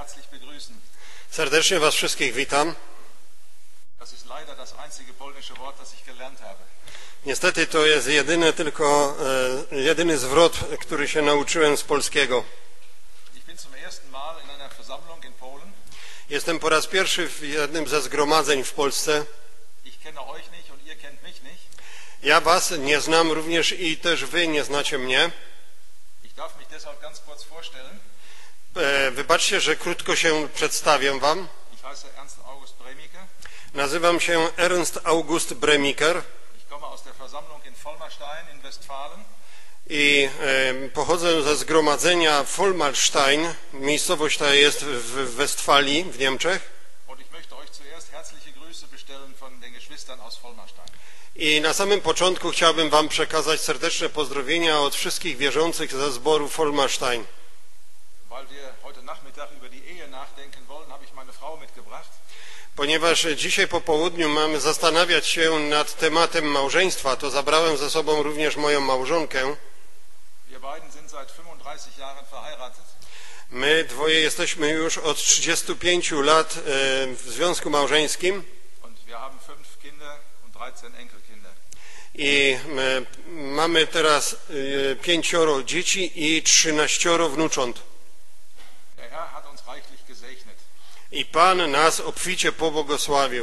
herzlich begrüßen. Serdecznie Was wszystkich witam. Das ist leider das einzige polnische Wort, das ich gelernt habe. Niestety to jest jedyny zwrot, który się nauczyłem z polskiego. Ich bin zum ersten Mal in einer Versammlung in Polen. Jestem po raz pierwszy w jednym ze zgromadzeń w Polsce. Ich kenne euch nicht und ihr kennt mich nicht. Ja Was nie znam również i też Wy nie znacie mnie. Ich darf mich deshalb ganz kurz vorstellen. Wybaczcie, że krótko się przedstawię Wam. Ich heiße Ernst August Bremiker. Nazywam się Ernst August Bremiker Ich komme aus der Versammlung in Vollmarstein in Westfalen. i pochodzę ze zgromadzenia Vollmarstein. Miejscowość ta jest w Westfalii, w Niemczech. Und ich möchte euch zuerst herzliche Grüße bestellen von den Geschwistern aus Vollmarstein. I na samym początku chciałbym Wam przekazać serdeczne pozdrowienia od wszystkich wierzących ze zboru Vollmarstein. Weil wir heute Nachmittag über die Ehe nachdenken wollen, habe ich meine Frau mitgebracht. Ponieważ dzisiaj po południu mamy zastanawiać się nad tematem małżeństwa, to zabrałem ze sobą również moją małżonkę. Wir beiden sind seit 35 Jahren verheiratet. My dwoje jesteśmy już od 35 lat w związku małżeńskim. Und wir haben 5 Kinder und 13 Enkelkinder. I mamy teraz 5 dzieci i 13 wnucząt. Der Herr hat uns reichlich gesegnet. I Pan nas obficie pobłogosławił.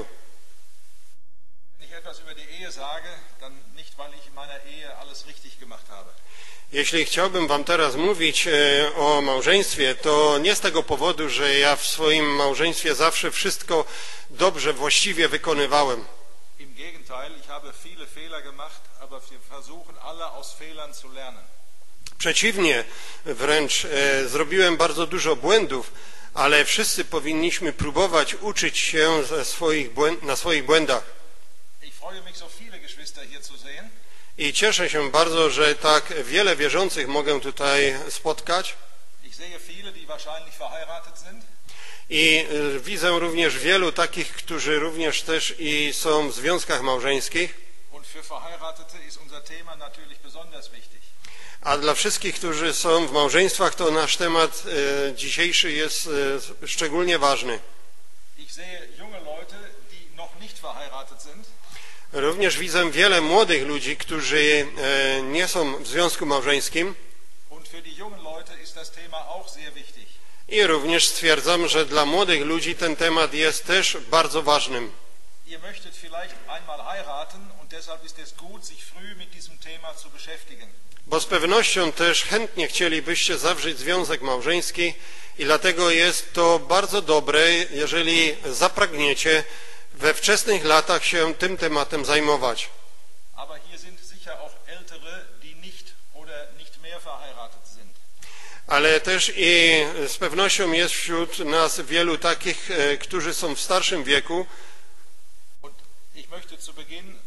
Wenn ich etwas über die Ehe sage, dann nicht, weil ich in meiner Ehe alles richtig gemacht habe. Jeśli chciałbym Wam teraz mówić o małżeństwie, to nie z tego powodu, że ja w swoim małżeństwie zawsze wszystko dobrze, właściwie wykonywałem. Im Gegenteil, ich habe viele Fehler gemacht, aber wir versuchen alle aus Fehlern zu lernen. Przeciwnie, wręcz zrobiłem bardzo dużo błędów, ale wszyscy powinniśmy próbować uczyć się na swoich błędach. Ich freue mich, so viele Geschwister hier zu sehen. I cieszę się bardzo, że tak wiele wierzących mogę tutaj spotkać. Ich sehe viele, die wahrscheinlich verheiratet sind. I widzę również wielu takich, którzy również też i są w związkach małżeńskich. Und für Verheiratete ist unser Thema natürlich besonders wichtig. A dla wszystkich, którzy są w małżeństwach, to nasz temat dzisiejszy jest szczególnie ważny. Ich sehe junge Leute, die noch nicht verheiratet sind. Również widzę wiele młodych ludzi, którzy nie są w związku małżeńskim. Und für die jungen Leute ist das Thema auch sehr wichtig. I również stwierdzam, że dla młodych ludzi ten temat jest też bardzo ważnym. Ihr möchtet vielleicht einmal heiraten und deshalb ist es gut, sich früh mit diesem Thema zu beschäftigen. Bo z pewnością też chętnie chcielibyście zawrzeć związek małżeński i dlatego jest to bardzo dobre, jeżeli zapragniecie we wczesnych latach się tym tematem zajmować. Aber hier sind sicher auch Ältere, die nicht oder nicht mehr verheiratet sind. Ale też i z pewnością jest wśród nas wielu takich, którzy są w starszym wieku. Und ich möchte zu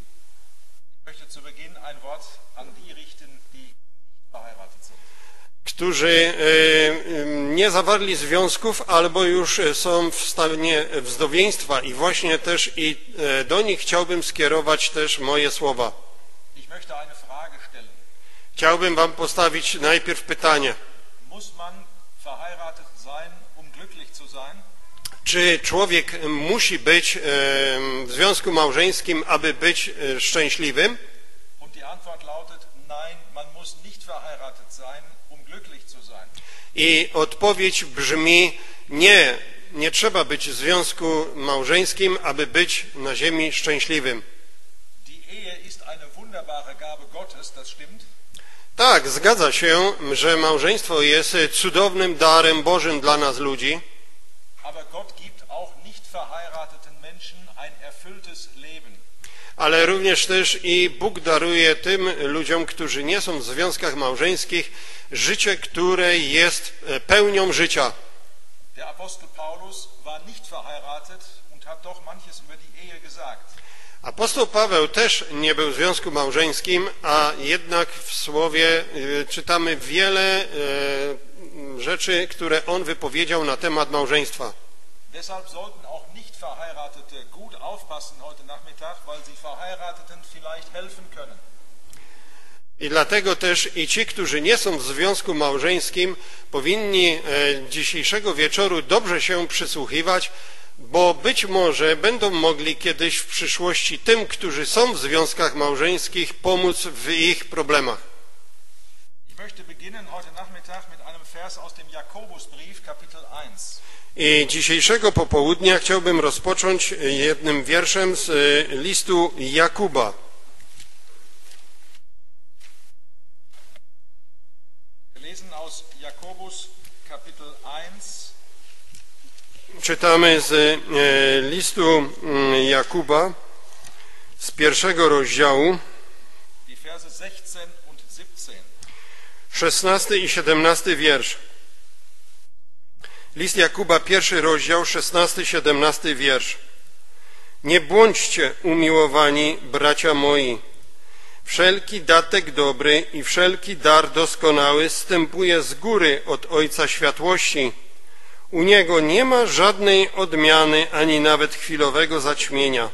Beginn ein Wort an die richten, die verheiratet sind. Którzy nie zawarli związków albo już są w stanie wdowieństwa i właśnie też i do nich chciałbym skierować też moje słowa. Ich möchte eine Frage stellen. Chciałbym Wam postawić najpierw pytanie. Muss man verheiratet sein, um glücklich zu sein? Czy człowiek musi być w związku małżeńskim, aby być szczęśliwym? Und die Antwort lautet, nein, man muss nicht verheiratet sein, um glücklich zu sein. I odpowiedź brzmi nie trzeba być w związku małżeńskim, aby być na ziemi szczęśliwym. Die Ehe ist eine wunderbare Gabe Gottes, das stimmt. Tak, zgadza się, że małżeństwo jest cudownym darem Bożym dla nas ludzi, Aber Gott gibt auch nicht verheirateten Menschen ein erfülltes Leben. ale również też i Bóg daruje tym ludziom, którzy nie są w związkach małżeńskich, życie, które jest pełnią życia. Der Apostel Paulus war nicht verheiratet und hat doch manches über die Ehe gesagt. Apostoł Paweł też nie był w związku małżeńskim, a jednak w Słowie czytamy wiele rzeczy, które on wypowiedział na temat małżeństwa. Deshalb sollten auch nicht Verheiratete gut aufpassen heute Nachmittag, weil sie Verheirateten vielleicht helfen können. I dlatego też i ci, którzy nie są w związku małżeńskim, powinni dzisiejszego wieczoru dobrze się przysłuchiwać, bo być może będą mogli kiedyś w przyszłości tym, którzy są w związkach małżeńskich, pomóc w ich problemach. Ich möchte beginnen heute Nachmittag mit einem Vers aus dem Jakobusbrief, Kapitel 1. I dzisiejszego popołudnia chciałbym rozpocząć jednym wierszem z listu Jakuba. Lesen aus Jakobus, Kapitel 1. Czytamy z listu Jakuba z 1 rozdziału, Die Verse 16 und 17. 16 i 17 wiersz. List Jakuba, 1 rozdział, 16-17 wiersz. Nie bądźcie umiłowani, bracia moi. Wszelki datek dobry i wszelki dar doskonały zstępuje z góry od Ojca Światłości. U Niego nie ma żadnej odmiany, ani nawet chwilowego zaćmienia.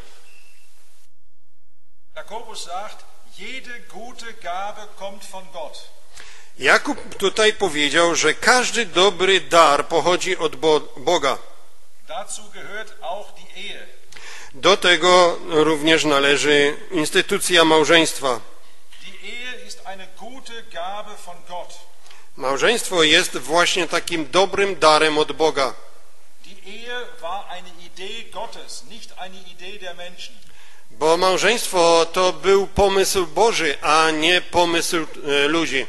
Jakobus sagt, jede gute Gabe kommt von Gott. Jakub tutaj powiedział, że każdy dobry dar pochodzi od Boga. Dazu gehört auch die Ehe. Do tego również należy instytucja małżeństwa. Die Ehe ist eine gute Gabe von Gott. Małżeństwo jest właśnie takim dobrym darem od Boga. Die Ehe war eine Idee Gottes, nicht eine Idee der Menschen. Bo małżeństwo to był pomysł Boży, a nie pomysł ludzi.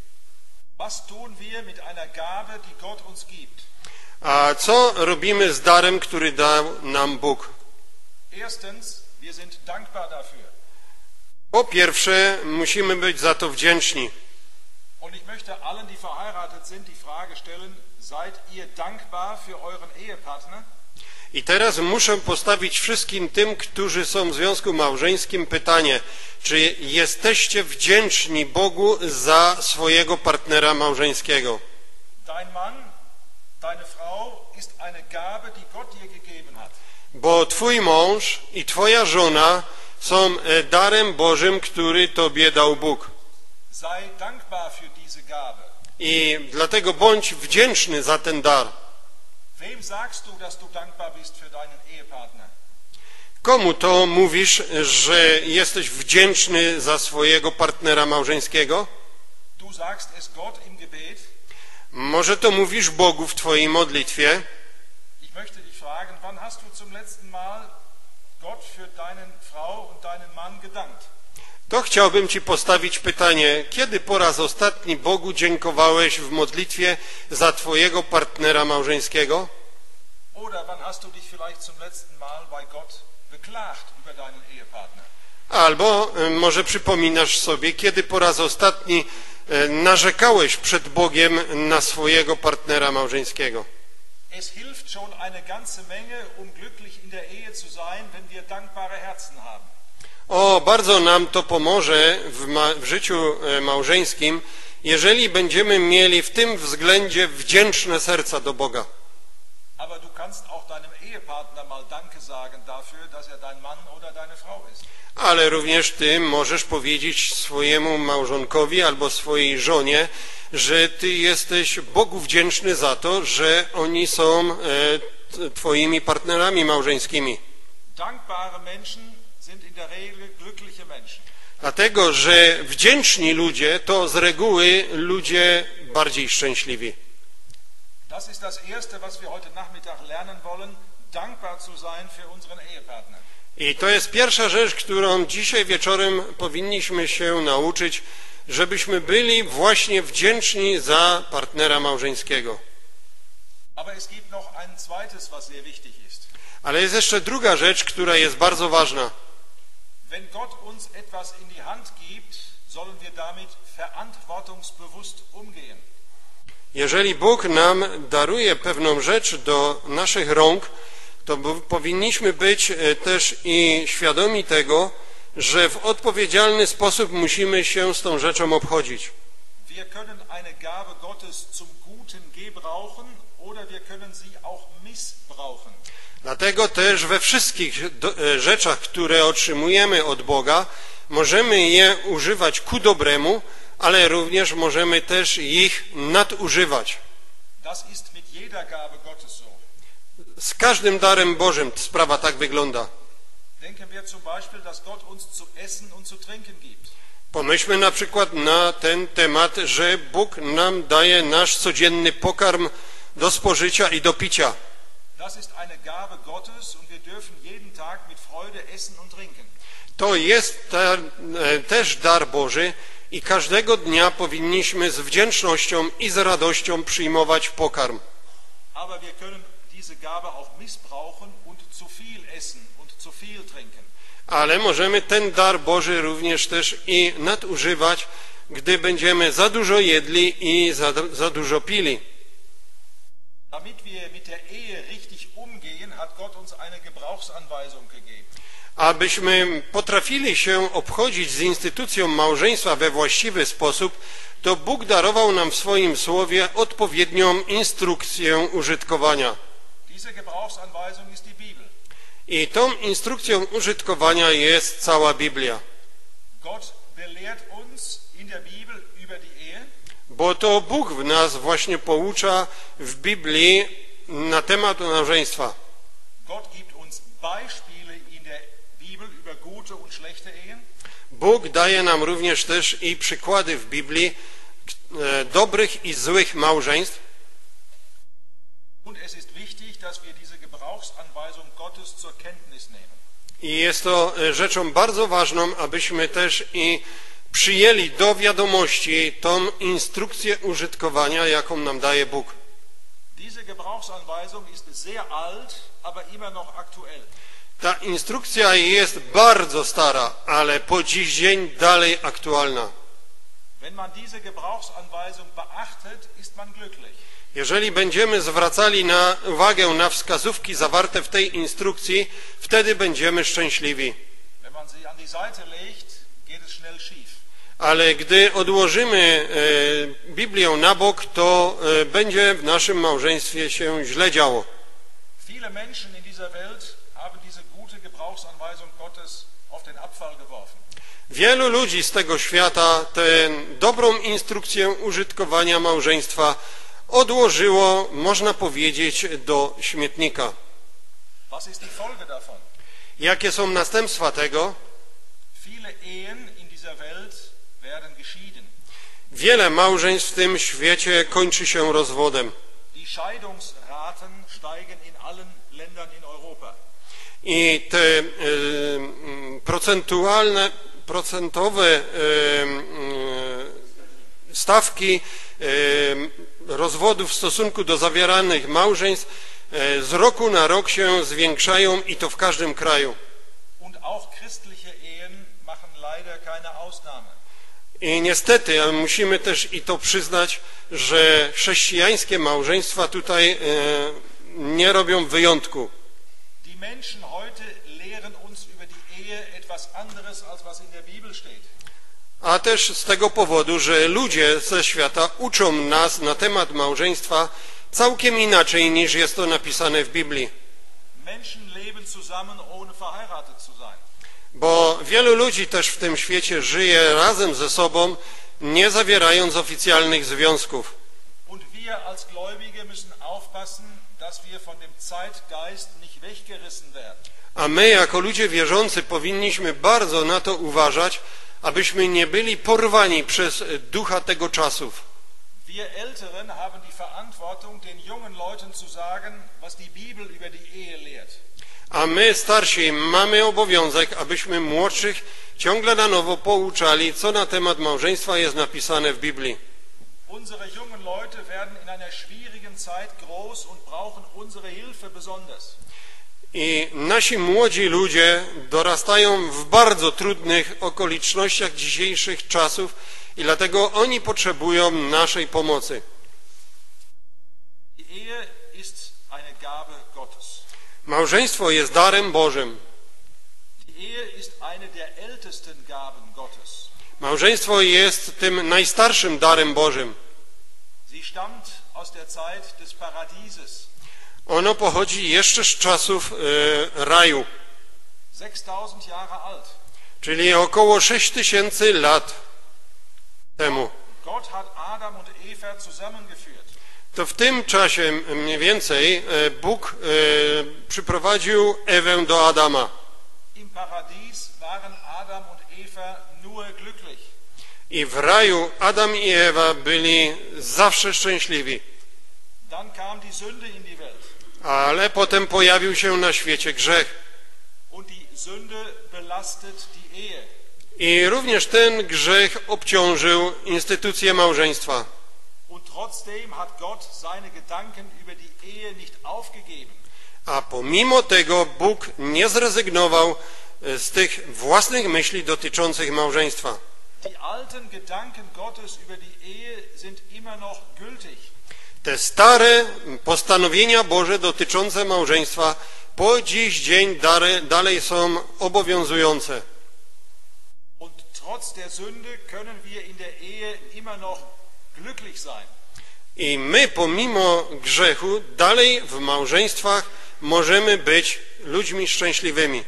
Was tun wir mit einer Gabe, die Gott uns gibt? A co robimy z darem, który dał nam Bóg? Erstens, wir sind dankbar dafür. Po pierwsze, musimy być za to wdzięczni. Und ich möchte allen, die verheiratet sind, die Frage stellen, seid ihr dankbar für euren Ehepartner? I teraz muszę postawić wszystkim tym, którzy są w związku małżeńskim pytanie, czy jesteście wdzięczni Bogu za swojego partnera małżeńskiego? Dein Mann, deine Frau ist eine Gabe, die Gott dir gegeben hat. Bo twój mąż i twoja żona są darem Bożym, który tobie dał Bóg. Sei dankbar für diese Gabe. I dlatego bądź wdzięczny za ten dar. Wem sagst du, dass du dankbar bist für deinen Ehepartner? Komu to mówisz, że jesteś wdzięczny za swojego partnera małżeńskiego? Du sagst es Gott im Gebet. Może to mówisz Bogu w twojej modlitwie? Ich möchte dich fragen, wann hast du zum letzten Mal Gott für deine Frau und deinen Mann gedankt? To chciałbym ci postawić pytanie, kiedy po raz ostatni Bogu dziękowałeś w modlitwie za twojego partnera małżeńskiego? Oder wann hast du dich vielleicht zum letzten Mal bei Gott beklagt über deinen Ehepartner? Albo może przypominasz sobie, kiedy po raz ostatni narzekałeś przed Bogiem na swojego partnera małżeńskiego? Es hilft schon eine ganze Menge, glücklich in der Ehe zu sein, wenn wir dankbare Herzen haben. O, bardzo nam to pomoże w życiu małżeńskim, jeżeli będziemy mieli w tym względzie wdzięczne serca do Boga. Aber du kannst auch deinem Ehepartner mal Danke sagen dafür, dass dein Mann oder deine Frau ist. Ale również ty możesz powiedzieć swojemu małżonkowi albo swojej żonie, że ty jesteś Bogu wdzięczny za to, że oni są twoimi partnerami małżeńskimi. Dankbare Menschen sind in der Regel glückliche Menschen. Dlatego, że wdzięczni ludzie to z reguły ludzie bardziej szczęśliwi. Das ist das Erste, was wir heute Nachmittag lernen wollen, dankbar zu sein für unseren Ehepartner. I to jest pierwsza rzecz, którą dzisiaj wieczorem powinniśmy się nauczyć, żebyśmy byli właśnie wdzięczni za partnera małżeńskiego. Aber es gibt noch ein zweites, was sehr wichtig ist. Ale jest jeszcze druga rzecz, która jest bardzo ważna. Wenn Gott uns etwas in die Hand gibt, sollen wir damit verantwortungsbewusst umgehen. Jeżeli Bóg nam daruje pewną rzecz do naszych rąk, to powinniśmy być też i świadomi tego, że w odpowiedzialny sposób musimy się z tą rzeczą obchodzić. Wir wir können eine Gabe Gottes zum Guten gebrauchen oder wir können sie auch missbrauchen. Dlatego też we wszystkich rzeczach, które otrzymujemy od Boga, możemy je używać ku dobremu, ale również możemy też ich nadużywać. Das ist mit jeder Gabe Gottes so. Z każdym darem Bożym sprawa tak wygląda. Denken wir zum Beispiel, dass Gott uns zu essen und zu trinken gibt. Pomyślmy na przykład na ten temat, że Bóg nam daje nasz codzienny pokarm do spożycia i do picia. Das ist eine Gabe Gottes und wir dürfen jeden Tag mit Freude essen und trinken. To jest też dar Boży i każdego dnia powinniśmy z wdzięcznością i z radością przyjmować pokarm. Aber wir können diese Gabe auch missbrauchen und zu viel essen und zu viel trinken. Ale możemy ten dar Boży również też i nadużywać, gdy będziemy za dużo jedli i za dużo pili. Damit wir mit der Ehe richtig umgehen, hat Gott uns eine Gebrauchsanweisung gegeben. Abyśmy potrafili się obchodzić z instytucją małżeństwa we właściwy sposób, to Bóg darował nam w swoim słowie odpowiednią instrukcję użytkowania. Diese Gebrauchsanweisung ist die Bibel. I tą instrukcją użytkowania jest cała Biblia. Gott belehrt uns in der Bibel über die Ehe. Bo to Bóg w nas właśnie poucza w Biblii na temat małżeństwa. Gott gibt uns Beispiele in der Bibel über gute und schlechte Ehen. Bóg daje nam również też i przykłady w Biblii dobrych i złych małżeństw. Und es ist wichtig, dass wir diese Gebrauchsanweisung Gottes zur Kenntnis nehmen. I jest to rzeczą bardzo ważną, abyśmy też i przyjęli do wiadomości tą instrukcję użytkowania, jaką nam daje Bóg. Diese Gebrauchsanweisung ist sehr alt, aber immer noch aktuell. Ta instrukcja jest bardzo stara, ale po dziś dzień dalej aktualna. Wenn man diese Gebrauchsanweisung beachtet, ist man glücklich. Jeżeli będziemy zwracali uwagę na wskazówki zawarte w tej instrukcji, wtedy będziemy szczęśliwi. Wenn man sie an die Seite legt, geht es schnell schief. Ale gdy odłożymy Biblię na bok, to będzie w naszym małżeństwie się źle działo. Viele Menschen in dieser Welt haben diese gute Gebrauchsanweisung Gottes auf den Abfall geworfen. Wielu ludzi z tego świata tę dobrą instrukcję użytkowania małżeństwa odłożyło, można powiedzieć, do śmietnika. Was ist die Folge davon? Jakie są następstwa tego? Viele Ehen in dieser Welt werden geschieden. Wiele małżeństw w tym świecie kończy się rozwodem. Die Scheidungsraten steigen in allen Ländern in Europa. I te procentowe stawki rozwodów w stosunku do zawieranych małżeństw z roku na rok się zwiększają i to w każdym kraju. Und auch christliche Ehen machen leider keine Ausnahme. I niestety musimy też i to przyznać, że chrześcijańskie małżeństwa tutaj nie robią wyjątku. Die Menschen heute lehren uns über die Ehe etwas anderes, als was in der Bibel steht. A też z tego powodu, że ludzie ze świata uczą nas na temat małżeństwa całkiem inaczej niż jest to napisane w Biblii. Menschen leben zusammen, ohne verheiratet zu sein. Bo wielu ludzi też w tym świecie żyje razem ze sobą, nie zawierając oficjalnych związków. Und wir als Gläubige müssen aufpassen, dass wir von dem Zeitgeist nicht weggerissen werden. A my jako ludzie wierzący powinniśmy bardzo na to uważać, abyśmy nie byli porwani przez ducha tego czasów. Wir Älteren haben die Verantwortung, den jungen Leuten zu sagen, was die Bibel über die Ehe lehrt. A my, starsi, mamy obowiązek, abyśmy młodszych ciągle na nowo pouczali, co na temat małżeństwa jest napisane w Biblii. Unsere jungen Leute werden in einer schwierigen Zeit groß und brauchen unsere Hilfe besonders. I nasi młodzi ludzie dorastają w bardzo trudnych okolicznościach dzisiejszych czasów i dlatego oni potrzebują naszej pomocy. Die Ehe ist eine Gabe Gottes. Małżeństwo jest darem Bożym. Die Ehe ist eine der ältesten Gaben Gottes. Małżeństwo jest tym najstarszym darem Bożym. Sie stammt aus der Zeit des Paradieses. Ono pochodzi jeszcze z czasów raju, 6000 Jahre alt. czyli około 6000 lat temu. Gott hat Adam und Eva zusammengeführt. To w tym czasie mniej więcej Bóg przyprowadził Ewę do Adama. Im Paradies waren Adam und Eva nur glücklich. I w raju Adam i Ewa byli zawsze szczęśliwi. Dann kam die Sünde in die Welt. Ale potem pojawił się na świecie grzech. Und die Sünde belastet die Ehe. I również ten grzech obciążył instytucję małżeństwa. Und trotzdem hat Gott seine Gedanken über die Ehe nicht aufgegeben. A pomimo tego Bóg nie zrezygnował z tych własnych myśli dotyczących małżeństwa. Die alten Gedanken Gottes über die Ehe sind immer noch gültig. Te stare postanowienia Boże dotyczące małżeństwa po dziś dzień dalej są obowiązujące. Und trotz der Sünde können wir in der Ehe immer noch glücklich sein. I my pomimo grzechu dalej w małżeństwach możemy być ludźmi szczęśliwymi.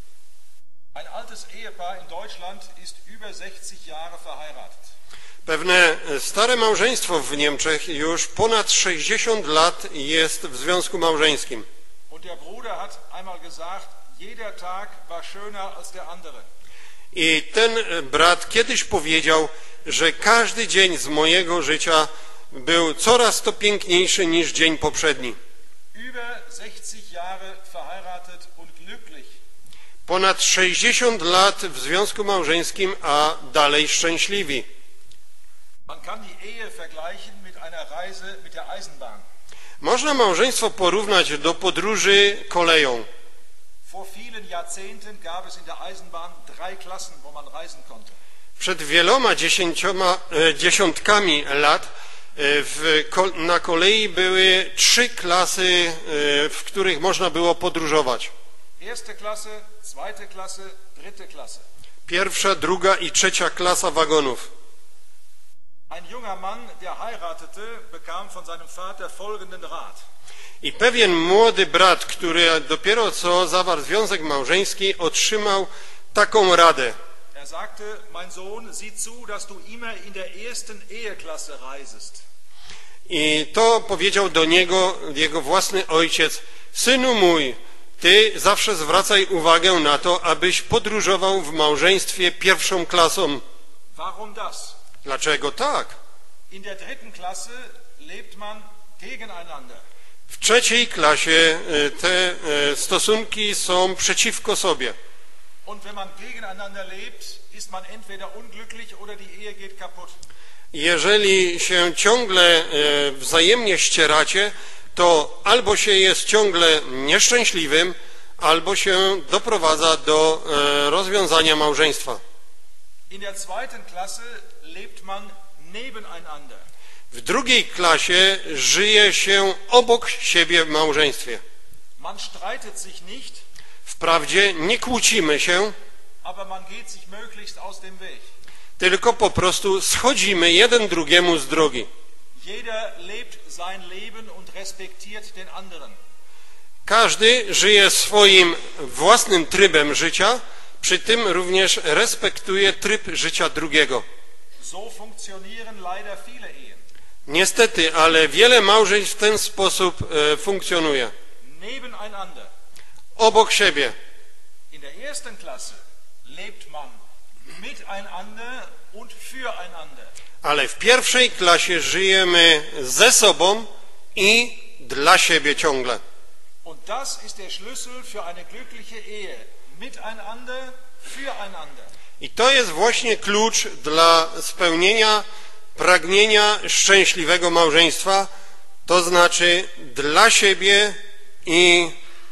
Ein altes Ehepaar in Deutschland ist über 60 Jahre verheiratet. Pewne stare małżeństwo w Niemczech już ponad 60 lat jest w związku małżeńskim. Und der Bruder hat einmal gesagt, jeder Tag war schöner als der andere. I ten brat kiedyś powiedział, że każdy dzień z mojego życia był coraz to piękniejszy niż dzień poprzedni. Über 60 Jahre verheiratet und glücklich. Ponad 60 lat w związku małżeńskim, a dalej szczęśliwi. Man kann die Ehe vergleichen mit einer Reise mit der Eisenbahn. Można małżeństwo porównać do podróży koleją. Vor vielen Jahrzehnten gab es in der Eisenbahn 3 Klassen, wo man reisen konnte. Przed wieloma dziesiątkami lat na kolei były 3 klasy, w których można było podróżować. Erste Klasse, zweite Klasse, dritte Klasse. Pierwsza, druga i trzecia klasa wagonów. Ein junger Mann, der heiratete, bekam von seinem Vater folgenden Rat. I pewien młody brat, który dopiero co zawarł związek małżeński, otrzymał taką radę. Er sagte, mein Sohn, sieh zu, dass du immer in der ersten Eheklasse reisest. I to powiedział do niego jego własny ojciec: synu mój, ty zawsze zwracaj uwagę na to, abyś podróżował w małżeństwie pierwszą klasą. Warum das? Dlaczego tak? In der dritten Klasse lebt man gegeneinander. W trzeciej klasie te stosunki są przeciwko sobie. Und wenn man gegeneinander lebt, ist man entweder unglücklich oder die Ehe geht kaputt. Jeżeli się ciągle wzajemnie ścieracie, to albo się jest ciągle nieszczęśliwym, albo się doprowadza do rozwiązania małżeństwa. In der zweiten Klasse lebt man nebeneinander. W drugiej klasie żyje się obok siebie w małżeństwie. Man streitet sich nicht, Wprawdzie nie kłócimy się, aber man geht sich möglichst aus dem Weg. tylko po prostu schodzimy jeden drugiemu z drogi. Jeder lebt sein Leben und respektiert den anderen. Każdy żyje swoim własnym trybem życia, przy tym również respektuje tryb życia drugiego. So funktionieren leider viele Ehen. Niestety, ale wiele małżeństw w ten sposób funkcjonuje. Nebeneinander. Obok siebie. In der ersten Klasse lebt man miteinander und füreinander. Ale w pierwszej klasie żyjemy ze sobą i dla siebie ciągle. Und das ist der Schlüssel für eine glückliche Ehe. Miteinander, füreinander. I to jest właśnie klucz dla spełnienia pragnienia szczęśliwego małżeństwa, to znaczy dla siebie i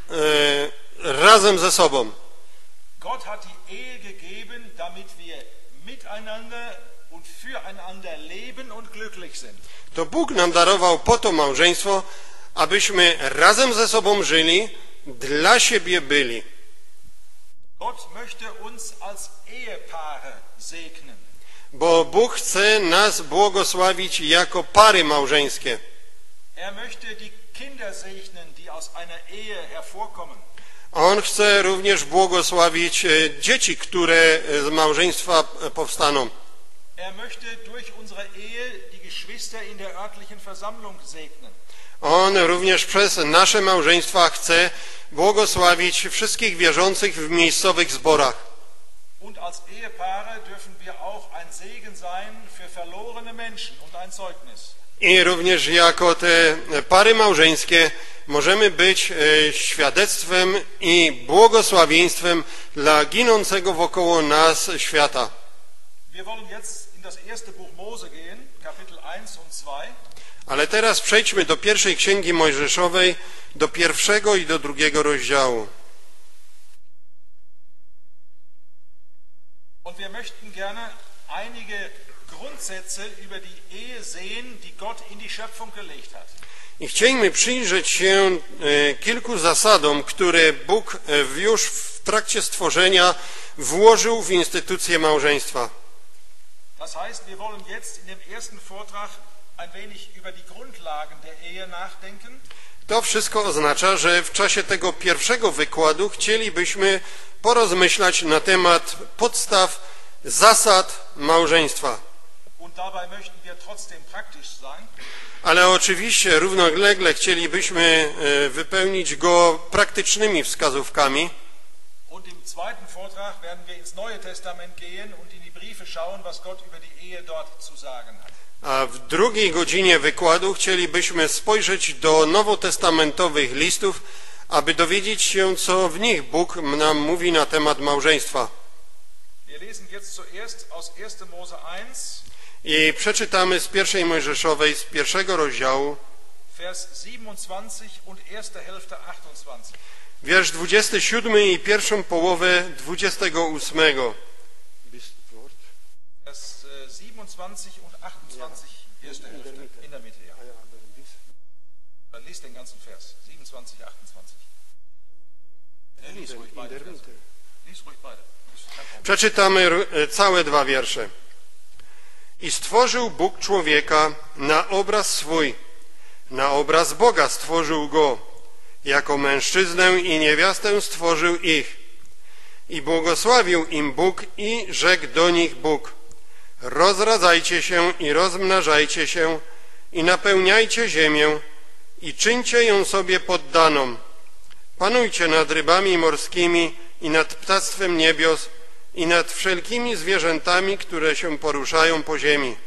razem ze sobą. Gott hat die Ehe gegeben, damit wir miteinander und füreinander leben und glücklich sind. To Bóg nam darował po to małżeństwo, abyśmy razem ze sobą żyli, dla siebie byli. Gott möchte uns als Ehepaare segnen. bo Bóg chce nas błogosławić jako pary małżeńskie. Möchte die Kinder segnen, die aus einer Ehe hervorkommen. On chce również błogosławić dzieci, które z małżeństwa powstaną. Möchte durch unsere Ehe die Geschwister in der örtlichen Versammlung segnen. On również przez nasze małżeństwa chce błogosławić wszystkich wierzących w miejscowych zborach. Und als Ehepaare dürfen wir auch ein Segen sein für verlorene Menschen und ein Zeugnis. I również jako te pary małżeńskie możemy być świadectwem i błogosławieństwem dla ginącego wokoło nas świata. Wir wollen jetzt in das erste Buch Mose gehen, Kapitel 1 und 2. Ale teraz przejdźmy do pierwszej Księgi Mojżeszowej, do 1. i do 2. rozdziału. Und wir möchten gerne einige Grundsätze über die Ehe sehen, die Gott in die Schöpfung gelegt hat. I chcielibyśmy przyjrzeć się kilku zasadom, które Bóg już w trakcie stworzenia włożył w instytucję małżeństwa. Das heißt, wir wollen jetzt in dem ersten Vortrag ein wenig über die Grundlagen der Ehe nachdenken. To wszystko oznacza, że w czasie tego pierwszego wykładu chcielibyśmy porozmyślać na temat podstaw, zasad małżeństwa. Und dabei möchten wir trotzdem praktisch sein. Ale oczywiście równolegle chcielibyśmy wypełnić go praktycznymi wskazówkami. Und im zweiten Vortrag werden wir ins Neue Testament gehen und in die Briefe schauen, was Gott über die Ehe dort zu sagen hat. A w drugiej godzinie wykładu chcielibyśmy spojrzeć do nowotestamentowych listów, aby dowiedzieć się, co w nich Bóg nam mówi na temat małżeństwa. Wir lesen jetzt zuerst aus 1. Mose 1, I przeczytamy z 1 Mojżeszowej, z 1 rozdziału, Vers 27 und erste Hälfte 28. wiersz 27 i pierwszą połowę 28. Vers 27 und 28, erste Hälfte, in der Mitte, ja. Dann lies den ganzen Vers, 27, 28. Lies ruhig beide Verse. Lies ruhig beide. Przeczytamy całe dwa wiersze. I stworzył Bóg człowieka na obraz swój, na obraz Boga stworzył go, jako mężczyznę i niewiastę stworzył ich. I błogosławił im Bóg i rzekł do nich Bóg: rozradzajcie się i rozmnażajcie się i napełniajcie ziemię i czyńcie ją sobie poddaną. Panujcie nad rybami morskimi i nad ptactwem niebios i nad wszelkimi zwierzętami, które się poruszają po ziemi.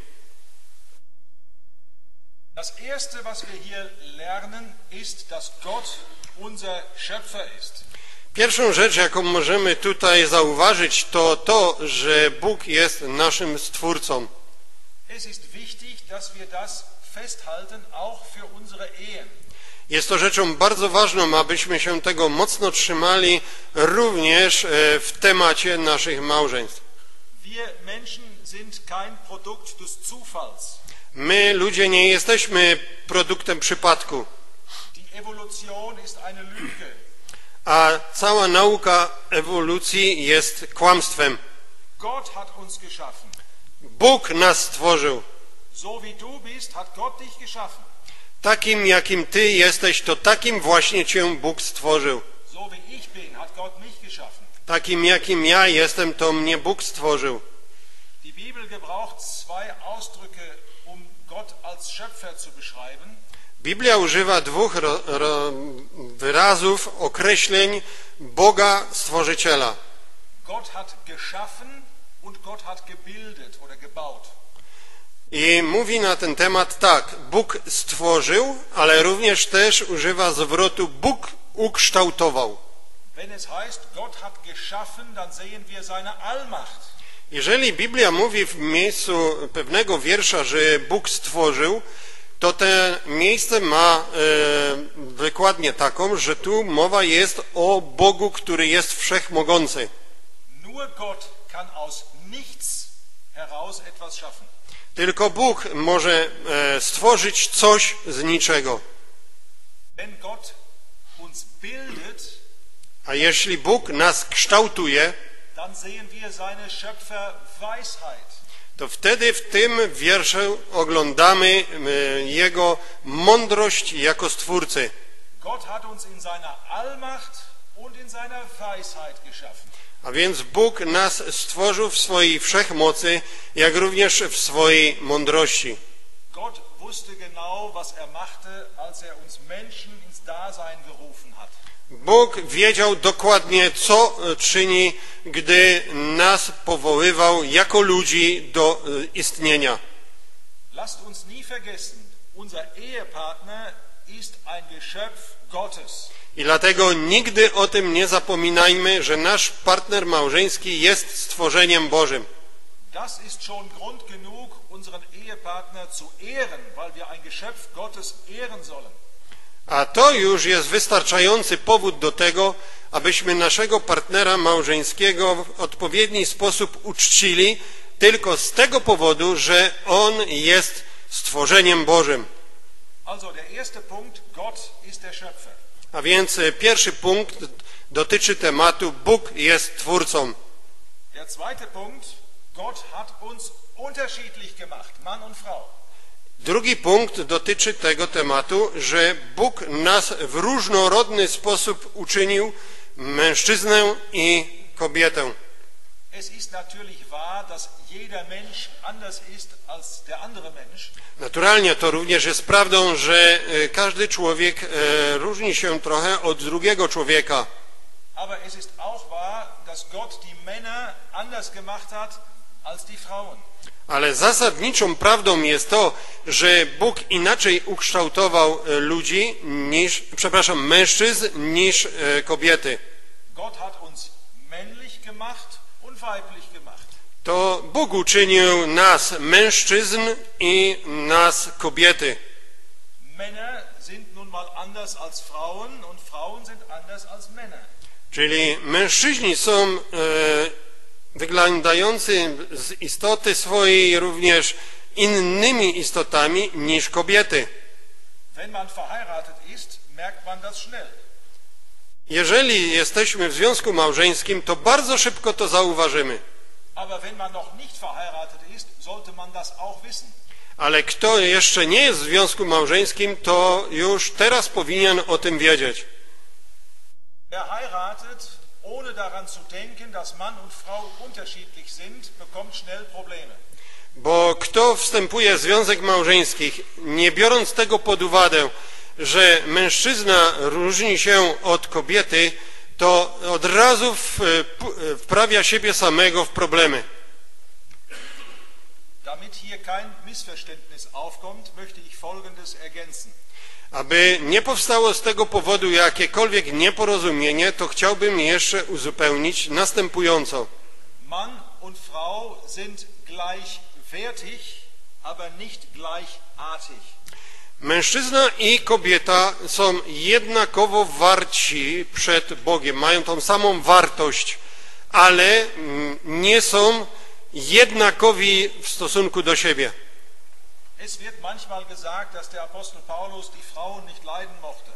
Das erste, was wir hier lernen, ist, dass Gott unser Schöpfer ist. Pierwszą rzecz, jaką możemy tutaj zauważyć, to to, że Bóg jest naszym Stwórcą. Es ist wichtig, dass wir das festhalten, auch für unsere Ehen. Jest to rzeczą bardzo ważną, abyśmy się tego mocno trzymali również w temacie naszych małżeństw. Wir Menschen sind kein Produkt des Zufalls. My, ludzie, nie jesteśmy produktem przypadku, Die Evolution ist eine Lüge. a cała nauka ewolucji jest kłamstwem. Gott hat uns geschaffen. Bóg nas stworzył. So wie du bist, hat Gott dich geschaffen. Takim, jakim ty jesteś, to takim właśnie cię Bóg stworzył. So wie ich bin, hat Gott mich geschaffen. Takim, jakim ja jestem, to mnie Bóg stworzył. Die Bibel gebraucht zwei Ausdrücke, Gott als Schöpfer zu beschreiben. Biblia używa dwóch wyrazów, określeń Boga Stworzyciela. Gott hat geschaffen und Gott hat gebildet oder gebaut. I mówi na ten temat tak: Bóg stworzył, ale również też używa zwrotu Bóg ukształtował. Wenn es heißt, Gott hat geschaffen, dann sehen wir seine Allmacht. Jeżeli Biblia mówi w miejscu pewnego wiersza, że Bóg stworzył, to to miejsce ma wykładnię taką, że tu mowa jest o Bogu, który jest wszechmogący. Nur Gott kann aus nichts heraus etwas schaffen. Tylko Bóg może stworzyć coś z niczego. Wenn Gott uns bildet, A jeśli Bóg nas kształtuje, dann sehen wir seine Schöpferweisheit. to wtedy w tym wierszu oglądamy Jego mądrość jako Stwórcy. Gott hat uns in seiner Allmacht und in seiner Weisheit geschaffen. A więc Bóg nas stworzył w swojej wszechmocy, jak również w swojej mądrości. Gott wusste genau, was machte, als uns Menschen ins Dasein gerufen hat. Bóg wiedział dokładnie, co czyni, gdy nas powoływał jako ludzi do istnienia. Lasst uns nie vergessen, unser Ehepartner ist ein Geschöpf Gottes. I dlatego nigdy o tym nie zapominajmy, że nasz partner małżeński jest stworzeniem Bożym. Das ist schon Grund genug, unseren Ehepartner zu ehren, weil wir ein Geschöpf Gottes ehren sollen. A to już jest wystarczający powód do tego, abyśmy naszego partnera małżeńskiego w odpowiedni sposób uczcili, tylko z tego powodu, że on jest stworzeniem Bożym. Also der erste Punkt, Gott ist der Schöpfer. A więc pierwszy punkt dotyczy tematu Bóg jest Twórcą. Der zweite Punkt, Gott hat uns unterschiedlich gemacht, Mann und Frau. Drugi punkt dotyczy tego tematu, że Bóg nas w różnorodny sposób uczynił, mężczyznę i kobietę. Es ist natürlich wahr, dass jeder Mensch anders ist als der andere Mensch. Naturalnie to również jest prawdą, że każdy człowiek różni się trochę od drugiego człowieka. Aber es ist auch wahr, dass Gott die Männer anders gemacht hat als die Frauen. Ale zasadniczą prawdą jest to, że Bóg inaczej ukształtował ludzi mężczyzn niż kobiety. Gott hat uns männlich gemacht und weiblich gemacht. To Bóg uczynił nas mężczyzn i nas kobiety. Männer sind nun mal anders als Frauen und Frauen sind anders als Männer. Czyli mężczyźni są wyglądający z istoty swojej również innymi istotami niż kobiety. Wenn man verheiratet ist, merkt man das schnell. Jeżeli jesteśmy w związku małżeńskim, to bardzo szybko to zauważymy. Aber wenn man noch nicht verheiratet ist, sollte man das auch wissen. Ale kto jeszcze nie jest w związku małżeńskim, to już teraz powinien o tym wiedzieć. Wer heiratet, ohne daran zu denken, dass Mann und Frau unterschiedlich sind, bekommt schnell Probleme. Bo kto wstępuje w związek małżeński, nie biorąc tego pod uwagę, że mężczyzna różni się od kobiety, to od razu wprawia siebie samego w problemy. Damit hier kein Missverständnis aufkommt, möchte ich Folgendes ergänzen. Aby nie powstało z tego powodu jakiekolwiek nieporozumienie, to chciałbym jeszcze uzupełnić następująco. Mann und Frau sind gleichwertig, aber nicht gleichartig. Mężczyzna i kobieta są jednakowo warci przed Bogiem, mają tą samą wartość, ale nie są jednakowi w stosunku do siebie. Es wird manchmal gesagt, dass der Apostel Paulus die Frauen nicht leiden mochte.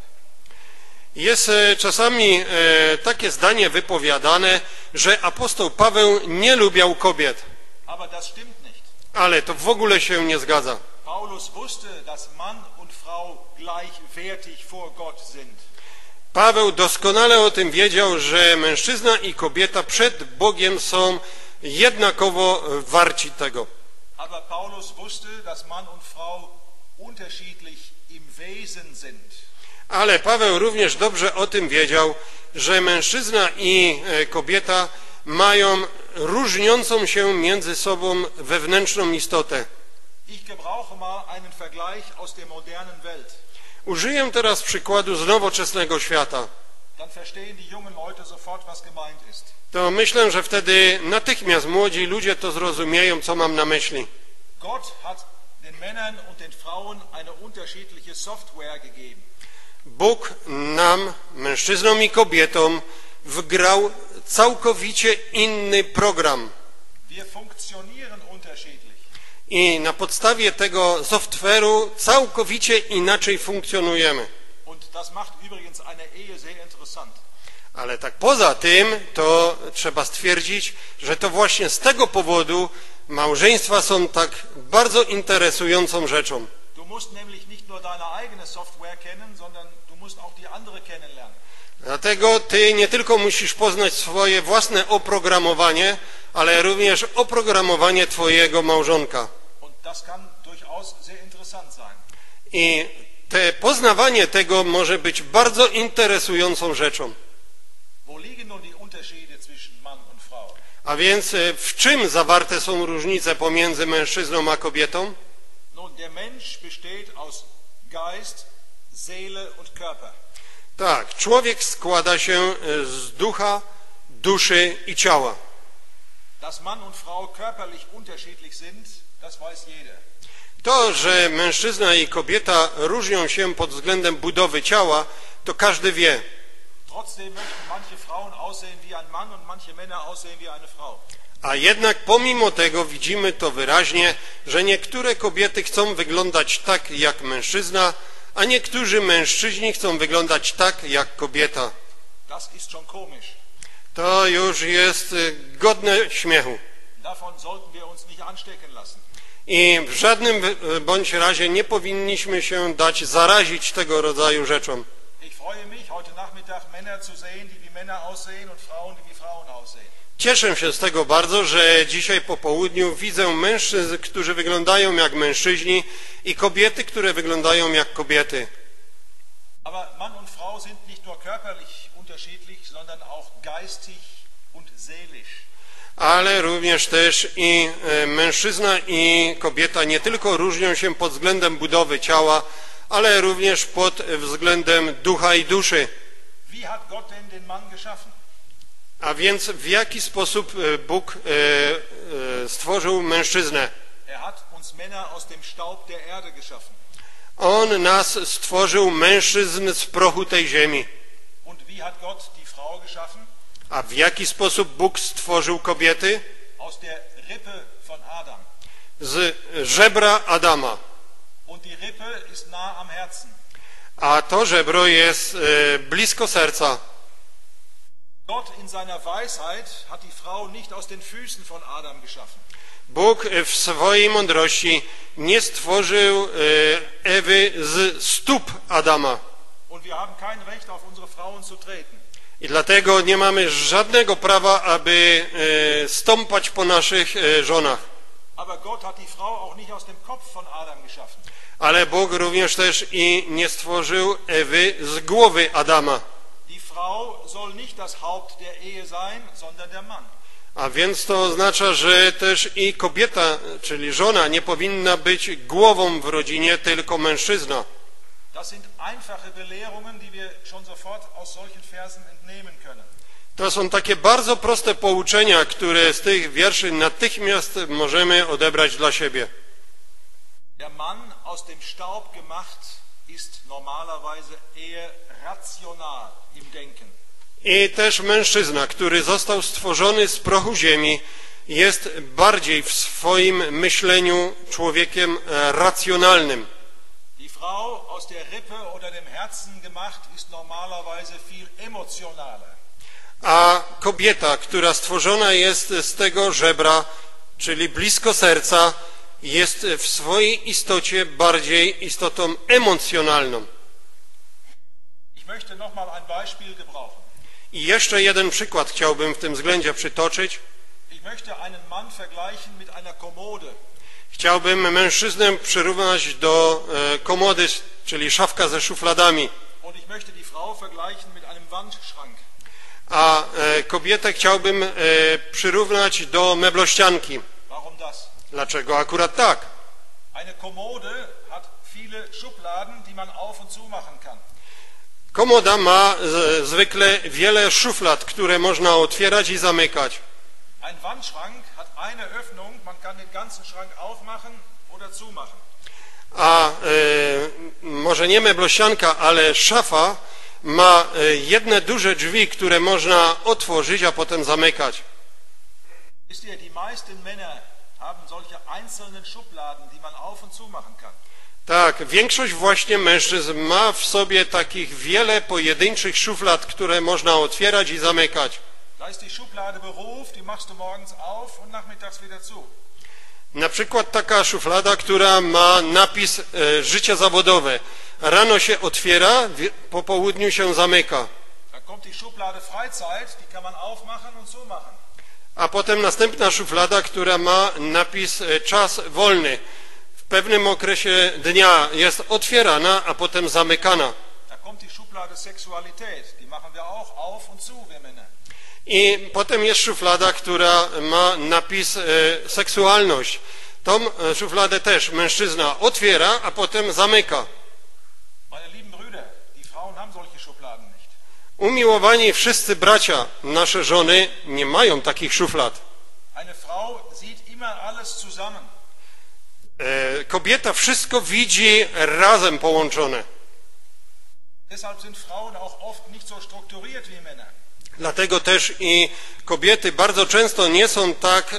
Jest czasami takie zdanie wypowiadane, że apostoł Paweł nie lubiał kobiet. Aber das stimmt nicht. Ale to w ogóle się nie zgadza. Paulus wusste, dass Mann und Frau gleichwertig vor Gott sind. Paweł doskonale o tym wiedział, że mężczyzna i kobieta przed Bogiem są jednakowo warci tego. Aber Paulus wusste, dass Mann und Frau unterschiedlich im Wesen sind. Ale Paweł również dobrze o tym wiedział, że mężczyzna i kobieta mają różniącą się między sobą wewnętrzną istotę. Ich gebrauche mal einen Vergleich aus der modernen Welt. Użyję teraz przykładu z nowoczesnego świata. Dann verstehen die jungen Leute sofort, was gemeint ist. To myślę, że wtedy natychmiast młodzi ludzie to zrozumieją, co mam na myśli. Gott hat den Männern und den Frauen eine unterschiedliche Software gegeben. Bóg nam, mężczyznom i kobietom, wgrał całkowicie inny program. Wir funktionieren unterschiedlich. I na podstawie tego software'u całkowicie inaczej funkcjonujemy. Und das macht übrigens eine Ehe sehr interessant. Ale tak poza tym, to trzeba stwierdzić, że to właśnie z tego powodu Małżeństwa są tak bardzo interesującą rzeczą. Du musst nämlich nicht nur deine eigene Software kennen, sondern du musst auch die andere kennenlernen. Dlatego ty nie tylko musisz poznać swoje własne oprogramowanie, ale również oprogramowanie twojego małżonka. Und das kann durchaus sehr interessant sein. I poznawanie tego może być bardzo interesującą rzeczą. Wo liegen nun die Unterschiede zwischen Mann und Frau? A więc w czym zawarte są różnice pomiędzy mężczyzną a kobietą? Nun, der Mensch besteht aus Geist, Seele und Körper. Tak, człowiek składa się z ducha, duszy i ciała. Dass Mann und Frau körperlich unterschiedlich sind, das weiß jeder. To, że mężczyzna i kobieta różnią się pod względem budowy ciała, to każdy wie. Trotzdem möchten manche Frauen aussehen wie ein Mann und manche Männer aussehen wie eine Frau. A jednak pomimo tego widzimy to wyraźnie, że niektóre kobiety chcą wyglądać tak jak mężczyzna, a niektórzy mężczyźni chcą wyglądać tak jak kobieta. Das ist schon komisch. To już jest godne śmiechu. Davon sollten wir uns nicht anstecken lassen. I w żadnym bądź razie nie powinniśmy się dać zarazić tego rodzaju rzeczom. Ich freue mich, heute Nachmittag Männer zu sehen, die wie Männer aussehen und Frauen, die wie Frauen aussehen. Cieszę się z tego bardzo, że dzisiaj po południu widzę mężczyzn, którzy wyglądają jak mężczyźni i kobiety, które wyglądają jak kobiety. Aber Mann und Frau sind nicht nur körperlich unterschiedlich, sondern auch geistig und seelisch. Ale również też i mężczyzna i kobieta nie tylko różnią się pod względem budowy ciała, ale również pod względem ducha i duszy. Wie hat Gott denn den Mann geschaffen? A więc w jaki sposób Bóg stworzył mężczyznę? Er hat uns Männer aus dem Staub der Erde geschaffen. On nas stworzył mężczyzn z prochu tej ziemi. Und wie hat Gott die Frau geschaffen? A w jaki sposób Bóg stworzył kobiety? Aus der Rippe von Adam. Z żebra Adama. Und die Rippe ist nah am Herzen. A to żebro jest blisko serca. Gott in seiner Weisheit hat die Frau nicht aus den Füßen von Adam geschaffen. Bóg w swojej mądrości nie stworzył Ewy z stóp Adama. Und wir haben kein Recht, auf unsere Frauen zu treten. I dlatego nie mamy żadnego prawa, aby stąpać po naszych żonach. Aber Gott hat die Frau auch nicht aus dem Kopf von Adam geschaffen. Ale Bóg również też i nie stworzył Ewy z głowy Adama. Die Frau soll nicht das Haupt der Ehe sein, sondern der Mann. A więc to oznacza, że też i kobieta, czyli żona, nie powinna być głową w rodzinie, tylko mężczyzna. Das sind einfache Belehrungen, die wir schon sofort aus solchen Versen entnehmen können. To są takie bardzo proste pouczenia, które z tych wierszy natychmiast możemy odebrać dla siebie. Der Mann aus dem Staub gemacht ist normalerweise eher rational im Denken. I też mężczyzna, który został stworzony z prochu ziemi, jest bardziej w swoim myśleniu człowiekiem racjonalnym. Die Frau aus der Rippe oder dem Herzen gemacht ist normalerweise viel emotionaler. A kobieta, która stworzona jest z tego żebra, czyli blisko serca, jest w swojej istocie bardziej istotą emocjonalną. Ich möchte noch mal ein Beispiel gebrauchen. I jeszcze jeden przykład chciałbym w tym względzie przytoczyć. Ich möchte einen Mann vergleichen mit einer Kommode. Chciałbym mężczyznę przyrównać do komody, czyli szafka ze szufladami. Und ich möchte die Frau vergleichen mit einem Wandschrank. A kobietę chciałbym przyrównać do meblościanki. Warum das? Dlaczego akurat tak? Eine Kommode hat viele Schubladen, die man auf und zu machen kann. Komoda ma zwykle wiele szuflad, które można otwierać i zamykać. Ein Wandschrank hat eine Öffnung, man kann den ganzen Schrank aufmachen oder zumachen. A może nie meblościanka, ale szafa ma jedne duże drzwi, które można otworzyć, a potem zamykać. Wisst ihr, die meisten Männer haben solche einzelnen Schubladen, die man auf und zu machen kann. Tak, większość właśnie mężczyzn ma w sobie takich wiele pojedynczych szuflad, które można otwierać i zamykać. Da ist die Schublade Beruf, die machst du morgens auf und nachmittags wieder zu. Na przykład taka szuflada, która ma napis życie zawodowe. Rano się otwiera, po południu się zamyka. Dann kommt die Schublade Freizeit, die kann man aufmachen und zumachen. A potem następna szuflada, która ma napis czas wolny. W pewnym okresie dnia jest otwierana, a potem zamykana. Da kommt die Schublade Sexualität, die machen wir auch auf und zu, wir Männer. I potem jest szuflada, która ma napis seksualność. Tą szufladę też mężczyzna otwiera, a potem zamyka. Meine lieben Brüder, die Frauen haben solche Schubladen nicht. Umiłowani wszyscy bracia, nasze żony nie mają takich szuflad. Eine Frau sieht immer alles zusammen. Kobieta wszystko widzi razem połączone. Deshalb sind Frauen auch oft nicht so strukturiert wie Männer. Dlatego też i kobiety bardzo często nie są tak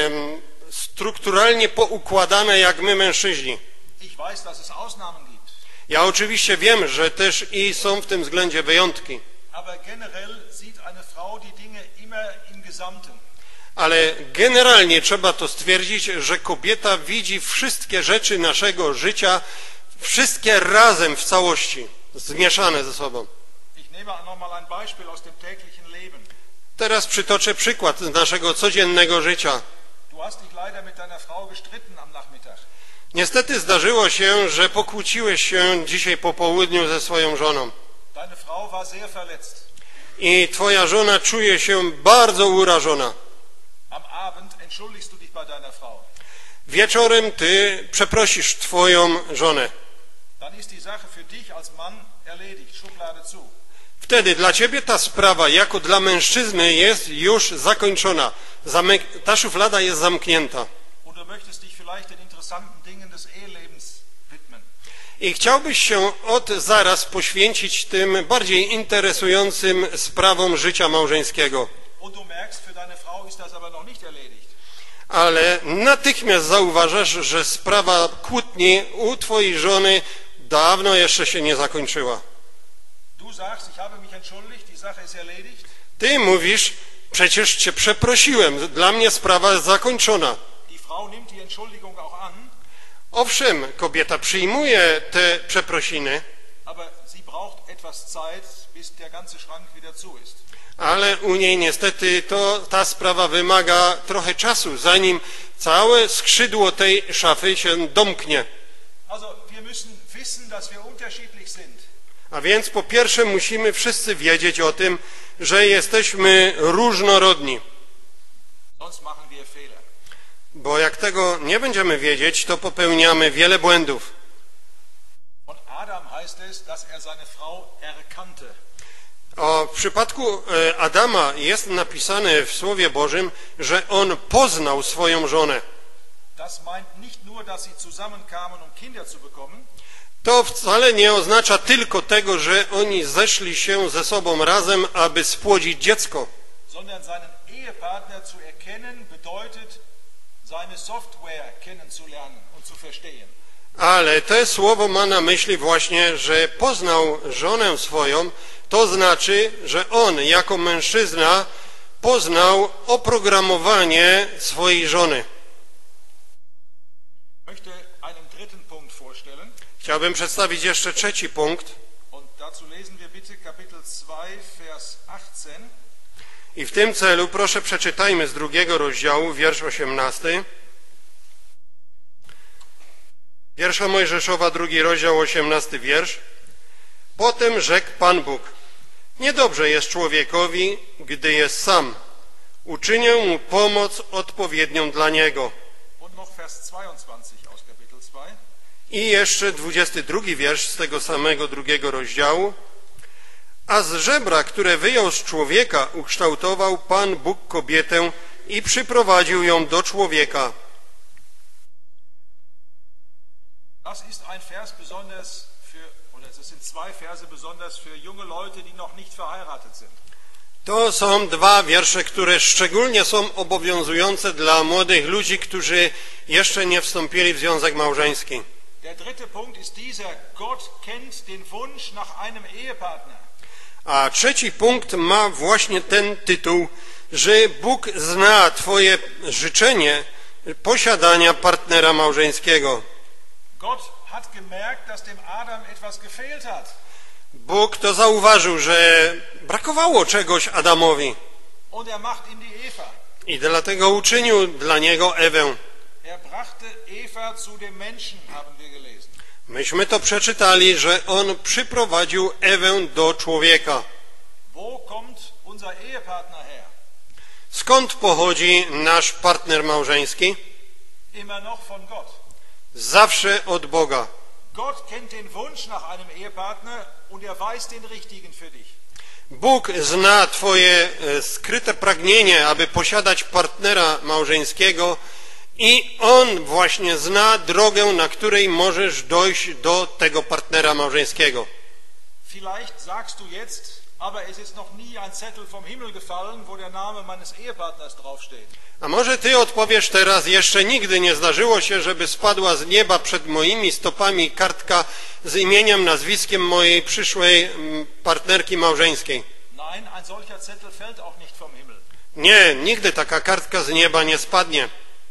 strukturalnie poukładane jak my mężczyźni. Ich weiß, dass es Ausnahmen gibt. Ja oczywiście wiem, że też i są w tym względzie wyjątki. Aber generell sieht eine Frau die Dinge immer im Gesamten. Ale generalnie trzeba to stwierdzić, że kobieta widzi wszystkie rzeczy naszego życia, wszystkie razem w całości, zmieszane ze sobą. Ich nehme noch mal ein Beispiel aus dem täglichen Leben. Teraz przytoczę przykład z naszego codziennego życia. Du hast dich leider mit deiner Frau gestritten am Nachmittag. Niestety zdarzyło się, że pokłóciłeś się dzisiaj po południu ze swoją żoną. Deine Frau war sehr verletzt. I twoja żona czuje się bardzo urażona. Am Abend entschuldigst du dich bei deiner Frau. Wieczorem ty przeprosisz twoją żonę. Dann ist die Sache für dich als Mann erledigt. Schublade zu. Wtedy dla ciebie ta sprawa jako dla mężczyzny jest już zakończona. Ta szuflada jest zamknięta. Und du möchtest dich vielleicht den interessanten Dingen des Ehelebens widmen. I chciałbyś się od zaraz poświęcić tym bardziej interesującym sprawom życia małżeńskiego. Und du merkst, für deine Frau ist das aber noch nicht erledigt. Ale natychmiast zauważasz, że sprawa kłótni u twojej żony dawno jeszcze się nie zakończyła. Du sagst, ich habe mich entschuldigt, die Sache ist erledigt. Ty mówisz, przecież cię przeprosiłem, dla mnie sprawa jest zakończona. Die Frau nimmt die Entschuldigung auch an. Owszem, kobieta przyjmuje te przeprosiny, Aber sie braucht etwas Zeit, bis der ganze Schrank wieder zu ist. ale u niej niestety ta sprawa wymaga trochę czasu, zanim całe skrzydło tej szafy się domknie. Also wir müssen wissen, dass wir unterschiedlich sind. A więc po pierwsze musimy wszyscy wiedzieć o tym, że jesteśmy różnorodni. Sonst machen wir Fehler. Bo jak tego nie będziemy wiedzieć, to popełniamy wiele błędów. Von Adam heißt es, dass seine Frau erkannte. W przypadku Adama jest napisane w Słowie Bożym, że on poznał swoją żonę. Das meint nicht nur, dass sie zusammenkamen, um Kinder zu bekommen. To wcale nie oznacza tylko tego, że oni zeszli się ze sobą razem, aby spłodzić dziecko. Sondern seinen Ehepartner zu erkennen bedeutet, seine Software kennenzulernen und zu verstehen. Ale to słowo ma na myśli właśnie, że poznał żonę swoją, to znaczy, że on jako mężczyzna poznał oprogramowanie swojej żony. Chciałbym przedstawić jeszcze trzeci punkt. I w tym celu proszę przeczytajmy z 2 rozdziału, wiersz 18. Pierwsza Mojżeszowa, 2 rozdział, 18 wiersz. Potem rzekł Pan Bóg: niedobrze jest człowiekowi, gdy jest sam. Uczynię mu pomoc odpowiednią dla niego. I jeszcze 22 wiersz z tego samego 2 rozdziału. A z żebra, które wyjął z człowieka, ukształtował Pan Bóg kobietę i przyprowadził ją do człowieka. Das ist ein Vers besonders das sind zwei Verse besonders für junge Leute, die noch nicht verheiratet sind. To są 2 wiersze, które szczególnie są obowiązujące dla młodych ludzi, którzy jeszcze nie wstąpili w związek małżeński. Der dritte Punkt ist dieser: Gott kennt den Wunsch nach einem Ehepartner. A trzeci punkt ma właśnie ten tytuł, że Bóg zna twoje życzenie posiadania partnera małżeńskiego. Gott hat gemerkt, dass dem Adam etwas gefehlt hat. Bóg to zauważył, że brakowało czegoś Adamowi. Und er macht ihm die Eva. I dlatego uczynił dla niego Ewę. Er brachte Eva zu dem Menschen, haben wir gelesen. Myśmy to przeczytali, że on przyprowadził Ewę do człowieka. Wo kommt unser Ehepartner her? Skąd pochodzi nasz partner małżeński? Immer noch von Gott. Zawsze od Boga. Gott kennt den Wunsch nach einem Ehepartner und er weiß den richtigen für dich. Bóg zna twoje skryte pragnienie, aby posiadać partnera małżeńskiego i On właśnie zna drogę, na której możesz dojść do tego partnera małżeńskiego. Vielleicht sagst du jetzt, aber es ist noch nie ein Zettel vom Himmel gefallen, wo der Name meines Ehepartners draufsteht. A może ty odpowiesz teraz, jeszcze nigdy nie zdarzyło się, żeby spadła z nieba przed moimi stopami kartka z imieniem, nazwiskiem mojej przyszłej partnerki małżeńskiej. Nein, ein solcher Zettel fällt auch nicht vom Himmel. Nie, nigdy taka kartka z nieba nie spadnie.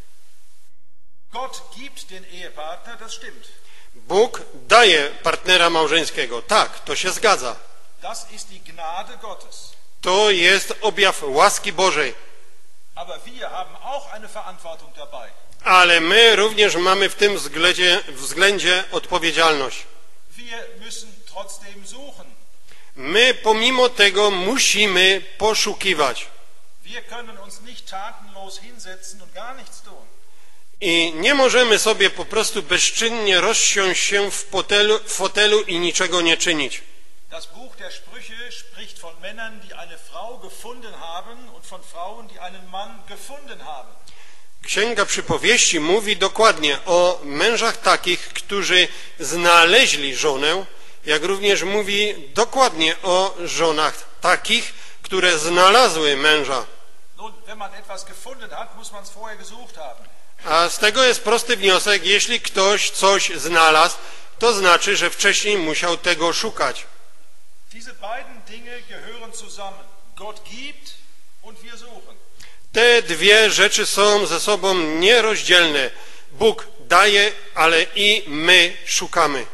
Gott gibt den Ehepartner, das stimmt. Bóg daje partnera małżeńskiego. Tak, to się zgadza. Das ist die Gnade Gottes. To jest objaw łaski Bożej. Aber wir haben auch eine Verantwortung dabei. Ale my również mamy w tym względzie odpowiedzialność. Wir müssen trotzdem suchen. My pomimo tego musimy poszukiwać. Wir können uns nicht tatenlos hinsetzen und gar nichts tun. I nie możemy sobie po prostu bezczynnie rozsiąść się w fotelu i niczego nie czynić. Das Buch der Sprüche spricht von Männern, die eine Frau gefunden haben und von Frauen, die einen Mann gefunden haben. Księga Przypowieści mówi dokładnie o mężach takich, którzy znaleźli żonę, jak również mówi dokładnie o żonach takich, które znalazły męża. Nun, wenn man etwas gefunden hat, muss man es vorher gesucht haben. A z tego jest prosty wniosek, jeśli ktoś coś znalazł, to znaczy, że wcześniej musiał tego szukać. Diese beiden Dinge gehören zusammen. Gott gibt und wir suchen. Te dwie rzeczy są ze sobą nierozdzielne. Bóg daje, ale i my szukamy.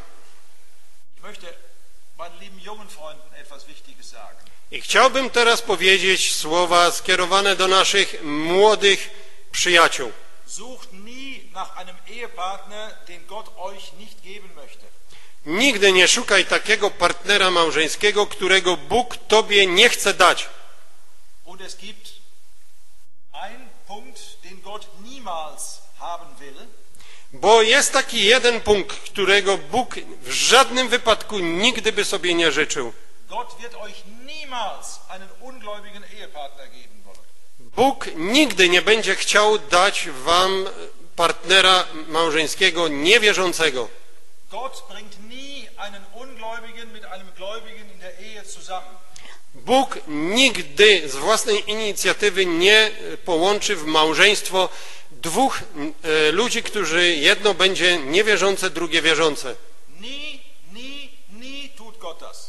Ich möchte meinen lieben jungen Freunden etwas Wichtiges sagen. I chciałbym teraz powiedzieć słowa skierowane do naszych młodych przyjaciół. Sucht nie nach einem Ehepartner, den Gott euch nicht geben möchte. Nigdy nie szukaj takiego partnera małżeńskiego, którego Bóg tobie nie chce dać. Und es gibt einen Punkt, den Gott niemals haben will. Bo jest taki jeden punkt, którego Bóg w żadnym wypadku nigdy by sobie nie życzył. Gott wird euch niemals einen ungläubigen Ehepartner geben wollen. Bóg nigdy nie będzie chciał dać wam partnera małżeńskiego niewierzącego. Gott bringt nie einen Ungläubigen mit einem Gläubigen in der Ehe zusammen. Bóg nigdy z własnej inicjatywy nie połączy w małżeństwo dwóch ludzi, którzy jedno będzie niewierzące, drugie wierzące. Nie tut Gott das.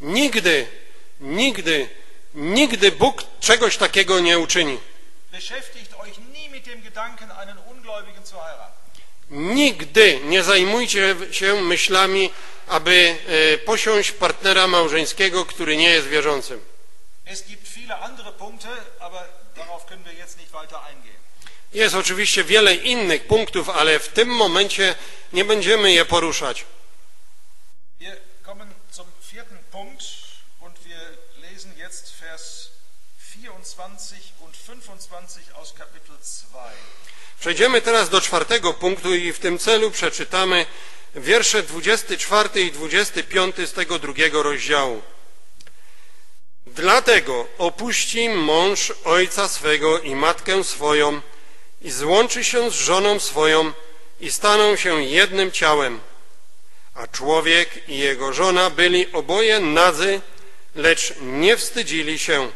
Nigdy Bóg czegoś takiego nie uczyni. Beschäftigt euch nie mit dem Gedanken, einen Ungläubigen zu heiraten. Nigdy nie zajmujcie się myślami, aby posiąść partnera małżeńskiego, który nie jest wierzącym. Es gibt viele andere Punkte, aber darauf können wir jetzt nicht weiter eingehen. Jest oczywiście wiele innych punktów, ale w tym momencie nie będziemy je poruszać. Wir kommen zum vierten Punkt und wir lesen jetzt Vers 24 und 25 aus Kapitel 2. Przejdziemy teraz do czwartego punktu i w tym celu przeczytamy wiersze 24 i 25 z tego drugiego rozdziału. Dlatego opuści mąż ojca swego i matkę swoją i złączy się z żoną swoją i staną się jednym ciałem. A człowiek i jego żona byli oboje nadzy, lecz nie wstydzili się.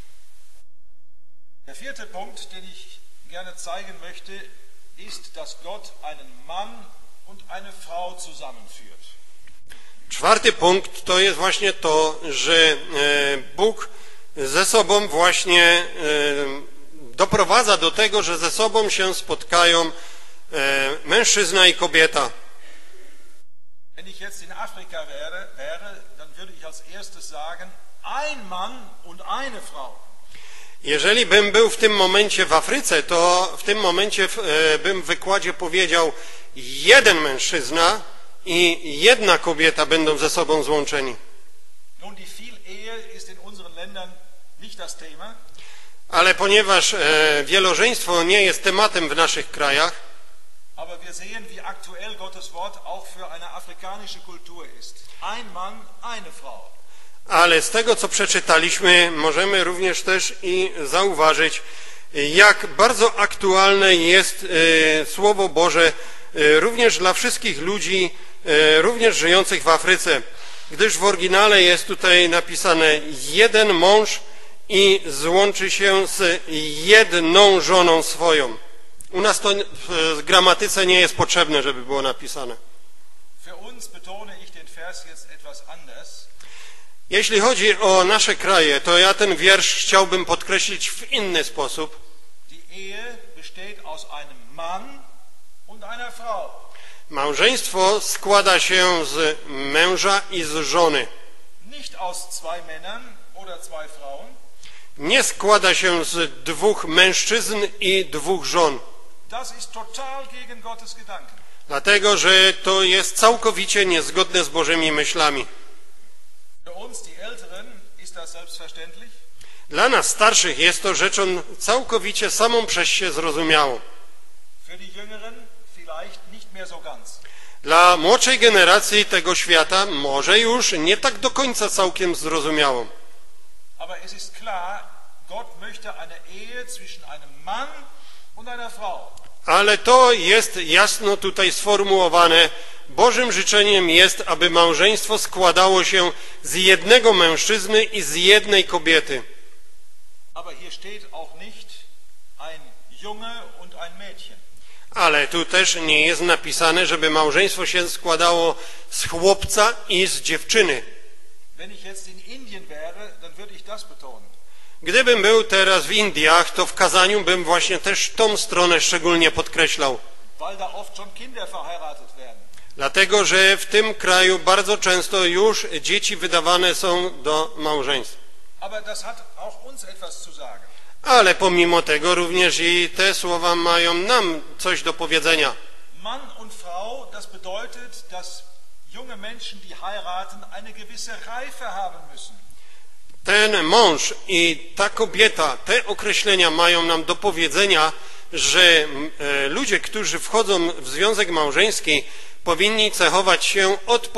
Der vierte Punkt, den ich gerne zeigen möchte, ist, dass Gott einen Mann und eine Frau zusammenführt. Czwarty punkt to jest właśnie to, że Bóg ze sobą właśnie doprowadza do tego, że ze sobą się spotkają mężczyzna i kobieta. Wenn ich jetzt in Afrika wäre, dann würde ich als erstes sagen, ein Mann und eine Frau. Jeżeli bym był w tym momencie w Afryce, to w tym momencie bym w wykładzie powiedział, jeden mężczyzna i jedna kobieta będą ze sobą złączeni. Nun, die Vielehe ist in unseren Ländern nicht das Thema. Ale ponieważ wielożeństwo nie jest tematem w naszych krajach, aber wir sehen, wie aktuell Gottes Wort auch für eine afrikanische Kultur ist. Ein Mann, eine Frau. ale z tego, co przeczytaliśmy, możemy również też i zauważyć, jak bardzo aktualne jest Słowo Boże również dla wszystkich ludzi, również żyjących w Afryce, gdyż w oryginale jest tutaj napisane jeden mąż i złączy się z jedną żoną swoją. U nas to w gramatyce nie jest potrzebne, żeby było napisane. Für uns betone ich den Vers jetzt etwas anders. Jeśli chodzi o nasze kraje, to ja ten wiersz chciałbym podkreślić w inny sposób. Die Ehe besteht aus einem Mann und einer Frau. Małżeństwo składa się z męża i z żony. Nicht aus zwei Männern oder zwei Frauen. Nie składa się z dwóch mężczyzn i dwóch żon. Das ist total gegen Gottes Gedanken. Dlatego, że to jest całkowicie niezgodne z Bożymi myślami. Für uns, die Älteren, ist das selbstverständlich. Dla nas starszych jest to rzeczą całkowicie samą przez się zrozumiałą. Für die Jüngeren vielleicht nicht mehr so ganz. Dla młodszej generacji tego świata może już nie tak do końca całkiem zrozumiałą. Aber es ist klar, Gott möchte eine Ehe zwischen einem Mann und einer Frau. Ale to jest jasno tutaj sformułowane. Bożym życzeniem jest, aby małżeństwo składało się z jednego mężczyzny i z jednej kobiety. Aber hier steht auch nicht ein Junge und ein Mädchen. Ale tu też nie jest napisane, żeby małżeństwo się składało z chłopca i z dziewczyny. Wenn ich jetzt in Indien wäre, dann würde ich das betonen. Gdybym był teraz w Indiach, to w kazaniu bym właśnie też tą stronę szczególnie podkreślał. Weil da oft schon Kinder verheiratet werden. Dlatego, że w tym kraju bardzo często już dzieci wydawane są do małżeństw. Aber das hat auch uns etwas zu sagen. Ale pomimo tego również i te słowa mają nam coś do powiedzenia. Mann und Frau, das bedeutet, dass junge Menschen, die heiraten, eine gewisse Reife haben müssen. Ten mąż i ta kobieta, te określenia mają nam do powiedzenia, że ludzie, którzy wchodzą w związek małżeński, powinni cechować się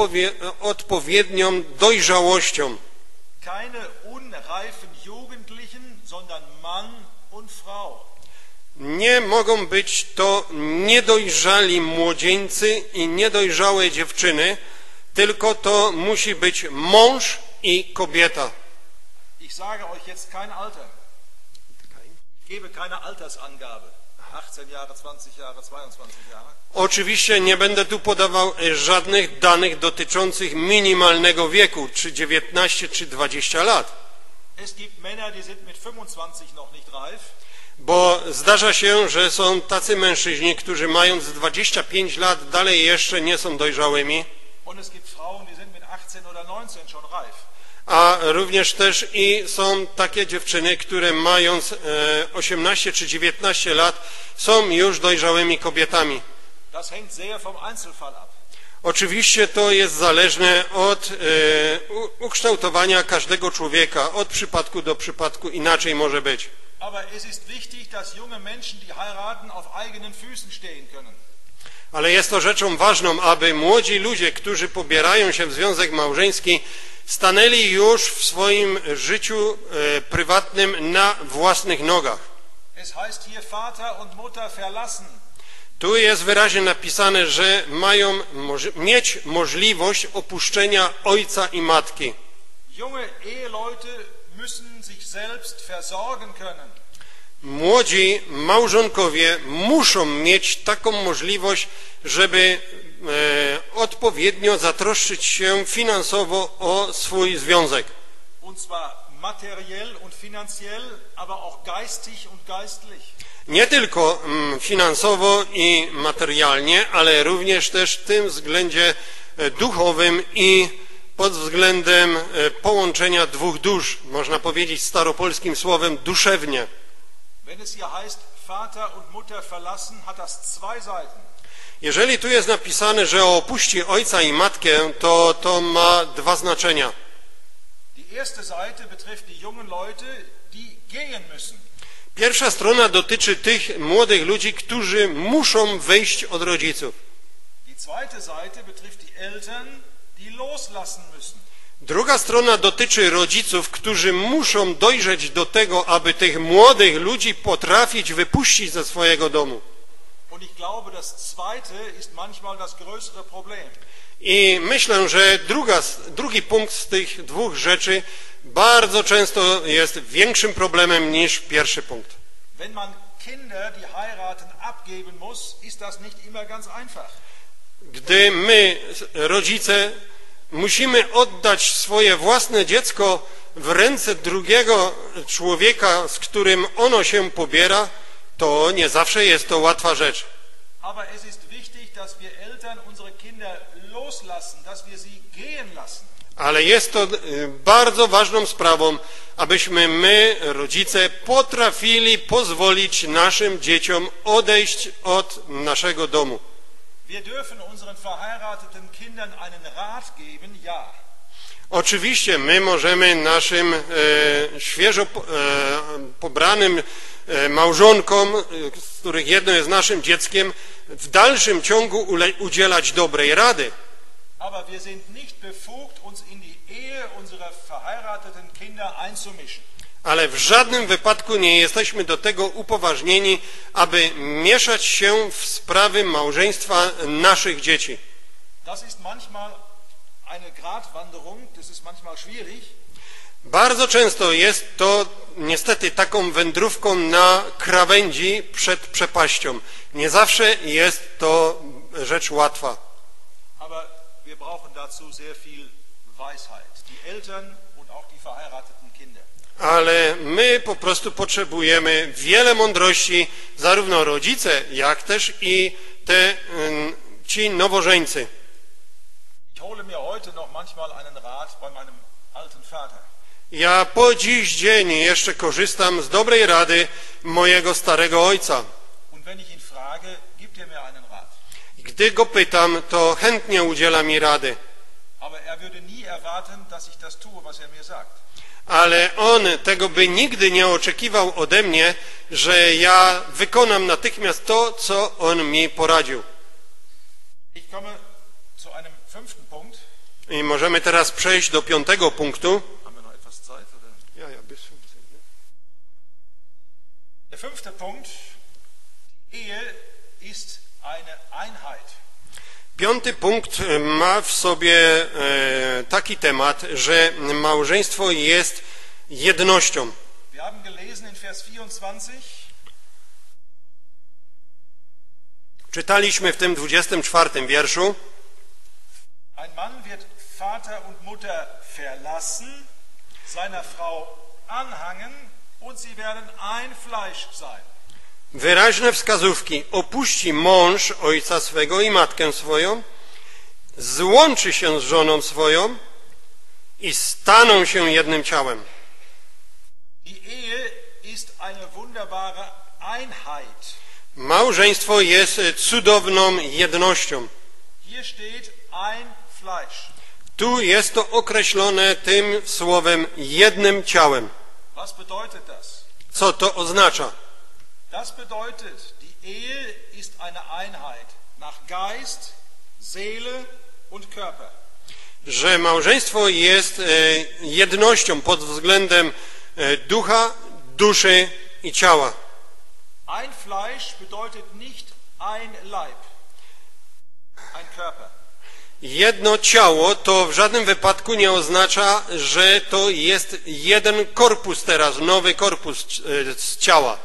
odpowiednią dojrzałością. Keine unreifen Jugendlichen, sondern Mann und Frau. Nie mogą być to niedojrzali młodzieńcy i niedojrzałe dziewczyny, tylko to musi być mąż i kobieta. Ich sage euch jetzt kein Alter. Ich gebe keine Altersangabe. 18 Jahre, 20 Jahre, 22 Jahre. Oczywiście nie będę tu podawał żadnych danych dotyczących minimalnego wieku, czy 19, czy 20 lat. Es gibt Männer, die sind mit 25 noch nicht reif. Bo zdarza się, że są tacy mężczyźni, którzy mając 25 lat dalej jeszcze nie są dojrzałymi. Und es gibt Frauen, die sind mit 18 oder 19 schon reif. A również też i są takie dziewczyny, które mając 18 czy 19 lat są już dojrzałymi kobietami. Das hängt sehr vom Einzelfall ab. Oczywiście to jest zależne od ukształtowania każdego człowieka, od przypadku do przypadku inaczej może być. Aber es ist wichtig, dass junge Menschen, die heiraten, auf eigenen Füßen stehen können. Ale jest to rzeczą ważną, aby młodzi ludzie, którzy pobierają się w związek małżeński, stanęli już w swoim życiu prywatnym na własnych nogach. Es heißt hier Vater und Mutter verlassen. Tu jest wyraźnie napisane, że mają mieć możliwość opuszczenia ojca i matki. Junge Eheleute müssen sich selbst versorgen können. Młodzi małżonkowie muszą mieć taką możliwość, żeby odpowiednio zatroszczyć się finansowo o swój związek. Und zwar materiell und finanziell, aber auch geistig und geistlich. Nie tylko finansowo i materialnie, ale również też w tym względzie duchowym i pod względem połączenia dwóch dusz, można powiedzieć staropolskim słowem duszewnie. Wenn es hier heißt, Vater und Mutter verlassen, hat das zwei Seiten. Jeżeli tu jest napisane, że opuści ojca i matkę, to ma dwa znaczenia. Die erste Seite betrifft die jungen Leute, die gehen müssen. Pierwsza strona dotyczy tych młodych ludzi, którzy muszą wyjść od rodziców. Die zweite Seite betrifft die Eltern, die loslassen müssen. Druga strona dotyczy rodziców, którzy muszą dojrzeć do tego, aby tych młodych ludzi potrafić wypuścić ze swojego domu. Und ich glaube, das zweite ist manchmal das größere Problem. I myślę, że drugi punkt z tych dwóch rzeczy bardzo często jest większym problemem niż pierwszy punkt. Wenn man Kinder, die heiraten, abgeben muss, ist das nicht immer ganz einfach. Gdy my, rodzice, musimy oddać swoje własne dziecko w ręce drugiego człowieka, z którym ono się pobiera, to nie zawsze jest to łatwa rzecz. Aber es ist wichtig, dass wir Eltern unsere Kinder loslassen, dass wir sie gehen lassen. Ale jest to bardzo ważną sprawą, abyśmy my, rodzice, potrafili pozwolić naszym dzieciom odejść od naszego domu. Wir dürfen unseren verheirateten Kindern einen Rat geben, ja. Oczywiście my możemy naszym świeżo pobranym małżonkom, z których jedno jest naszym dzieckiem, w dalszym ciągu udzielać dobrej rady. Aber wir sind nicht befugt, uns in die Ehe unserer verheirateten Kinder einzumischen. Ale w żadnym wypadku nie jesteśmy do tego upoważnieni, aby mieszać się w sprawy małżeństwa naszych dzieci. Das ist manchmal eine Gratwanderung, das ist manchmal schwierig. Bardzo często jest to niestety taką wędrówką na krawędzi przed przepaścią. Nie zawsze jest to rzecz łatwa. Aber wir brauchen dazu sehr viel Weisheit. Die Eltern und auch die verheirateten Kinder. Ale my po prostu potrzebujemy wiele mądrości, zarówno rodzice, jak też i ci nowożeńcy. Ich hole mir heute noch manchmal einen Rat bei meinem alten Vater. Ja po dziś dzień jeszcze korzystam z dobrej rady mojego starego ojca. Und wenn ich ihn frage, gibt er mir einen Rat. Gdy go pytam, to chętnie udziela mi rady. Aber er würde nie erwarten, dass ich das tue, was er mir sagt. Ale on tego by nigdy nie oczekiwał ode mnie, że ja wykonam natychmiast to, co on mi poradził. Ich komme zu einem fünften Punkt. I możemy teraz przejść do 5. punktu. Haben wir noch etwas Zeit? Oder? Ja, bis 15. Der fünfte Punkt. Ehe ist eine Einheit. 5. punkt ma w sobie taki temat, że małżeństwo jest jednością. Wir haben gelesen in Vers 24. Czytaliśmy w tym 24. wierszu. Ein Mann wird Vater und Mutter verlassen, seiner Frau anhangen und sie werden ein Fleisch sein. Wyraźne wskazówki. Opuści mąż ojca swego i matkę swoją, złączy się z żoną swoją i staną się jednym ciałem. Die Ehe ist eine wunderbare Einheit. Małżeństwo jest cudowną jednością. Hier steht ein Fleisch. Tu jest to określone tym słowem jednym ciałem. Was bedeutet das? Co to oznacza? Das bedeutet, die Ehe ist eine Einheit nach Geist, Seele und Körper. Że małżeństwo jest jednością pod względem ducha, duszy i ciała. Ein Fleisch bedeutet nicht ein Leib, ein Körper. Jedno ciało to w żadnym wypadku nie oznacza, że to jest jeden korpus teraz, nowy korpus z ciała.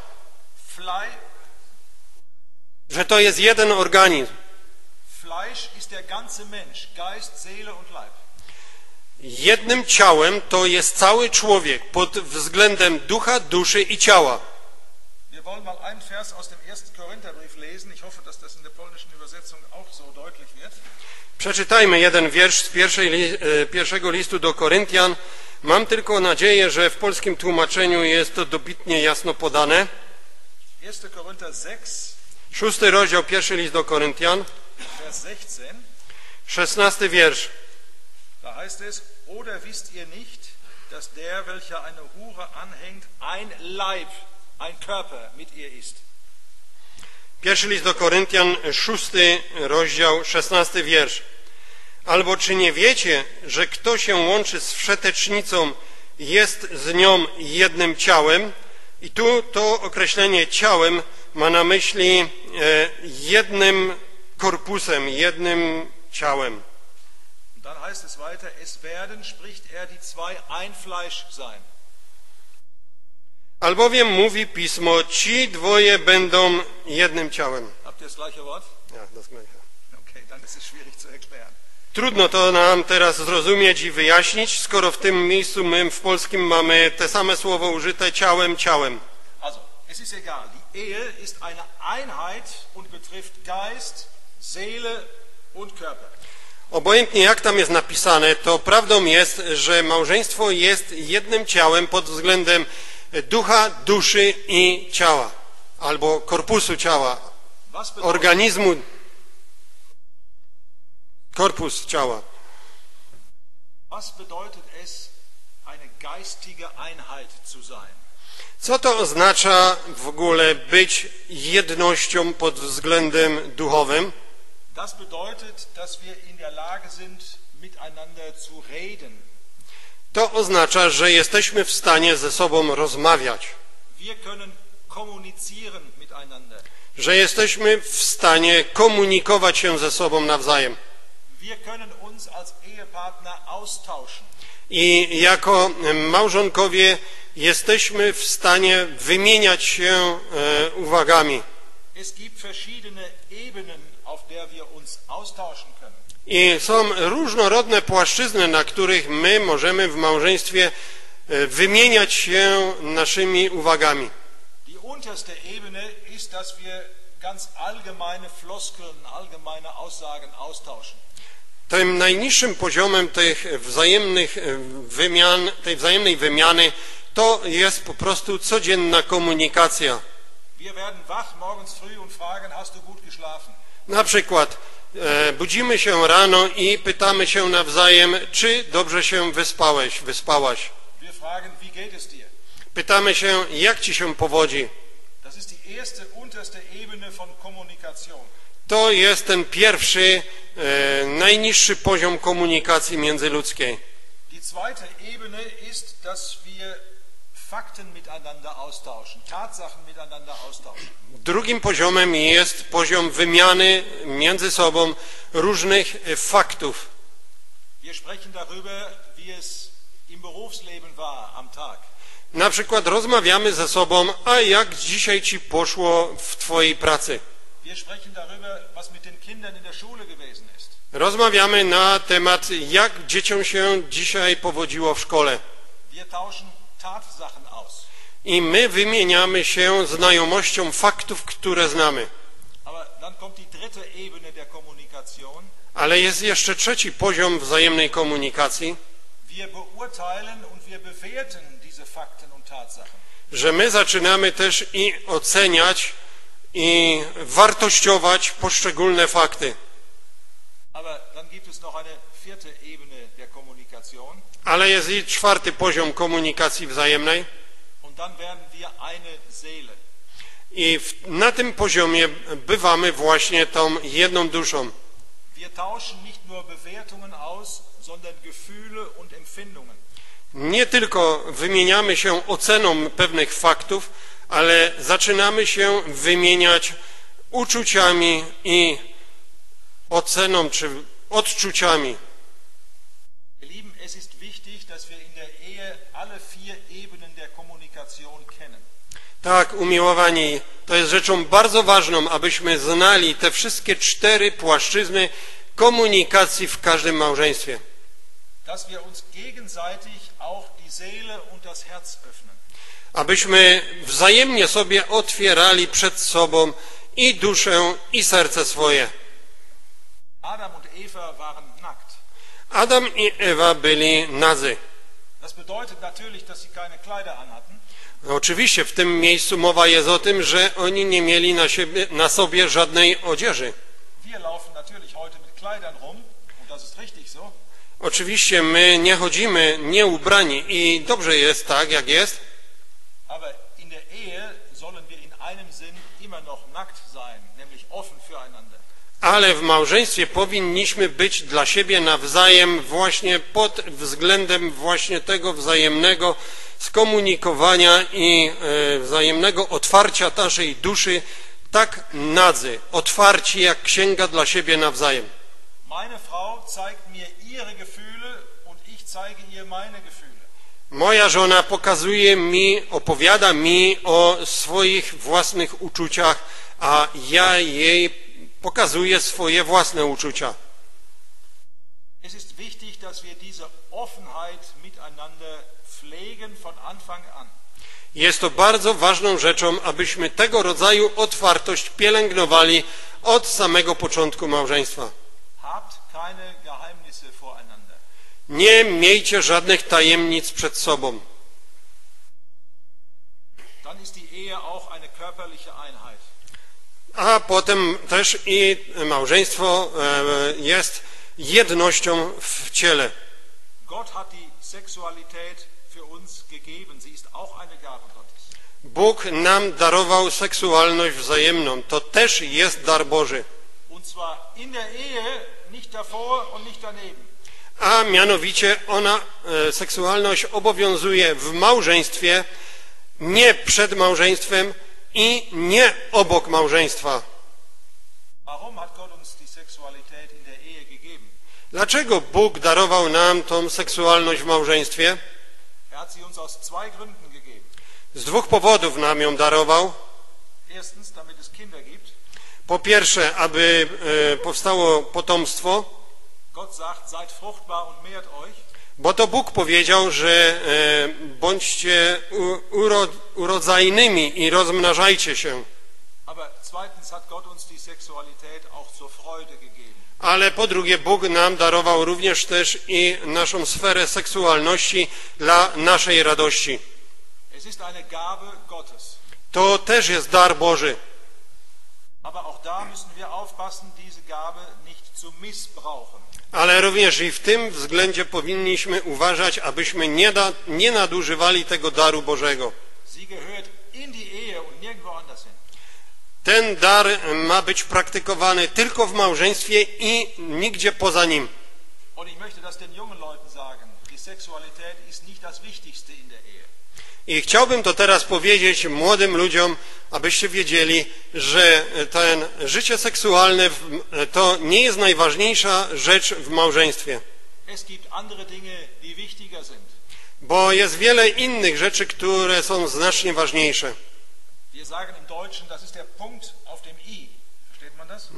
Że to jest jeden organizm. Fleisch ist der ganze Mensch, Geist, Seele und Leib. Jednym ciałem to jest cały człowiek pod względem ducha, duszy i ciała. Wir wollen mal einen Vers aus dem 1. Korintherbrief lesen. Ich hoffe, dass das in der polnischen Übersetzung auch so deutlich wird. Przeczytajmy jeden wiersz z pierwszego listu do Koryntian. Mam tylko nadzieję, że w polskim tłumaczeniu jest to dobitnie jasno podane. 1. Korinther 6, 6 rozdział, pierwszy list do Koryntian, Vers 16. 16 wiersz. Da heißt es, oder wisst ihr nicht, dass der, welcher eine Hure anhängt, ein Leib, ein Körper mit ihr ist? Pierwszy list do Koryntian, 6 rozdział, 16 wiersz. Albo czy nie wiecie, że kto się łączy z wszetecznicą, jest z nią jednym ciałem? I tu to określenie ciałem ma na myśli jednym korpusem, jednym ciałem. Dann heißt es weiter, es werden, spricht die zwei ein Fleisch sein. Albowiem mówi Pismo, ci dwoje będą jednym ciałem. Habt ihr das gleiche Wort? Ja, das gleiche. Okay, dann ist es schwierig zu erklären. Trudno to nam teraz zrozumieć i wyjaśnić, skoro w tym miejscu my w polskim mamy te same słowo użyte ciałem, ciałem. Also, es ist egal. Die Ehe ist eine Einheit und betrifft Geist, Seele und Körper. Obojętnie jak tam jest napisane, to prawdą jest, że małżeństwo jest jednym ciałem pod względem ducha, duszy i ciała, albo korpusu ciała, organizmu, korpus ciała. Was bedeutet es, eine geistige Einheit zu sein? Co to oznacza w ogóle być jednością pod względem duchowym? Das bedeutet, dass wir in der Lage sind, miteinander zu reden. To oznacza, że jesteśmy w stanie ze sobą rozmawiać, Wir können kommunizieren miteinander. że jesteśmy w stanie komunikować się ze sobą nawzajem. Wir können uns als Ehepartner austauschen. I jako małżonkowie jesteśmy w stanie wymieniać się uwagami. Es gibt verschiedene Ebenen, auf der wir uns austauschen können. I są różnorodne płaszczyzny, na których my możemy w małżeństwie wymieniać się naszymi uwagami. Die unterste Ebene ist, dass wir ganz allgemeine Floskeln, allgemeine Aussagen austauschen. Tym najniższym poziomem tych wzajemnych wymian, tej wzajemnej wymiany to jest po prostu codzienna komunikacja. Wir werden wach morgens früh und fragen, hast du gut geschlafen? Na przykład budzimy się rano i pytamy się nawzajem, czy dobrze się wyspałeś, wyspałaś. Wir fragen, wie geht es dir? Pytamy się, jak ci się powodzi. Das ist die erste, unterste Ebene von Kommunikation. To jest ten pierwszy, najniższy poziom komunikacji międzyludzkiej. Die zweite Ebene ist, dass wir Fakten miteinander austauschen, Tatsachen miteinander austauschen. Drugim poziomem jest poziom wymiany między sobą różnych faktów. Wir sprechen darüber, wie es im Berufsleben war am Tag. Na przykład rozmawiamy ze sobą, a jak dzisiaj ci poszło w twojej pracy. Wir sprechen darüber, was mit den Kindern in der Schule gewesen ist. Rozmawiamy na temat, jak dzieciom się dzisiaj powodziło w szkole. Wir tauschen Tatsachen aus. I my wymieniamy się znajomością faktów, które znamy. Aber dann kommt die dritte Ebene der Kommunikation. Ale jest jeszcze trzeci poziom wzajemnej komunikacji, Wir beurteilen und wir bewerten diese Fakten und Tatsachen. że my zaczynamy też i oceniać i wartościować poszczególne fakty. Aber dann gibt es noch eine vierte Ebene der Kommunikation. Ale jest i czwarty poziom komunikacji wzajemnej. Und dann werden wir eine Seele. I na tym poziomie bywamy właśnie tą jedną duszą. Wir tauschen nicht nur Bewertungen aus, sondern Gefühle und Empfindungen. Nie tylko wymieniamy się oceną pewnych faktów, ale zaczynamy się wymieniać uczuciami i oceną czy odczuciami. Ihr Lieben, es ist wichtig, dass wir in der Ehe alle vier Ebenen der Kommunikation kennen. Tak, umiłowani, to jest rzeczą bardzo ważną, abyśmy znali te wszystkie cztery płaszczyzny komunikacji w każdym małżeństwie. dass wir uns gegenseitig auch die Seele und das Herz öffnen. Abyśmy wzajemnie sobie otwierali przed sobą i duszę, i serce swoje. Adam und Eva waren nackt. Adam i Ewa byli nadzy. Das bedeutet natürlich, dass sie keine Kleider anhatten. Oczywiście w tym miejscu mowa jest o tym, że oni nie mieli na sobie żadnej odzieży. Wir laufen natürlich heute mit Kleidern rum und das ist richtig so. Oczywiście my nie chodzimy nieubrani i dobrze jest tak, jak jest. Aber in der Ehe sollen wir in einem Sinn immer noch nackt sein, nämlich offen füreinander. Ale w małżeństwie powinniśmy być dla siebie nawzajem właśnie pod względem właśnie tego wzajemnego skomunikowania i wzajemnego otwarcia naszej duszy, tak nadzy, otwarci jak księga dla siebie nawzajem. Meine Frau zeigt mir ihre Gefühle und ich zeige ihr meine Gefühle. Moja żona pokazuje mi, opowiada mi o swoich własnych uczuciach, a ja jej pokazuję swoje własne uczucia. Es ist wichtig, dass wir diese Offenheit miteinander pflegen von Anfang an. Jest to bardzo ważną rzeczą, abyśmy tego rodzaju otwartość pielęgnowali od samego początku małżeństwa. Habt keine Geheimnisse voreinander. Nie miejcie żadnych tajemnic przed sobą. Dann ist die Ehe auch eine körperliche Einheit. A potem też i małżeństwo jest jednością w ciele. Gott hat die Sexualität für uns gegeben. Sie ist auch eine Gabe Gottes. Bóg nam darował seksualność wzajemną. To też jest dar Boży. Und zwar in der Ehe, nicht davor und nicht daneben. A mianowicie ona, seksualność obowiązuje w małżeństwie, nie przed małżeństwem i nie obok małżeństwa. Warum hat Gott uns die Sexualität in der Ehe gegeben? Dlaczego Bóg darował nam tą seksualność w małżeństwie? Hat sie uns aus zwei Gründen gegeben. Z dwóch powodów nam ją darował. Erstens, damit es Kinder gibt. Po pierwsze, aby powstało potomstwo, Gott sagt, seid fruchtbar und mehrt euch. bo to Bóg powiedział, że bądźcie urodzajnymi i rozmnażajcie się. Aber zweitens hat Gott uns die Sexualität auch zur Freude gegeben. Ale po drugie, Bóg nam darował również też i naszą sferę seksualności dla naszej radości. Es ist eine Gabe Gottes. To też jest dar Boży. Aber auch da müssen wir aufpassen, diese Gabe nicht zu missbrauchen. Ale również i w tym względzie powinniśmy uważać, abyśmy nie nadużywali tego daru Bożego. Sie gehört in die Ehe und nirgendwo anders hin. Ten dar ma być praktykowany tylko w małżeństwie i nigdzie poza nim. Und ich möchte das den jungen Leuten sagen, die Sexualität ist nicht das Wichtigste in der Ehe. I chciałbym to teraz powiedzieć młodym ludziom, abyście wiedzieli, że życie seksualne to nie jest najważniejsza rzecz w małżeństwie. Es gibt andere Dinge, die wichtiger sind. Bo jest wiele innych rzeczy, które są znacznie ważniejsze. Wir sagen im Deutschen, das ist der Punkt auf dem I. Versteht man das?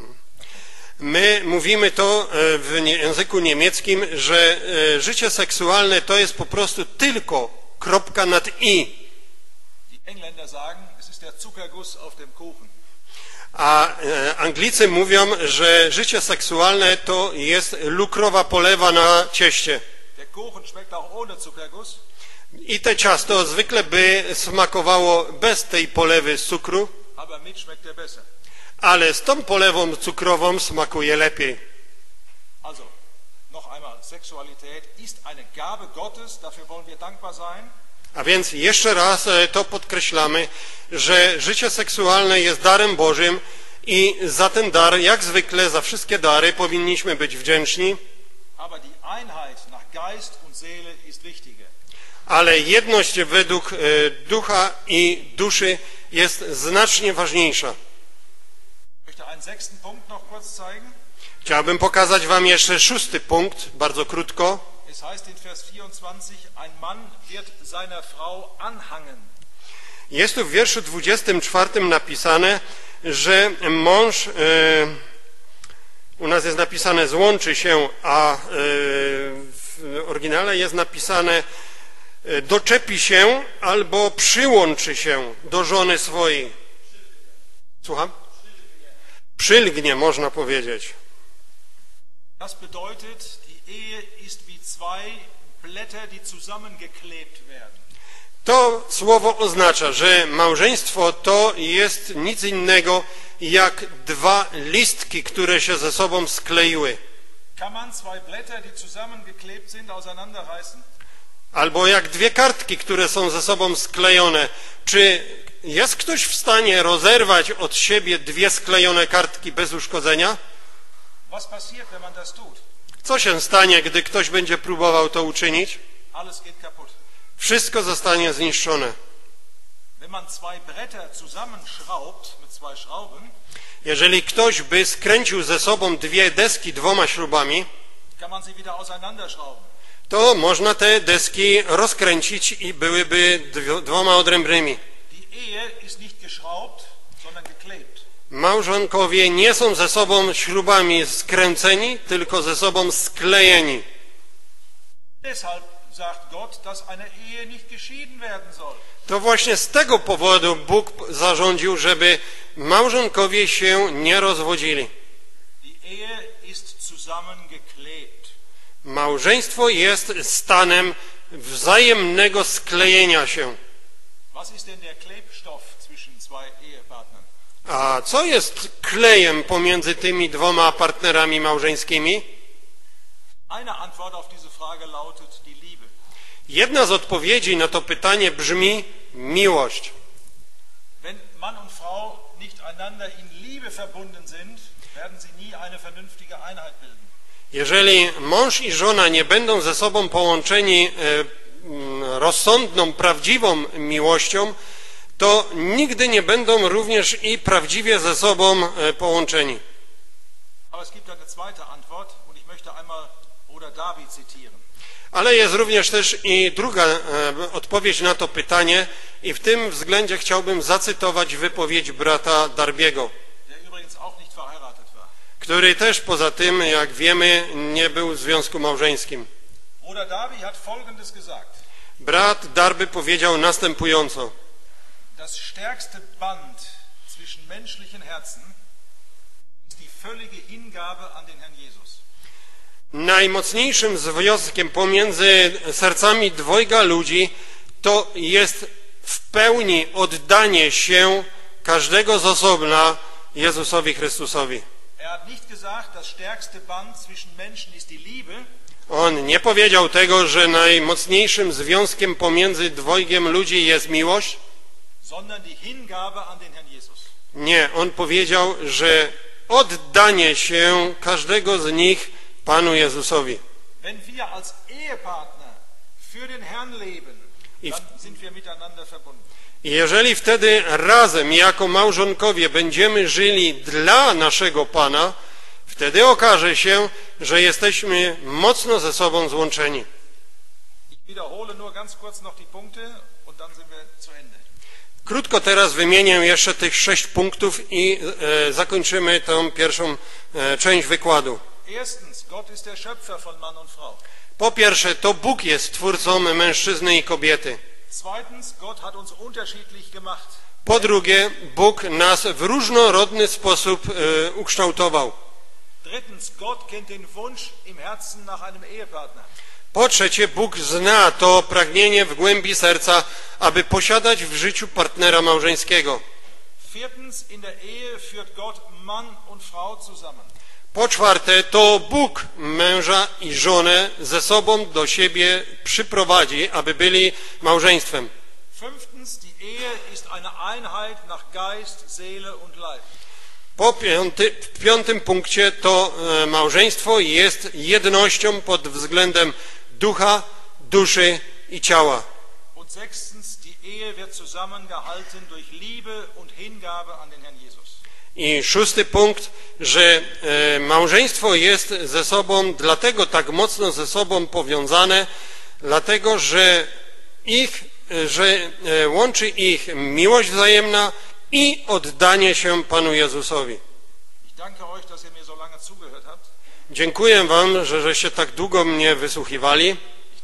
My mówimy to w języku niemieckim, że życie seksualne to jest po prostu tylko kropka nad i. Die Engländer sagen, es ist der Zuckerguss auf dem Kuchen. A Anglicy mówią, że życie seksualne to jest lukrowa polewa na cieście. Der Kuchen schmeckt auch ohne Zuckerguss. I te ciasto zwykle by smakowało bez tej polewy z cukru, Aber mit schmeckt er besser. ale z tą polewą cukrową smakuje lepiej. Also, noch einmal, Sexualität ist eine Gabe Gottes, dafür wollen wir dankbar sein. A więc jeszcze raz to podkreślamy, że życie seksualne jest darem Bożym i za ten dar, jak zwykle za wszystkie dary, powinniśmy być wdzięczni. Aber die Einheit nach Geist und Seele ist wichtiger. Ale jedność według ducha i duszy jest znacznie ważniejsza. Ich möchte einen sechsten Punkt noch kurz zeigen. Chciałbym pokazać wam jeszcze 6. punkt, bardzo krótko. Es heißt in Vers 24, ein Mann wird seiner Frau anhangen. Jest tu w wierszu 24 napisane, że mąż, u nas jest napisane złączy się, a w oryginale jest napisane doczepi się albo przyłączy się do żony swojej. Słucham? Przylgnie, można powiedzieć. Das bedeutet, die Ehe ist wie zwei Blätter, die zusammengeklebt werden. To słowo oznacza, że małżeństwo to jest nic innego jak dwa listki, które się ze sobą skleiły. Kann man zwei Blätter, die zusammengeklebt sind, auseinanderreißen? Albo jak dwie kartki, które są ze sobą sklejone. Czy jest ktoś w stanie rozerwać od siebie dwie sklejone kartki bez uszkodzenia? Was passiert, wenn man das tut? Co się stanie, gdy ktoś będzie próbował to uczynić? Alles geht kaputt. Wszystko zostanie zniszczone. Wenn man zwei Bretter zusammenschraubt mit zwei Schrauben, Jeżeli ktoś by skręcił ze sobą dwie deski dwoma śrubami, kann man sie wieder auseinanderschrauben. to można te deski rozkręcić i byłyby dwoma odrębnymi. Die Ehe ist nicht geschraubt, sondern geklebt. Małżonkowie nie są ze sobą śrubami skręceni, tylko ze sobą sklejeni. Deshalb sagt Gott, dass eine Ehe nicht geschieden werden soll. To właśnie z tego powodu Bóg zarządził, żeby małżonkowie się nie rozwodzili. Die Ehe ist zusammengeklebt. Małżeństwo jest stanem wzajemnego sklejenia się. Was ist denn der Klebstoff zwischen zwei Ehepartnern? A co jest klejem pomiędzy tymi dwoma partnerami małżeńskimi? Eine Antwort auf diese Frage lautet die Liebe. Jedna z odpowiedzi na to pytanie brzmi miłość. Wenn Mann und Frau nicht einander in Liebe verbunden sind, werden sie nie eine vernünftige Einheit bilden. Jeżeli mąż i żona nie będą ze sobą połączeni rozsądną, prawdziwą miłością, to nigdy nie będą również i prawdziwie ze sobą połączeni. Aber es gibt eine zweite Antwort und ich möchte einmal Bruder David zitieren. Ale jest również też i druga odpowiedź na to pytanie i w tym względzie chciałbym zacytować wypowiedź brata Darbiego, Der übrigens auch nicht verheiratet war. który też poza tym, jak wiemy, nie był w związku małżeńskim. Bruder David hat Folgendes gesagt. Brat Darby powiedział następująco. Das stärkste Band zwischen menschlichen Herzen ist die völlige Hingabe an den Herrn Jesus. Najmocniejszym związkiem pomiędzy sercami dwojga ludzi to jest w pełni oddanie się każdego z osobna Jezusowi Chrystusowi. Er hat nicht gesagt, das stärkste Band zwischen Menschen ist die Liebe, On nie powiedział tego, że najmocniejszym związkiem pomiędzy dwojgiem ludzi jest miłość. sondern die Hingabe an den Herrn Jesus. Nie, on powiedział, że oddanie się każdego z nich Panu Jezusowi. Wenn wir als Ehepartner für den Herrn leben, dann sind wir miteinander verbunden. I jeżeli wtedy razem jako małżonkowie będziemy żyli dla naszego Pana, wtedy okaże się, że jesteśmy mocno ze sobą złączeni. Ich wiederhole nur ganz kurz noch die Punkte und dann sind wir zu Ende. Krótko teraz wymienię jeszcze tych 6 punktów i zakończymy tę pierwszą część wykładu. Erstens, Gott ist der Schöpfer von Mann und Frau. Po pierwsze, to Bóg jest twórcą mężczyzny i kobiety. Zweitens, Gott hat uns unterschiedlich gemacht. Po drugie, Bóg nas w różnorodny sposób ukształtował. Drittens, Gott kennt den Wunsch im Herzen nach einem Ehepartner. Po trzecie, Bóg zna to pragnienie w głębi serca, aby posiadać w życiu partnera małżeńskiego. Viertens, in der Ehe führt Gott Mann und Frau zusammen. Po czwarte, to Bóg męża i żonę ze sobą do siebie przyprowadzi, aby byli małżeństwem. Fünftens, die Ehe ist eine Einheit nach Geist, Seele und Leib. W piątym punkcie to małżeństwo jest jednością pod względem ducha, duszy i ciała. Und sechstens, die Ehe wird zusammengehalten durch Liebe und Hingabe an den Herrn Jesus. I szósty punkt, że małżeństwo jest ze sobą dlatego tak mocno ze sobą powiązane, dlatego że łączy ich miłość wzajemna i oddanie się Panu Jezusowi. Ich danke euch, dass ihr mir so lange zugehört habt. Dziękuję wam, żeście tak długo mnie wysłuchiwali. Ich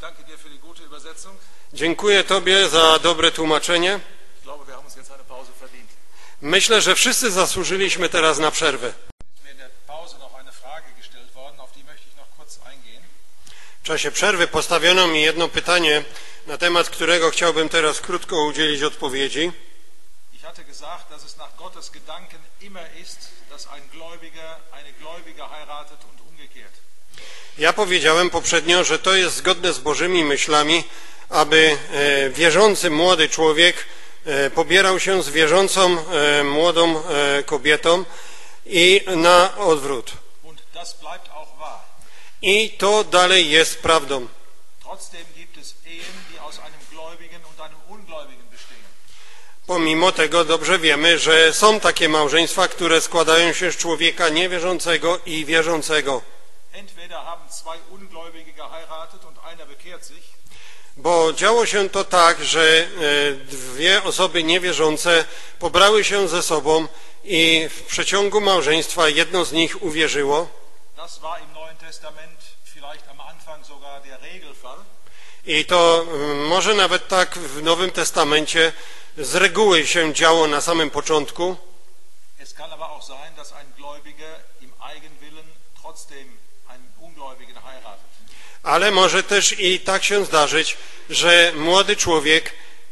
Übersetzung. Dziękuję Tobie za dobre tłumaczenie. Ich glaube, wir haben uns jetzt eine Pause verdient. Myślę, że wszyscy zasłużyliśmy teraz na przerwę. Mir in der Pause noch eine Frage gestellt worden, auf die möchte ich noch kurz eingehen. W czasie przerwy postawiono mi jedno pytanie, na temat którego chciałbym teraz krótko udzielić odpowiedzi. Ich hatte gesagt, dass es nach Gottes Gedanken immer ist, dass ein Gläubiger eine Gläubige heiratet und umgekehrt. Ja powiedziałem poprzednio, że to jest zgodne z Bożymi myślami, aby wierzący młody człowiek pobierał się z wierzącą młodą kobietą i na odwrót. Und das bleibt auch wahr. I to dalej jest prawdą. Trotzdem gibt es Ehen, die aus einem Gläubigen und einem Ungläubigen bestehen. Pomimo tego dobrze wiemy, że są takie małżeństwa, które składają się z człowieka niewierzącego i wierzącego. Entweder haben zwei Ungläubige geheiratet und einer bekehrt sich, Bo działo się to tak, że dwie osoby niewierzące pobrały się ze sobą i w przeciągu małżeństwa jedno z nich uwierzyło. das war im Neuen Testament vielleicht am Anfang sogar der Regelfall. I to może nawet tak w Nowym Testamencie z reguły się działo na samym początku. Es kann aber auch sein, dass ein Gläubiger im Eigenwillen trotzdem einen Ungläubigen heiratet. Ale może też i tak się zdarzyć, że młody człowiek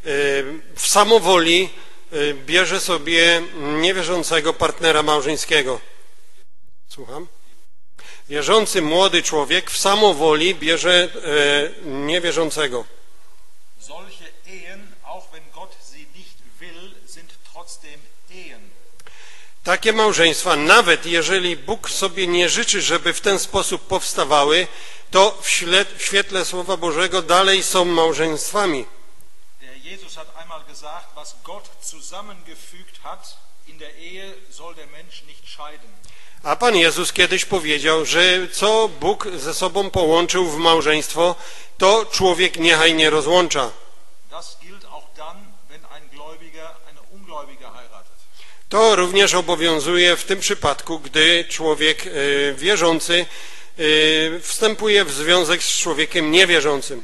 w samowoli bierze sobie niewierzącego partnera małżeńskiego. Słucham? Wierzący młody człowiek w samowoli bierze niewierzącego. Solche Ehen, auch wenn Gott sie nicht will, sind trotzdem Ehen. Takie małżeństwa, nawet jeżeli Bóg sobie nie życzy, żeby w ten sposób powstawały, to w świetle Słowa Bożego dalej są małżeństwami. Der Jesus hat einmal gesagt, was Gott zusammengefügt hat, in der Ehe soll der Mensch nicht scheiden. A Pan Jezus kiedyś powiedział, że co Bóg ze sobą połączył w małżeństwo, to człowiek niechaj nie rozłącza. Das gilt auch dann, wenn ein Gläubiger eine Ungläubige heiratet. To również obowiązuje w tym przypadku, gdy człowiek wierzący wstępuje w związek z człowiekiem niewierzącym.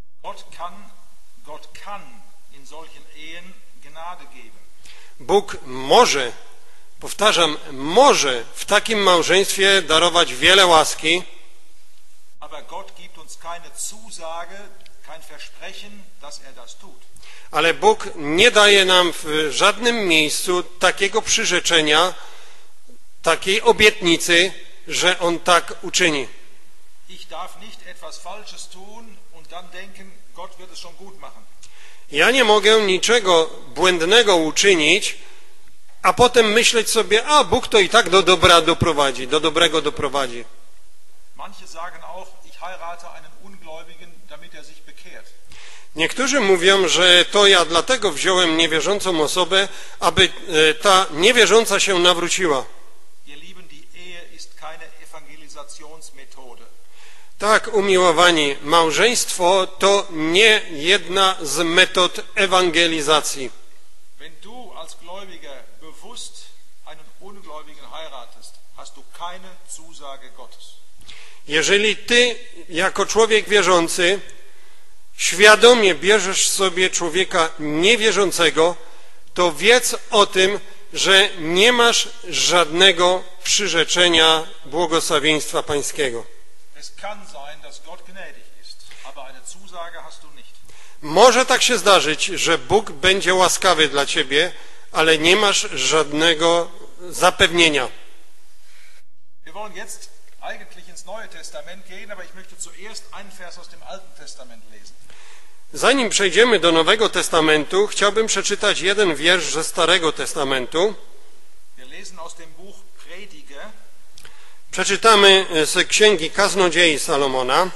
Gott kann in solchen Ehen Gnade geben. Bóg może, powtarzam, może w takim małżeństwie darować wiele łaski, Aber Gott gibt uns keine Zusage, kein Versprechen, dass das tut. ale Bóg nie daje nam w żadnym miejscu takiego przyrzeczenia, takiej obietnicy, że On tak uczyni. Ich darf nicht etwas Falsches tun und dann denken, Gott wird es schon gut machen. Ja nie mogę niczego błędnego uczynić, a potem myśleć sobie, a Bóg to i tak do dobrego doprowadzi. Manche sagen auch, ich heirate einen Ungläubigen, damit sich bekehrt. Niektórzy mówią, że to ja dlatego wziąłem niewierzącą osobę, aby ta niewierząca się nawróciła. Ihr Lieben, die Ehe ist keine Evangelisationsmethode. Tak, umiłowani, małżeństwo to nie jedna z metod ewangelizacji. Wenn du als Gläubiger bewusst einen Ungläubigen heiratest, hast du keine Zusage Gottes. Jeżeli ty, jako człowiek wierzący, świadomie bierzesz sobie człowieka niewierzącego, to wiedz o tym, że nie masz żadnego przyrzeczenia błogosławieństwa pańskiego. Es kann sein, dass Gott gnädig ist, aber eine Zusage hast du nicht. Może tak się zdarzyć, że Bóg będzie łaskawy dla ciebie, ale nie masz żadnego zapewnienia. Wir wollen jetzt eigentlich ins Neue Testament gehen, aber ich möchte zuerst einen Vers aus dem Alten Testament lesen. Zanim przejdziemy do Nowego Testamentu, chciałbym przeczytać jeden wiersz ze Starego Testamentu. Wir lesen aus dem Buch Prediger. Przeczytamy z Księgi Kaznodziei Salomona.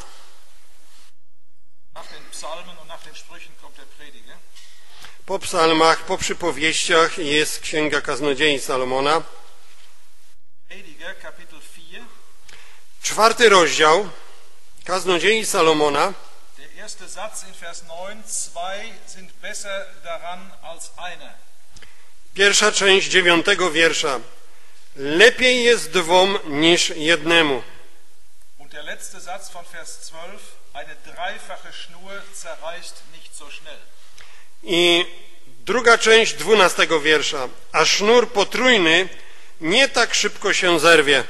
Nach den Psalmen und nach den Sprüchen kommt der Prediger. Po psalmach, po przypowieściach jest Księga Kaznodziei Salomona. Prediger, Kapitel 4. 4. rozdział Kaznodziei Salomona. Der erste Satz in Vers 9, zwei sind besser daran als einer. Pierwsza część 9. wiersza. Lepiej jest dwom niż jednemu. Und der letzte Satz von Vers 12, Eine dreifache Schnur zerreißt nicht so schnell. I druga część 12 wiersza. A sznur potrójny nie tak szybko się zerwie.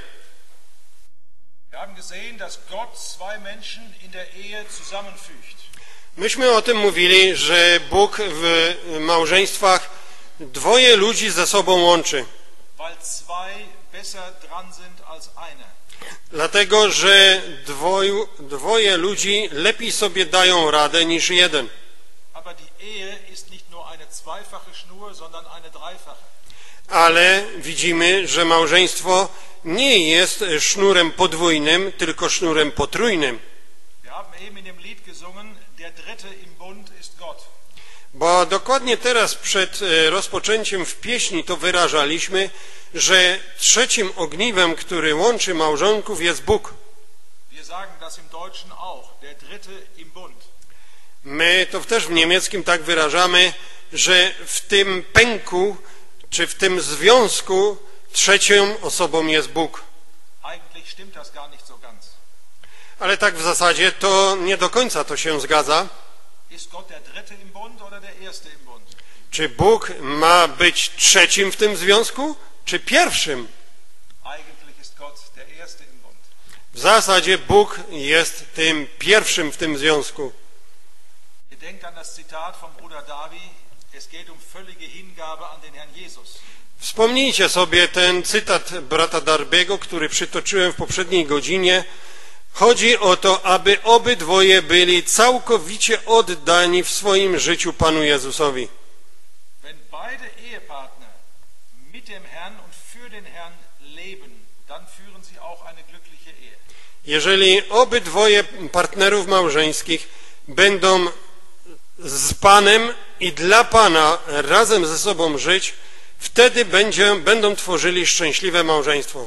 Wir haben gesehen, dass Gott zwei Menschen in der Ehe zusammenfügt. Myśmy o tym mówili, że Bóg w małżeństwach dwoje ludzi ze sobą łączy. Weil zwei besser dran sind als einer. Dlatego, że dwoje ludzi lepiej sobie dają radę niż jeden. Aber die Ehe ist nicht nur eine zweifache Schnur, sondern eine dreifache. Ale widzimy, że małżeństwo nie jest sznurem podwójnym, tylko sznurem potrójnym. Wir haben eben in dem Lied gesungen, der Dritte im Bund ist Gott. Bo dokładnie teraz przed rozpoczęciem w pieśni to wyrażaliśmy, że trzecim ogniwem, który łączy małżonków, jest Bóg. Wir sagen das im Deutschen auch, der Dritte im Bund. My to też w niemieckim tak wyrażamy, że w tym pęku, czy w tym związku trzecią osobą jest Bóg. Eigentlich stimmt das gar nicht so ganz. Ale tak w zasadzie to nie do końca to się zgadza. Ist Gott der Dritte im Bund oder der Erste im Bund? Czy Bóg ma być trzecim w tym związku, czy pierwszym? Eigentlich ist Gott der Erste im Bund. W zasadzie Bóg jest tym pierwszym w tym związku. Ihr denkt an das Zitat von Bruder Davi, es geht um völlige Hingabe an den Herrn Jesus. Wspomnijcie sobie ten cytat brata Darbiego, który przytoczyłem w poprzedniej godzinie. Chodzi o to, aby obydwoje byli całkowicie oddani w swoim życiu Panu Jezusowi. Wenn beide Ehepartner mit dem Herrn und für den Herrn leben, dann führen sie auch eine glückliche Ehe. Jeżeli obydwoje partnerów małżeńskich będą z Panem i dla Pana razem ze sobą żyć, wtedy będą tworzyli szczęśliwe małżeństwo.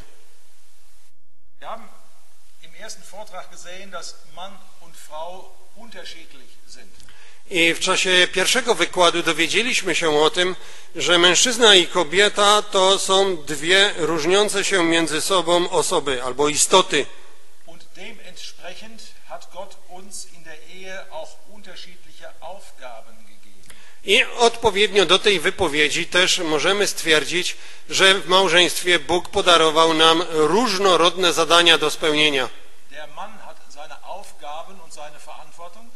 Wir haben im ersten Vortrag gesehen, dass Mann und Frau unterschiedlich sind. I w czasie pierwszego wykładu dowiedzieliśmy się o tym, że mężczyzna i kobieta to są dwie różniące się między sobą osoby albo istoty. Und dementsprechend hat Gott uns in der Ehe auch unterschiedliche Aufgaben gegeben. I odpowiednio do tej wypowiedzi też możemy stwierdzić, że w małżeństwie Bóg podarował nam różnorodne zadania do spełnienia. Der Mann hat seine Aufgaben und seine Verantwortung.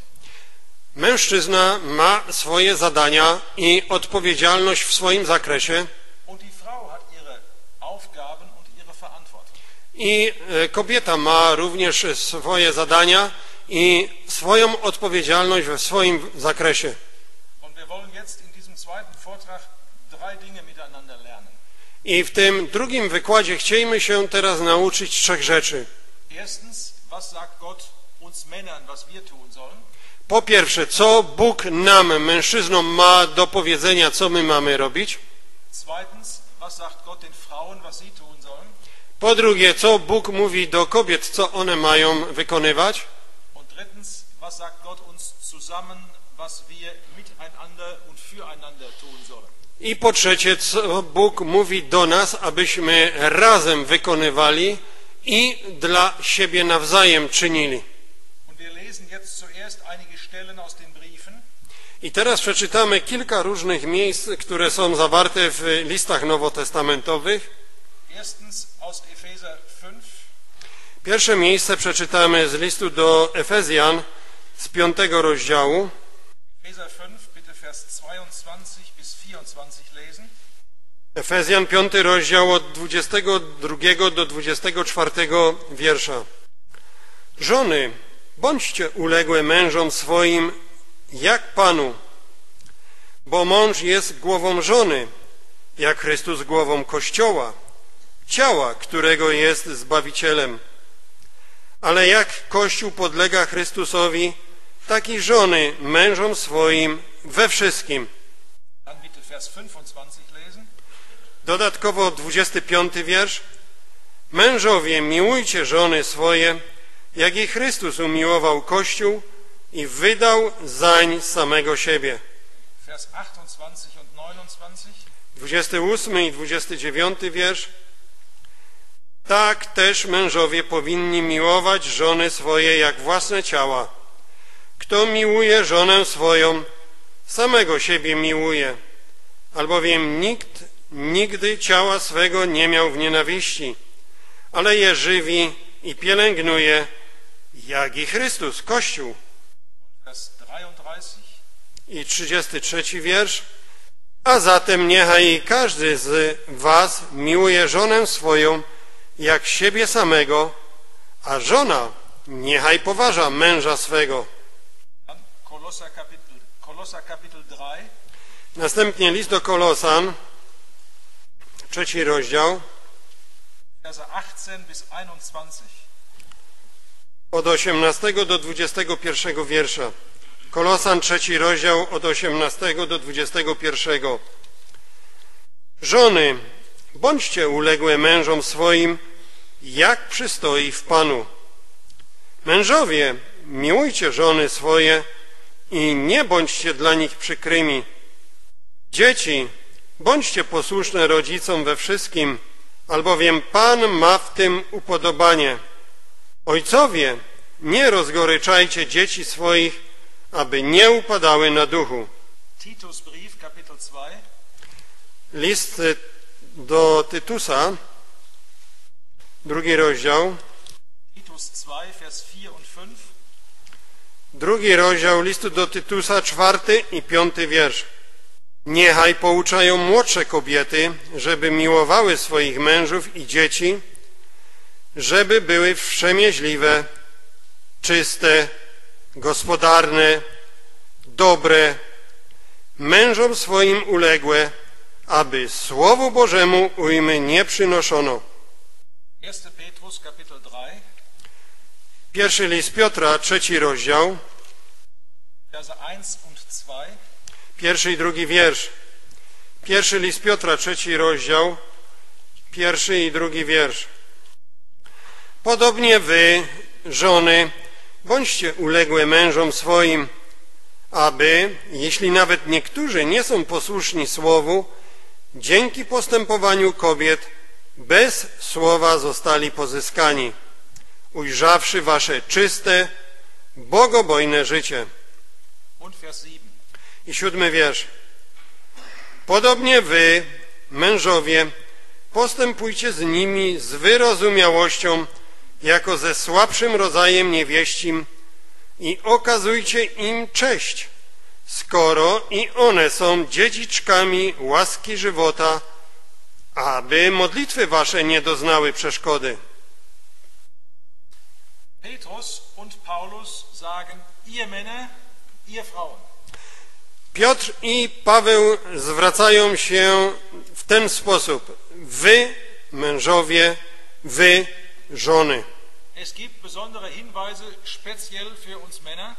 Mężczyzna ma swoje zadania i odpowiedzialność w swoim zakresie Und die Frau hat ihre Aufgaben und ihre Verantwortung. i kobieta ma również swoje zadania i swoją odpowiedzialność we swoim zakresie. Und wir wollen jetzt in diesem zweiten Vortrag drei Dinge miteinander lernen. I w tym drugim wykładzie chcielibyśmy się teraz nauczyć trzech rzeczy. Erstens, was sagt Gott uns Männern, was wir tun sollen? Po pierwsze, co Bóg nam, mężczyznom, ma do powiedzenia, co my mamy robić. Zweitens, was sagt Gott den Frauen, was sie tun sollen? Po drugie, co Bóg mówi do kobiet, co one mają wykonywać. Und drittens, was sagt Gott uns zusammen, was wir miteinander und füreinander tun sollen? I po trzecie, co Bóg mówi do nas, abyśmy razem wykonywali i dla siebie nawzajem czynili. Und wir lesen jetzt zuerst einige Stellen aus den Briefen. I teraz przeczytamy kilka różnych miejsc, które są zawarte w listach nowotestamentowych. Erstens aus Epheser 5, Pierwsze miejsce przeczytamy z listu do Efezjan z 5 rozdziału. Epheser 5, bitte Vers 22 bis 24 lesen. Efezjan 5 rozdział od 22 do 24 wiersza. Żony, bądźcie uległe mężom swoim jak Panu, bo mąż jest głową żony, jak Chrystus głową Kościoła, ciała, którego jest Zbawicielem. Ale jak Kościół podlega Chrystusowi, tak i żony mężom swoim we wszystkim. Dann bitte Vers 25 lesen. Dodatkowo 25 wiersz. Mężowie, miłujcie żony swoje, jak i Chrystus umiłował Kościół i wydał zań samego siebie. Vers 28 und 29. 28 i 29 wiersz. Tak też mężowie powinni miłować żony swoje jak własne ciała. Kto miłuje żonę swoją, samego siebie miłuje, albowiem nikt nigdy ciała swego nie miał w nienawiści, ale je żywi i pielęgnuje, jak i Chrystus, Kościół. Vers 33. I 33 wiersz. A zatem niechaj każdy z was miłuje żonę swoją, jak siebie samego, a żona niechaj poważa męża swego. Dann Kolosser Kapitel 3. Następnie list do Kolosan, 3 rozdział, Verse 18 bis 21. od 18 do 21 wiersza. Kolosan, 3 rozdział, od 18 do 21. Żony, bądźcie uległe mężom swoim, jak przystoi w Panu. Mężowie, miłujcie żony swoje i nie bądźcie dla nich przykrymi. Dzieci, bądźcie posłuszne rodzicom we wszystkim, albowiem Pan ma w tym upodobanie. Ojcowie, nie rozgoryczajcie dzieci swoich, aby nie upadały na duchu. Titusbrief, Kapitel 2. List do Tytusa, 2 rozdział, Titus 2, Vers 4 und 5. 2 rozdział listu do Tytusa, 4 i 5 wiersz. Niechaj pouczają młodsze kobiety, żeby miłowały swoich mężów i dzieci, żeby były wstrzemięźliwe, czyste, gospodarne, dobre, mężom swoim uległe, aby Słowu Bożemu ujmy nie przynoszono. 1. Petrus, Kapitel 3. Pierwszy list Piotra, 3 rozdział, Verse 1 und 2. 1 i 2 wiersz. Pierwszy list Piotra, 3 rozdział, 1 i 2 wiersz. Podobnie wy, żony, bądźcie uległe mężom swoim, aby, jeśli nawet niektórzy nie są posłuszni słowu, dzięki postępowaniu kobiet bez słowa zostali pozyskani, ujrzawszy wasze czyste, bogobojne życie. Und Vers 7. I 7 wiersz. Podobnie wy, mężowie, postępujcie z nimi z wyrozumiałością, jako ze słabszym rodzajem niewieścim i okazujcie im cześć, skoro i one są dziedziczkami łaski żywota, aby modlitwy wasze nie doznały przeszkody. Petrus und Paulus sagen, ihr Männer, ihr Frauen. Piotr i Paweł zwracają się w ten sposób. Wy, mężowie, wy, żony. Es gibt besondere Hinweise speziell für uns Männer.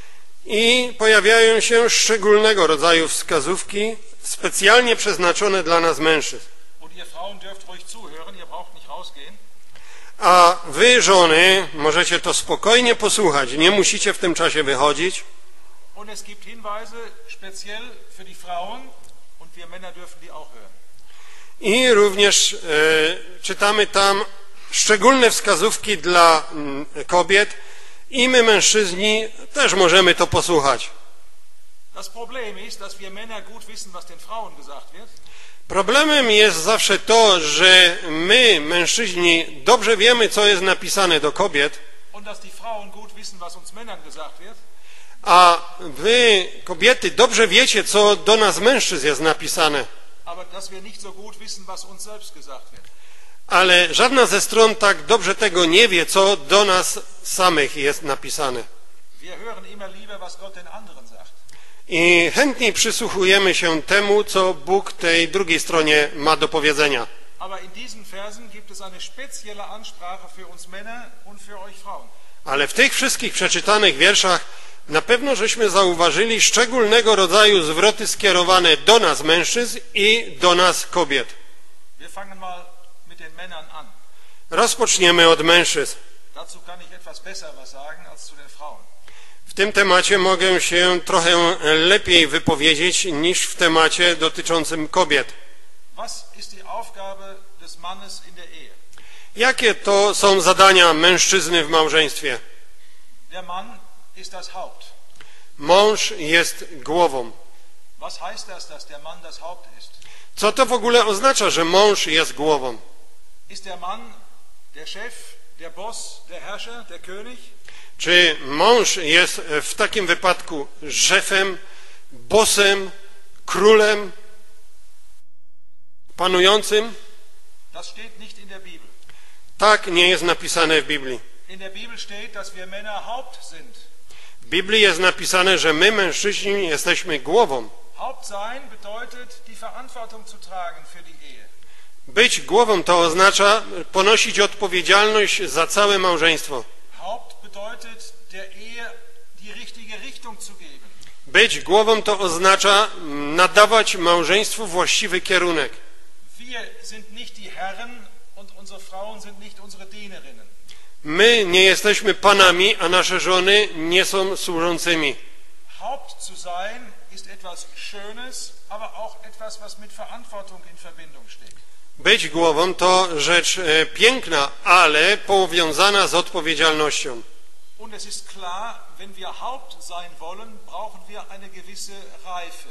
I pojawiają się szczególnego rodzaju wskazówki, specjalnie przeznaczone dla nas mężczyzn. Und ihr Frauen dürft ruhig zuhören, ihr braucht nicht rausgehen. A wy, żony, możecie to spokojnie posłuchać, nie musicie w tym czasie wychodzić. Und es gibt Hinweise speziell für die Frauen und wir Männer dürfen die auch hören. I również czytamy tam szczególne wskazówki dla kobiet i my, mężczyźni, też możemy to posłuchać. Das Problem ist, dass wir Männer gut wissen, was den Frauen gesagt wird. Problemem jest zawsze to, że my, mężczyźni, dobrze wiemy, co jest napisane do kobiet, Und dass die Frauen gut wissen, was uns Männern gesagt wird. a wy, kobiety, dobrze wiecie, co do nas mężczyzn jest napisane. Aber dass wir nicht so gut wissen, was uns selbst gesagt wird. Ale żadna ze stron tak dobrze tego nie wie, co do nas samych jest napisane. Wir hören immer lieber, was Gott den anderen sagt. I chętniej przysłuchujemy się temu, co Bóg tej drugiej stronie ma do powiedzenia. Aber in diesen Versen gibt es eine spezielle Ansprache für uns Männer und für euch Frauen. Ale w tych wszystkich przeczytanych wierszach na pewno żeśmy zauważyli szczególnego rodzaju zwroty skierowane do nas mężczyzn i do nas kobiet. Wir fangen mal mit den Männern an. Rozpoczniemy od mężczyzn. Dazu kann ich etwas besser was sagen als zu den Frauen. W tym temacie mogę się trochę lepiej wypowiedzieć niż w temacie dotyczącym kobiet. Was ist die Aufgabe des Mannes in der Ehe? Jakie to są zadania mężczyzny w małżeństwie? Der Mann ist das Haupt. Mąż jest głową. Was heißt das, dass der Mann das Haupt ist? Co to w ogóle oznacza, że mąż jest głową? Ist der Mann der Chef, der Boss, der Herrscher, der König? Czy mąż jest w takim wypadku szefem, bossem, królem, panującym? Das steht nicht in der Bibel. Tak nie jest napisane w Biblii. In der Bibel steht, dass wir Männer Haupt sind. W Biblii jest napisane, że my, mężczyźni, jesteśmy głową. Haupt sein bedeutet, die Verantwortung zu tragen für die Ehe. Być głową to oznacza ponosić odpowiedzialność za całe małżeństwo. Haupt bedeutet, der Ehe die richtige Richtung zu geben. Być głową to oznacza nadawać małżeństwu właściwy kierunek. Wir sind nicht die Herren und unsere Frauen sind nicht unsere Dienerinnen. My nie jesteśmy panami, a nasze żony nie są służącymi. Haupt zu sein ist etwas Schönes, aber auch etwas, was mit Verantwortung in Verbindung steht. Być głową to rzecz piękna, ale powiązana z odpowiedzialnością. Und es ist klar, wenn wir Haupt sein wollen, brauchen wir eine gewisse Reife.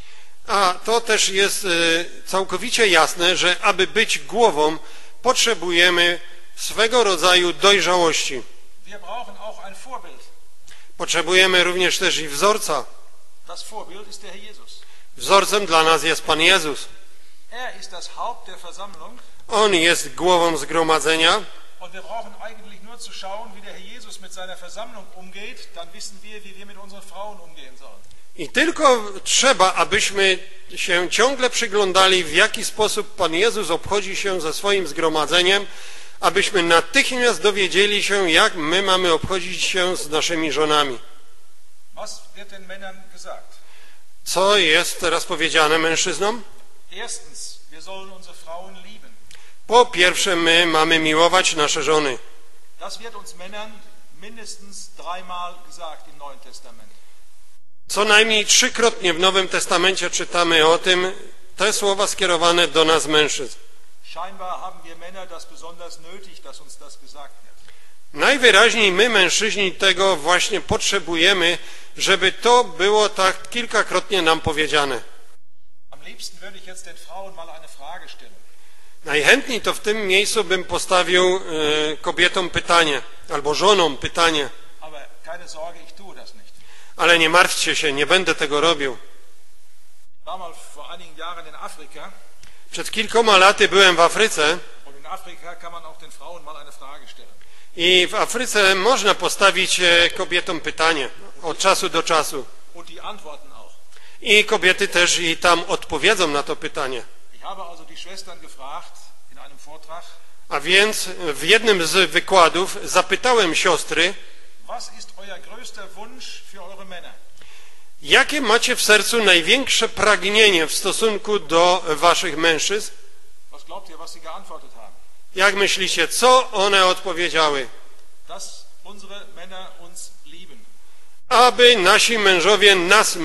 A to też jest całkowicie jasne, że aby być głową, potrzebujemy swego rodzaju dojrzałości. Wir brauchen auch ein Vorbild. Potrzebujemy również też i wzorca. Das Vorbild ist der Herr Jesus. Wzorcem dla nas jest Pan Jezus. Er ist das Haupt der Versammlung. On jest głową zgromadzenia. Und wir brauchen eigentlich nur zu schauen, wie der Herr Jesus mit seiner Versammlung umgeht, dann wissen wir, wie wir mit unseren Frauen umgehen sollen. I tylko trzeba, abyśmy się ciągle przyglądali, w jaki sposób Pan Jezus obchodzi się ze swoim zgromadzeniem, abyśmy natychmiast dowiedzieli się, jak my mamy obchodzić się z naszymi żonami. Was wird den Männern gesagt? Co jest teraz powiedziane mężczyznom? Erstens, wir sollen unsere Frauen lieben. Po pierwsze, my mamy miłować nasze żony. Das wird uns Männern mindestens dreimal gesagt im Neuen Testament. Co najmniej trzykrotnie w Nowym Testamencie czytamy o tym, te słowa skierowane do nas mężczyzn. Scheinbar haben wir Männer das besonders nötig, dass uns das gesagt wird. Najwyraźniej my, mężczyźni, tego właśnie potrzebujemy, żeby to było tak kilkakrotnie nam powiedziane. Am liebsten würde ich jetzt den Frauen mal eine Frage stellen. Najchętniej to w tym miejscu bym postawił kobietom pytanie, albo żonom pytanie. Aber keine Sorge, ich tue das nicht. Ale nie martwcie się, nie będę tego robił. Ich war mal vor einigen Jahren in Afrika. Przed kilkoma laty byłem w Afryce Und in Afrika kann man auch den Frauen mal eine Frage stellen. i w Afryce można postawić kobietom pytanie od czasu do czasu. Und die antworten auch. I kobiety też i tam odpowiedzą na to pytanie. Ich habe also die Schwestern gefragt in einem Vortrag, A więc w jednym z wykładów zapytałem siostry, was ist euer größter Wunsch für eure Männer? jakie macie w sercu największe pragnienie w stosunku do waszych mężczyzn? Was glaubt ihr, was sie geantwortet haben? Jak myślicie, co one odpowiedziały? Dass unsere Männer uns lieben. Aby nasi mężowie nas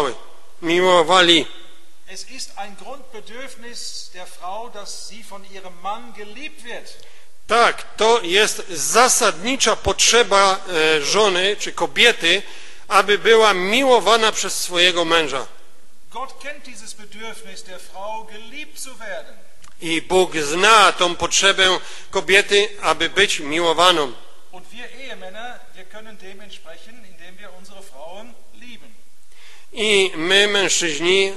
miłowali. Es ist ein Grundbedürfnis der Frau, dass sie von ihrem Mann geliebt wird. Tak, to jest zasadnicza potrzeba żony czy kobiety, aby była miłowana przez swojego męża. Gott kennt dieses Bedürfnis der Frau, geliebt zu werden. I Bóg zna tą potrzebę kobiety, aby być miłowaną. Und wir Ehemänner, wir können dem entsprechen, indem wir unsere Frauen lieben. I my, mężczyźni,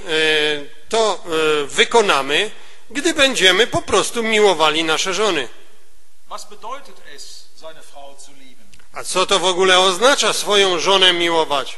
to wykonamy, gdy będziemy po prostu miłowali nasze żony. Was bedeutet es, seine Frau zu lieben? A co to w ogóle oznacza swoją żonę miłować?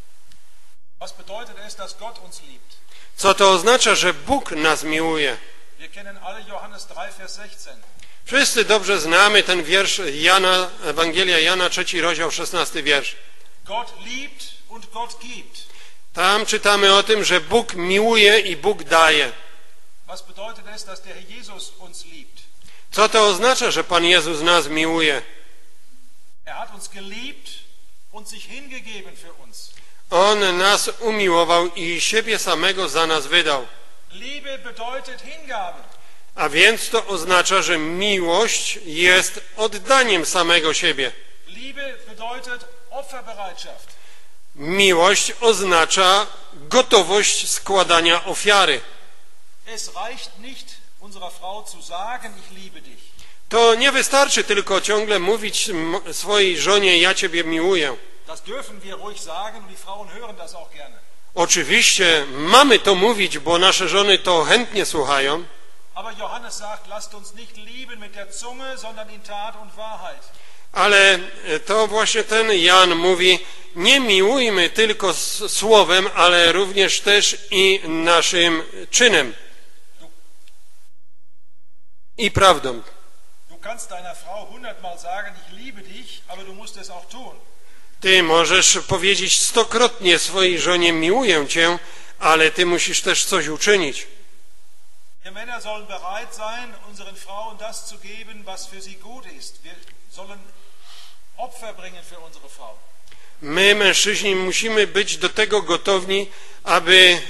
Was bedeutet es, dass Gott uns liebt? Co to oznacza, że Bóg nas miłuje? Wir kennen alle Johannes 3, Vers 16. Wszyscy dobrze znamy ten wiersz Jana, Ewangelia Jana, 3 rozdział, 16 wiersz. Gott liebt und Gott gibt. Tam czytamy o tym, że Bóg miłuje i Bóg daje. Was bedeutet es, dass der Herr Jesus uns liebt? Co to oznacza, że Pan Jezus nas miłuje? Er hat uns geliebt und sich hingegeben für uns. On nas umiłował i siebie samego za nas wydał. Liebe bedeutet Hingabe. A więc to oznacza, że miłość jest oddaniem samego siebie. Liebe bedeutet Opferbereitschaft. Miłość oznacza gotowość składania ofiary. Es reicht nicht, unserer Frau zu sagen, ich liebe dich. To nie wystarczy tylko ciągle mówić swojej żonie, ja ciebie miłuję. Das dürfen wir ruhig sagen und die Frauen hören das auch gerne. Oczywiście mamy to mówić, bo nasze żony to chętnie słuchają. Aber Johannes sagt, lasst uns nicht lieben mit der Zunge, sondern in Tat und Wahrheit. Ale to właśnie ten Jan mówi, nie miłujmy tylko słowem, ale również też i naszym czynem i prawdą. Du kannst deiner Frau 100-mal sagen, ich liebe dich, aber du musst es auch tun. Ty możesz powiedzieć 100-krotnie swojej żonie, miłuję cię, ale ty musisz też coś uczynić. Wir Männer sollen bereit sein, unseren Frauen das zu geben, was für sie gut ist. Wir sollen Opfer bringen für unsere Frau. My, mężczyźni, musimy być do tego gotowni, aby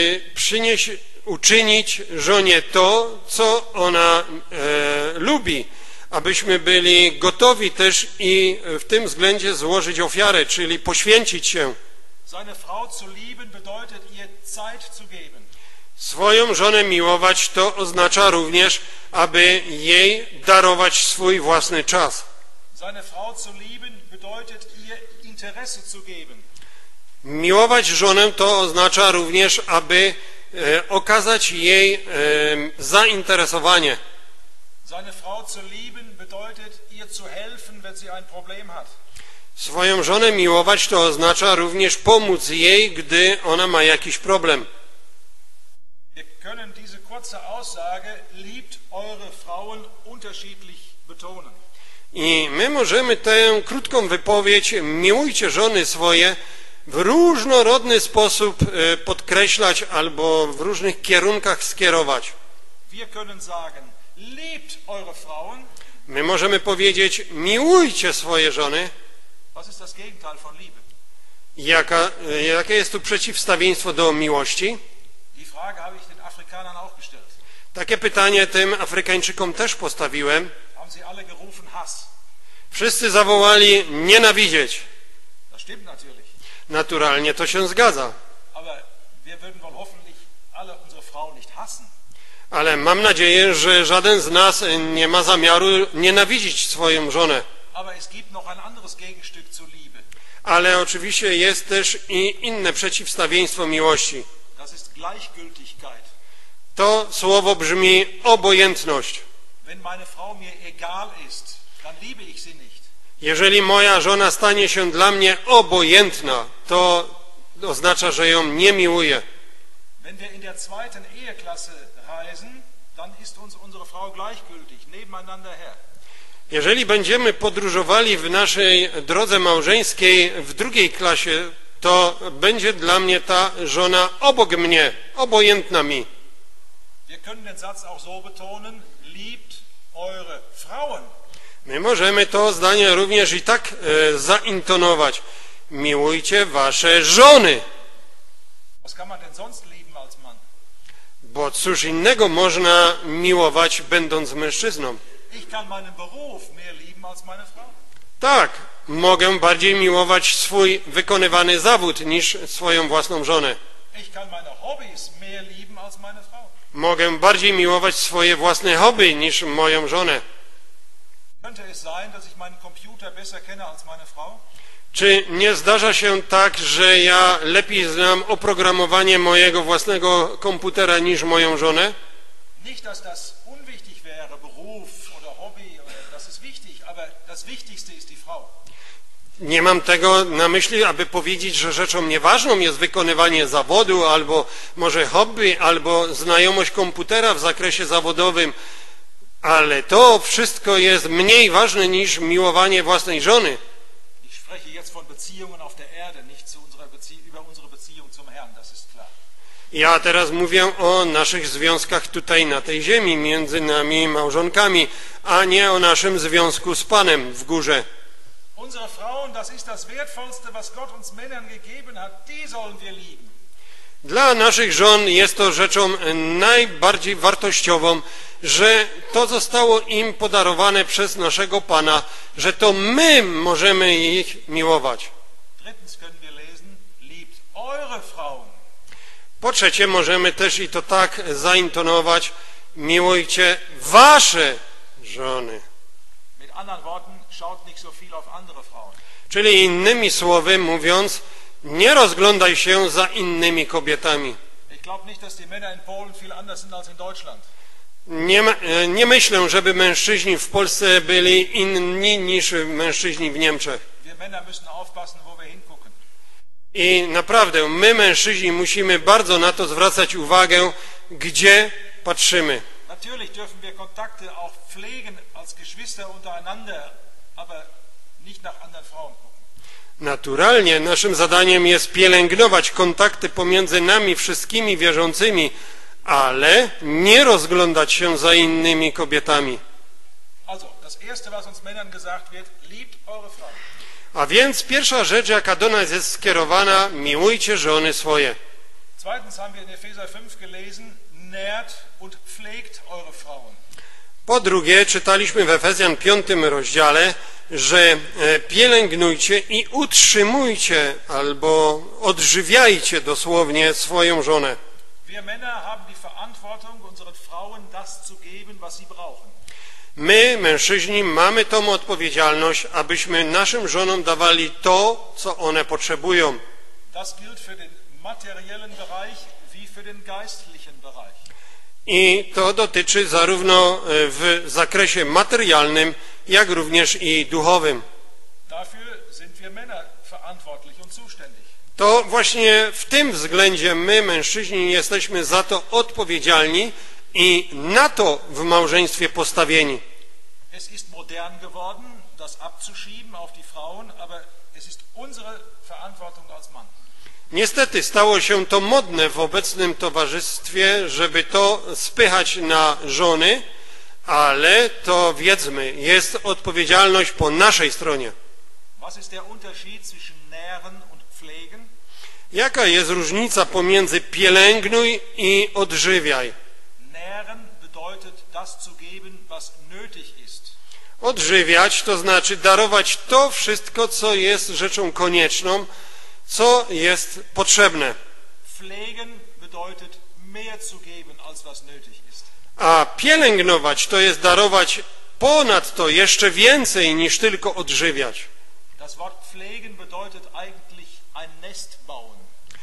uczynić żonie to, co ona lubi. Abyśmy byli gotowi też i w tym względzie złożyć ofiarę, czyli poświęcić się. Seine Frau zu lieben bedeutet, ihr Zeit zu geben. Swoją żonę miłować to oznacza również, aby jej darować swój własny czas. Seine Frau zu lieben bedeutet, ihr Interesse zu geben. Miłować żonę to oznacza również, aby okazać jej zainteresowanie. Seine Frau zu lieben bedeutet, ihr zu helfen, wenn sie ein Problem hat. Swoją żonę miłować to oznacza również pomóc jej, gdy ona ma jakiś problem. Wir können diese kurze Aussage, liebt eure Frauen, unterschiedlich betonen. I my możemy tę krótką wypowiedź, miłujcie żony swoje, w różnorodny sposób podkreślać albo w różnych kierunkach skierować. Wir können sagen, liebt eure Frauen. My możemy powiedzieć, miłujcie swoje żony. Was ist das Gegenteil von Liebe? Jakie jest tu przeciwstawieństwo do miłości? Die Frage habe ich den Afrikanern auch gestellt. Takie pytanie tym Afrykańczykom też postawiłem. Haben sie alle gerufen Hass? Wszyscy zawołali nienawidzieć. Das stimmt natürlich. Naturalnie to się zgadza. Aber wir würden wohl hoffentlich alle unsere Frauen nicht hassen. Ale mam nadzieję, że żaden z nas nie ma zamiaru nienawidzić swoją żonę. Aber es gibt noch ein anderes Gegenstück zur Liebe. Ale oczywiście jest też i inne przeciwstawieństwo miłości. Das ist Gleichgültigkeit. To słowo brzmi obojętność. Wenn meine Frau mir egal ist, dann liebe ich sie nicht. Jeżeli moja żona stanie się dla mnie obojętna, to oznacza, że ją nie miłuję. Wenn wir in der zweiten Eheklasse reisen, dann ist uns unsere Frau gleichgültig, nebeneinander her. Jeżeli będziemy podróżowali w naszej drodze małżeńskiej w drugiej klasie, to będzie dla mnie ta żona obok mnie, obojętna mi. Wir können den Satz auch so betonen, liebt eure Frauen. My możemy to zdanie również i tak zaintonować. Miłujcie wasze żony. Was kann man denn sonst lieben als Mann? Bo cóż innego można miłować, będąc mężczyzną? Ich kann meinen Beruf mehr lieben als meine Frau. Tak, mogę bardziej miłować swój wykonywany zawód niż swoją własną żonę. Ich kann meine Hobbys mehr lieben als meine Frau. Mogę bardziej miłować swoje własne hobby niż moją żonę. Könnte es sein, dass ich meinen Computer besser kenne als meine Frau? Czy nie zdarza się tak, że ja lepiej znam oprogramowanie mojego własnego komputera niż moją żonę? Nicht, dass das unwichtig wäre, Beruf oder Hobby, das ist wichtig, aber das Wichtigste ist die Frau. Nie mam tego na myśli, aby powiedzieć, że rzeczą nieważną jest wykonywanie zawodu, albo może hobby, albo znajomość komputera w zakresie zawodowym, ale to wszystko jest mniej ważne niż miłowanie własnej żony. Ich spreche jetzt von Beziehungen auf der Erde, nicht über unsere Beziehung zum Herrn, das ist klar. Ja teraz mówię o naszych związkach tutaj na tej ziemi, między nami małżonkami, a nie o naszym związku z Panem w górze. Unsere Frauen, das ist das Wertvollste, was Gott uns Männern gegeben hat, die sollen wir lieben. Dla naszych żon jest to rzeczą najbardziej wartościową, że to zostało im podarowane przez naszego Pana, że to my możemy ich miłować. Drittens können wir lesen, Po trzecie, możemy też i to tak zaintonować: miłujcie wasze żony. Mit anderen Worten, schaut nicht so viel auf andere Frauen. Czyli innymi słowy mówiąc, nie rozglądaj się za innymi kobietami. Ich glaube nicht, dass die Männer in Polen viel anders sind als in Deutschland. Nie myślę, żeby mężczyźni w Polsce byli inni niż mężczyźni w Niemczech. Wir Männer müssen aufpassen, wo wir hingucken. I naprawdę, my mężczyźni musimy bardzo na to zwracać uwagę, gdzie patrzymy. Natürlich dürfen wir Kontakte auch pflegen als Geschwister untereinander, aber nicht nach anderen Frauen gucken. Naturalnie naszym zadaniem jest pielęgnować kontakty pomiędzy nami wszystkimi wierzącymi, ale nie rozglądać się za innymi kobietami. Also, das erste, was uns Männern gesagt wird, liebt eure Frauen. A więc pierwsza rzecz, jaka do nas jest skierowana: miłujcie żony swoje. Zweitens haben wir in Epheser 5 gelesen, nährt und pflegt eure Frauen. Po drugie, czytaliśmy w Efezjan 5 rozdziale, że pielęgnujcie i utrzymujcie albo odżywiajcie dosłownie swoją żonę. Wir Männer haben die Verantwortung, unseren Frauen das zu geben, was sie brauchen. My, mężczyźni, mamy tą odpowiedzialność, abyśmy naszym żonom dawali to, co one potrzebują. Das gilt für den materiellen Bereich wie für den geistlichen Bereich. I to dotyczy zarówno w zakresie materialnym, jak również i duchowym. Dafür sind wir Männer verantwortlich und zuständig. To właśnie w tym względzie my, mężczyźni, jesteśmy za to odpowiedzialni i na to w małżeństwie postawieni. Es ist modern geworden, das abzuschieben auf die Frauen, aber es ist unsere Verantwortung als Mann. Niestety stało się to modne w obecnym towarzystwie, żeby to spychać na żony, ale to wiedzmy, jest odpowiedzialność po naszej stronie. Was ist der Unterschied zwischen nähren und pflegen? Jaka jest różnica pomiędzy pielęgnuj i odżywiaj? Nähren bedeutet das zu geben, was nötig ist. Odżywiać to znaczy darować to wszystko, co jest rzeczą konieczną, co jest potrzebne. Pflegen bedeutet mehr zu geben, als was nötig ist. A pielęgnować to jest darować ponadto jeszcze więcej niż tylko odżywiać. Das Wort pflegen bedeutet eigentlich ein Nest bauen.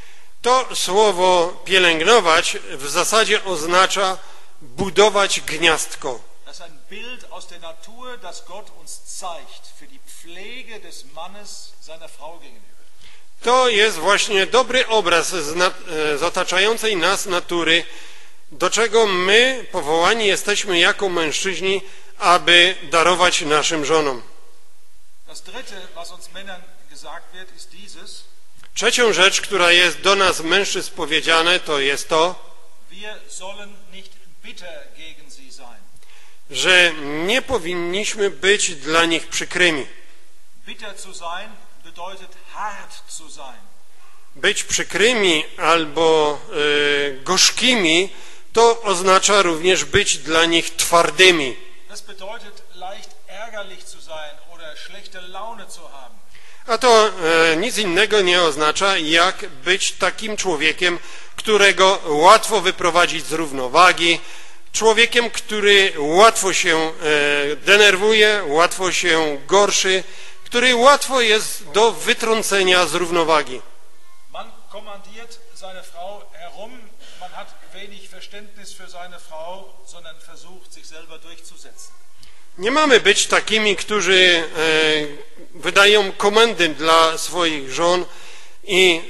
To słowo pielęgnować w zasadzie oznacza budować gniazdko. Das ist ein Bild aus der Natur, das Gott uns zeigt für die Pflege des Mannes seiner Frau gegenüber. To jest właśnie dobry obraz z otaczającej nas natury, do czego my powołani jesteśmy jako mężczyźni, aby darować naszym żonom. Das dritte, was uns Männern gesagt wird, ist dieses: Trzecią rzecz, która jest do nas mężczyzn powiedziane, to jest to, wir sollen nicht bitter gegen sie sein. że nie powinniśmy być dla nich przykrymi. Bitter zu sein bedeutet hart zu sein. Być przykrymi albo gorzkimi to oznacza również być dla nich twardymi. Das bedeutet leicht ärgerlich zu sein oder schlechte Laune zu haben. A to nic innego nie oznacza, jak być takim człowiekiem, którego łatwo wyprowadzić z równowagi, człowiekiem, który łatwo się denerwuje, łatwo się gorszy, który łatwo jest do wytrącenia z równowagi. Man kommandiert seine Frau herum, man hat wenig Verständnis für seine Frau, sondern versucht, sich selber durchzusetzen. Nie mamy być takimi, którzy wydają komendy dla swoich żon i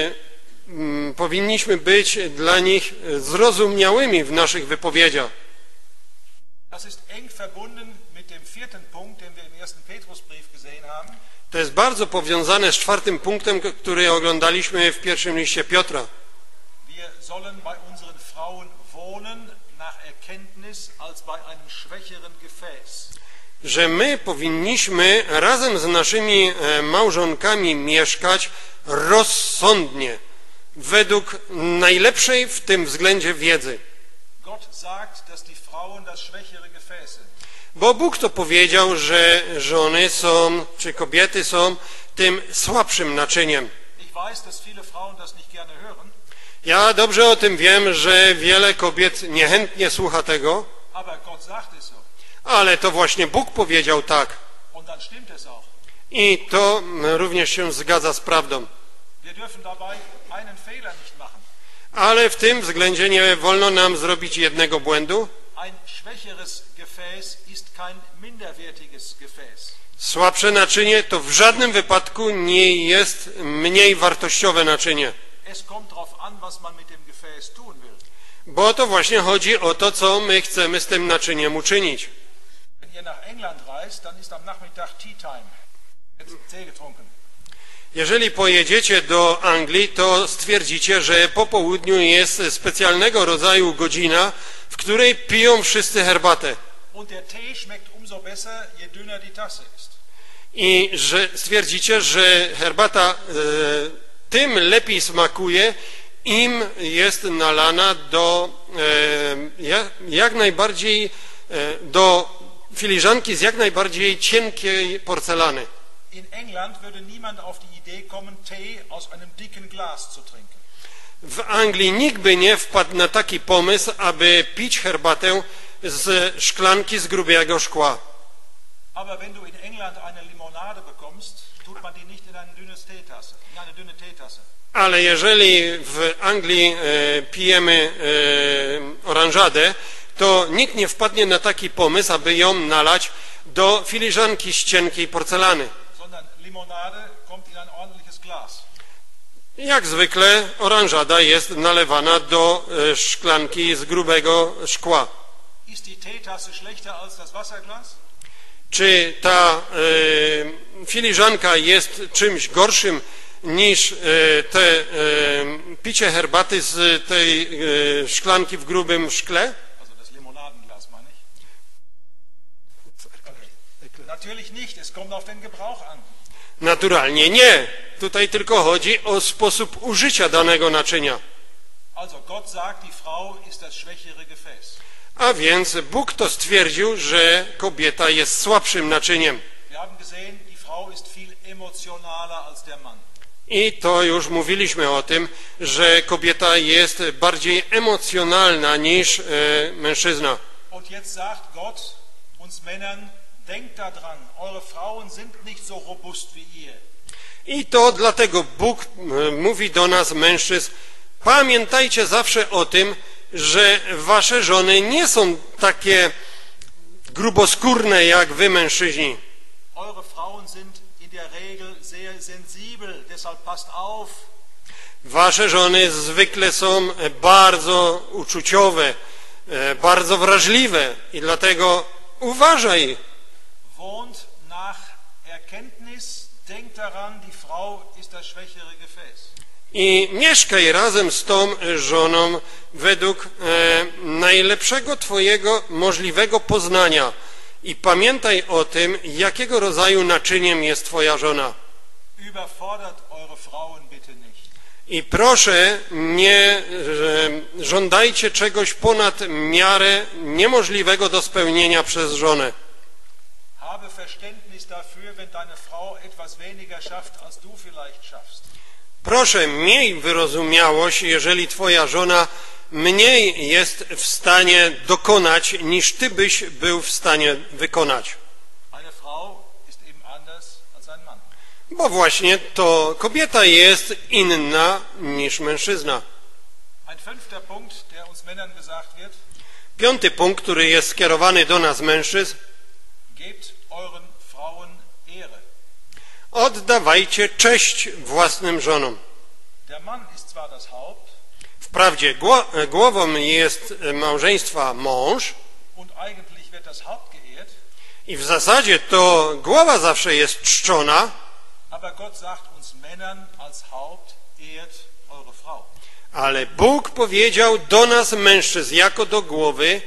powinniśmy być dla nich zrozumiałymi w naszych wypowiedziach. Das ist eng verbunden mit dem vierten Punkt, den wir im ersten Petrusbrief gesehen haben. To jest bardzo powiązane z czwartym punktem, który oglądaliśmy w pierwszym liście Piotra. Wir sollen bei unseren Frauen wohnen nach Erkenntnis als bei einem schwächeren Gefäß. Że my powinniśmy razem z naszymi małżonkami mieszkać rozsądnie, według najlepszej w tym względzie wiedzy. Gott sagt, dass die Frauen das schwächere Gefäß sind. Bo Bóg to powiedział, że żony są, czy kobiety są tym słabszym naczyniem. Ich weiß, dass viele Frauen das nicht gerne hören. Ja dobrze o tym wiem, że wiele kobiet niechętnie słucha tego, Aber Gott sagt es so. ale to właśnie Bóg powiedział tak. Und dann stimmt es auch. I to również się zgadza z prawdą. Wir dürfen dabei einen Fehler nicht machen. Ale w tym względzie nie wolno nam zrobić jednego błędu. Ein schwächeres Gefäß ist kein minderwertiges Gefäß. Słabsze naczynie to w żadnym wypadku nie jest mniej wartościowe naczynie. Es kommt darauf an, was man mit dem Gefäß tun will. Bo to właśnie chodzi o to, co my chcemy z tym naczyniem uczynić. Wenn ihr nach England reist, dann ist am Nachmittag Tea Time. Wird Tee getrunken. Jeżeli pojedziecie do Anglii, to stwierdzicie, że po południu jest specjalnego rodzaju godzina, w której piją wszyscy herbatę. Und der Tee schmeckt umso besser, je dünner die Tasse ist. I że stwierdzicie, że herbata tym lepiej smakuje, im jest nalana do jak najbardziej do filiżanki z jak najbardziej cienkiej porcelany. In England würde niemand auf die Idee kommen, Tee aus einem dicken Glas zu trinken. W Anglii nikt by nie wpadł na taki pomysł, aby pić herbatę z szklanki z grubiego szkła. Aber wenn du in England eine Limonade bekommst, tut man die nicht in eine dünne Teetasse. Ale jeżeli w Anglii pijemy oranżadę, to nikt nie wpadnie na taki pomysł, aby ją nalać do filiżanki z cienkiej porcelany. Sondern Limonade kommt in ein ordentliches Glas. Jak zwykle oranżada jest nalewana do szklanki z grubego szkła. Ist die Teetasse schlechter als das Wasserglas? Czy ta filiżanka jest czymś gorszym niż picie herbaty z tej szklanki w grubym szkle? Also das Limonadenglas, meine ich. Okay. Natürlich nicht, es kommt auf den Gebrauch an. Naturalnie nie. Tutaj tylko chodzi o sposób użycia danego naczynia. Also Gott sagt, die Frau ist das schwächere Gefäß. A więc Bóg to stwierdził, że kobieta jest słabszym naczyniem. Wir haben gesehen, die Frau ist viel emotionaler als der Mann. I to już mówiliśmy o tym, że kobieta jest bardziej emocjonalna niż mężczyzna. Und jetzt sagt Gott uns Männern, denkt daran, eure Frauen sind nicht so robust wie ihr. I to dlatego Bóg mówi do nas, mężczyzn, pamiętajcie zawsze o tym, że wasze żony nie są takie gruboskórne jak wy, mężczyźni. Eure Frauen sind in der Regel sehr sensibel, deshalb passt auf. Wasze żony zwykle są bardzo uczuciowe, bardzo wrażliwe i dlatego uważaj. Wohnt nach Erkenntnis, denkt daran, die Frau ist das schwächere Gefäß. I mieszkaj razem z tą żoną według najlepszego twojego możliwego poznania. I pamiętaj o tym, jakiego rodzaju naczyniem jest twoja żona. Überfordert eure Frauen bitte nicht. I proszę, nie żądajcie czegoś ponad miarę niemożliwego do spełnienia przez żonę. Habe Verständnis dafür, wenn deine Frau etwas weniger schafft, als du vielleicht schaffst. Proszę, miej wyrozumiałość, jeżeli twoja żona mniej jest w stanie dokonać, niż ty byś był w stanie wykonać. Eine Frau ist eben anders als ein Mann. Bo właśnie to kobieta jest inna niż mężczyzna. Ein fünfter Punkt, der uns Männern gesagt wird, Piąty punkt, który jest skierowany do nas mężczyzn, gebt euren Frauen Ehre. oddawajcie cześć własnym żonom. Der Mann ist zwar das Haupt Wprawdzie głową jest małżeństwa mąż und eigentlich wird das Haupt geehrt, i w zasadzie to głowa zawsze jest czczona, aber Gott sagt uns Männern als Haupt, ehrt eure Frau. ale Bóg powiedział do nas mężczyzn jako do głowy,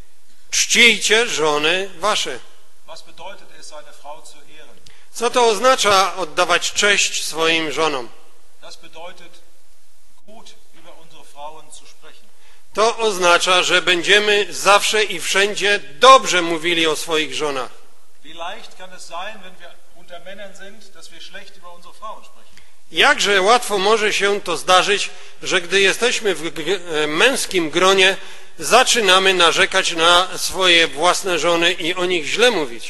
czcijcie żony wasze. Was bedeutet es, seine Frau zu ehren? Co to oznacza oddawać cześć swoim żonom? Das bedeutet, gut über unsere Frauen zu sprechen. To oznacza, że będziemy zawsze i wszędzie dobrze mówili o swoich żonach. Wie leicht kann es sein, wenn wir unter Männern sind, dass wir schlecht über unsere Frauen sprechen? Jakże łatwo może się to zdarzyć, że gdy jesteśmy w męskim gronie, zaczynamy narzekać na swoje własne żony i o nich źle mówić.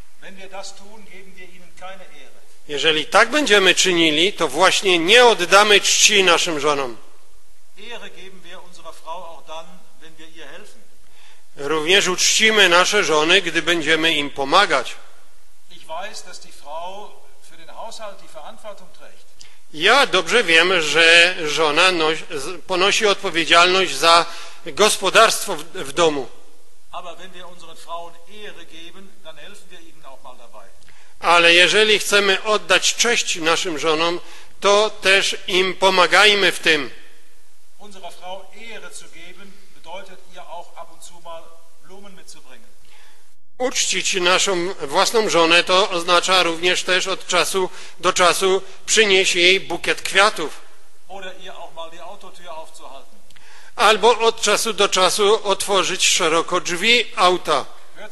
Jeżeli tak będziemy czynili, to właśnie nie oddamy czci naszym żonom. Również uczcimy nasze żony, gdy będziemy im pomagać. Ja dobrze wiem, że żona ponosi odpowiedzialność za gospodarstwo w domu. Ale jeżeli chcemy oddać cześć naszym żonom, to też im pomagajmy w tym. Uczcić naszą własną żonę to oznacza również też od czasu do czasu przynieść jej bukiet kwiatów. Albo od czasu do czasu otworzyć szeroko drzwi auta.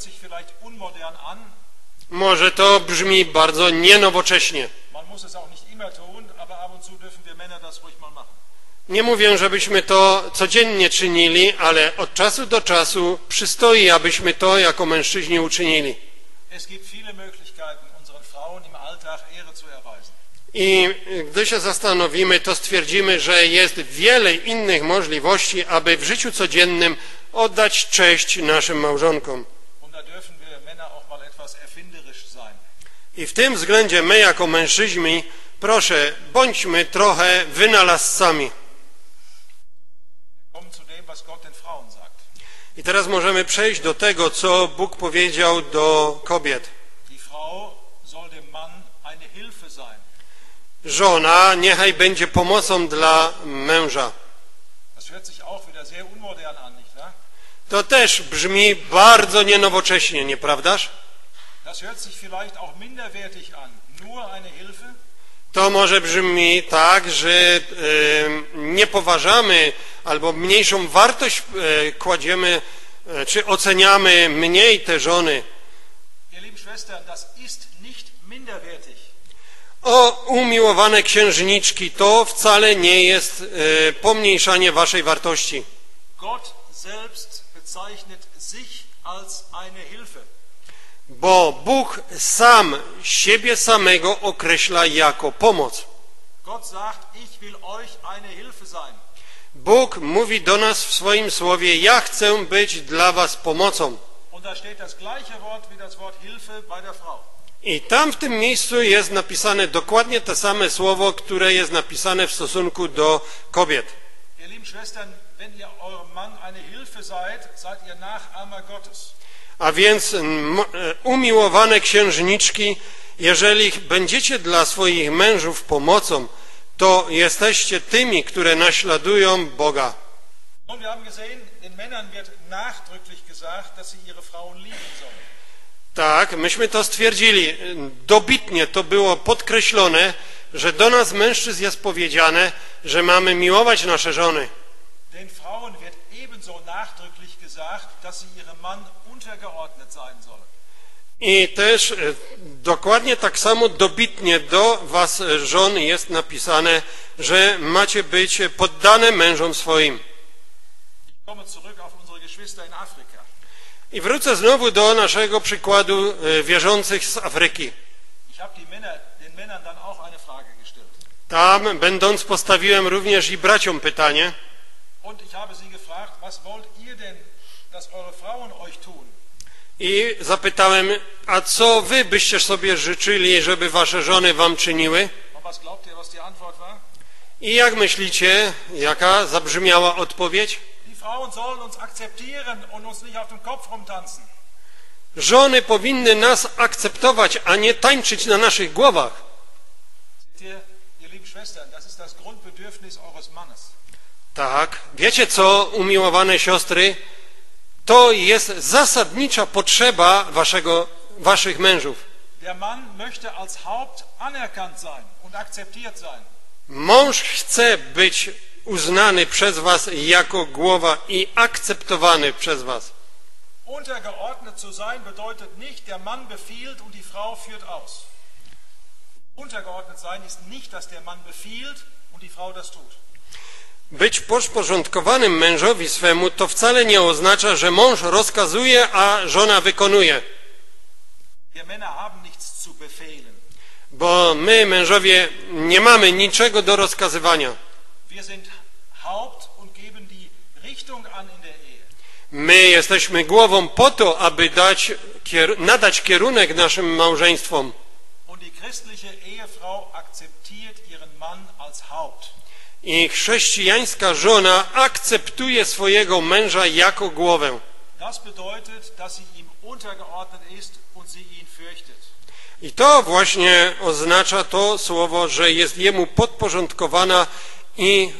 Może to brzmi bardzo nienowocześnie. Nie mówię, żebyśmy to codziennie czynili, ale od czasu do czasu przystoi, abyśmy to jako mężczyźni uczynili. I gdy się zastanowimy, to stwierdzimy, że jest wiele innych możliwości, aby w życiu codziennym oddać cześć naszym małżonkom. I w tym względzie my jako mężczyźni, proszę, bądźmy trochę wynalazcami. I teraz możemy przejść do tego, co Bóg powiedział do kobiet. Żona niechaj będzie pomocą dla męża. To też brzmi bardzo nienowocześnie, nieprawdaż? To może brzmi tak, że nie poważamy albo mniejszą wartość kładziemy, czy oceniamy mniej te żony. O, umiłowane księżniczki, to wcale nie jest pomniejszanie waszej wartości. Gott selbst bezeichnet sich als eine Hilfe. Bo Bóg sam siebie samego określa jako pomoc. Gott sagt, ich will euch eine Hilfe sein. Bóg mówi do nas w swoim słowie, ja chcę być dla was pomocą. Und da steht das gleiche Wort wie das Wort Hilfe bei der Frau. I tam w tym miejscu jest napisane dokładnie to same słowo, które jest napisane w stosunku do kobiet. Ihr lieben Schwestern, wenn ihr eurem Mann eine Hilfe seid, seid ihr Nachahmer Gottes. A więc umiłowane księżniczki, jeżeli będziecie dla swoich mężów pomocą, to jesteście tymi, które naśladują Boga. Und wir haben gesehen, den Männern wird nachdrücklich gesagt, dass sie ihre Frauen lieben sollen. Tak, myśmy to stwierdzili. Dobitnie to było podkreślone, że do nas mężczyzn jest powiedziane, że mamy miłować nasze żony. Den Frauen wird ebenso nachdrücklich gesagt, dass sie ihrem Mann untergeordnet sein sollen. I też dokładnie tak samo dobitnie do was żon jest napisane, że macie być poddane mężom swoim. Ich komme zurück auf unsere Geschwister in Afrika. I wrócę znowu do naszego przykładu wierzących z Afryki. Ich habe den Männern dann auch eine Frage gestellt. Tam, będąc, postawiłem również i braciom pytanie. Und ich habe sie gefragt, was wollt ihr denn, dass eure Frauen euch tun? I zapytałem, a co wy byście sobie życzyli, żeby wasze żony wam czyniły? Und was glaubt ihr, was die Antwort war? I jak myślicie, jaka zabrzmiała odpowiedź? Die Frauen sollen uns akzeptieren und uns nicht auf dem Kopf rumtanzen. Żony powinny nas akceptować, a nie tańczyć na naszych głowach. Seht ihr, ihr lieben Schwestern, das ist das Grundbedürfnis eures Mannes. Tak, wiecie co, umiłowane siostry? To jest zasadnicza potrzeba waszych mężów. Der Mann möchte als Haupt anerkannt sein und akzeptiert sein. Mąż chce być uznany przez was jako głowa i akceptowany przez was. Untergeordnet zu sein bedeutet nicht, der Mann befiehlt und die Frau führt aus. Untergeordnet sein ist nicht, dass der Mann befiehlt und die Frau das tut. Być podporządkowanym mężowi swemu to wcale nie oznacza, że mąż rozkazuje, a żona wykonuje. Wir Männer haben nichts zu befehlen. Bo my, mężowie, nie mamy niczego do rozkazywania. Wir sind Haupt und geben die Richtung an in der Ehe. My jesteśmy głową po to, aby nadać kierunek naszym małżeństwom. Und die christliche Ehefrau akzeptiert ihren Mann als Haupt. I chrześcijańska żona akceptuje swojego męża jako głowę. Das bedeutet, dass sie ihm untergeordnet ist und sie ihn fürchtet. I to właśnie oznacza to słowo, że jest jemu podporządkowana i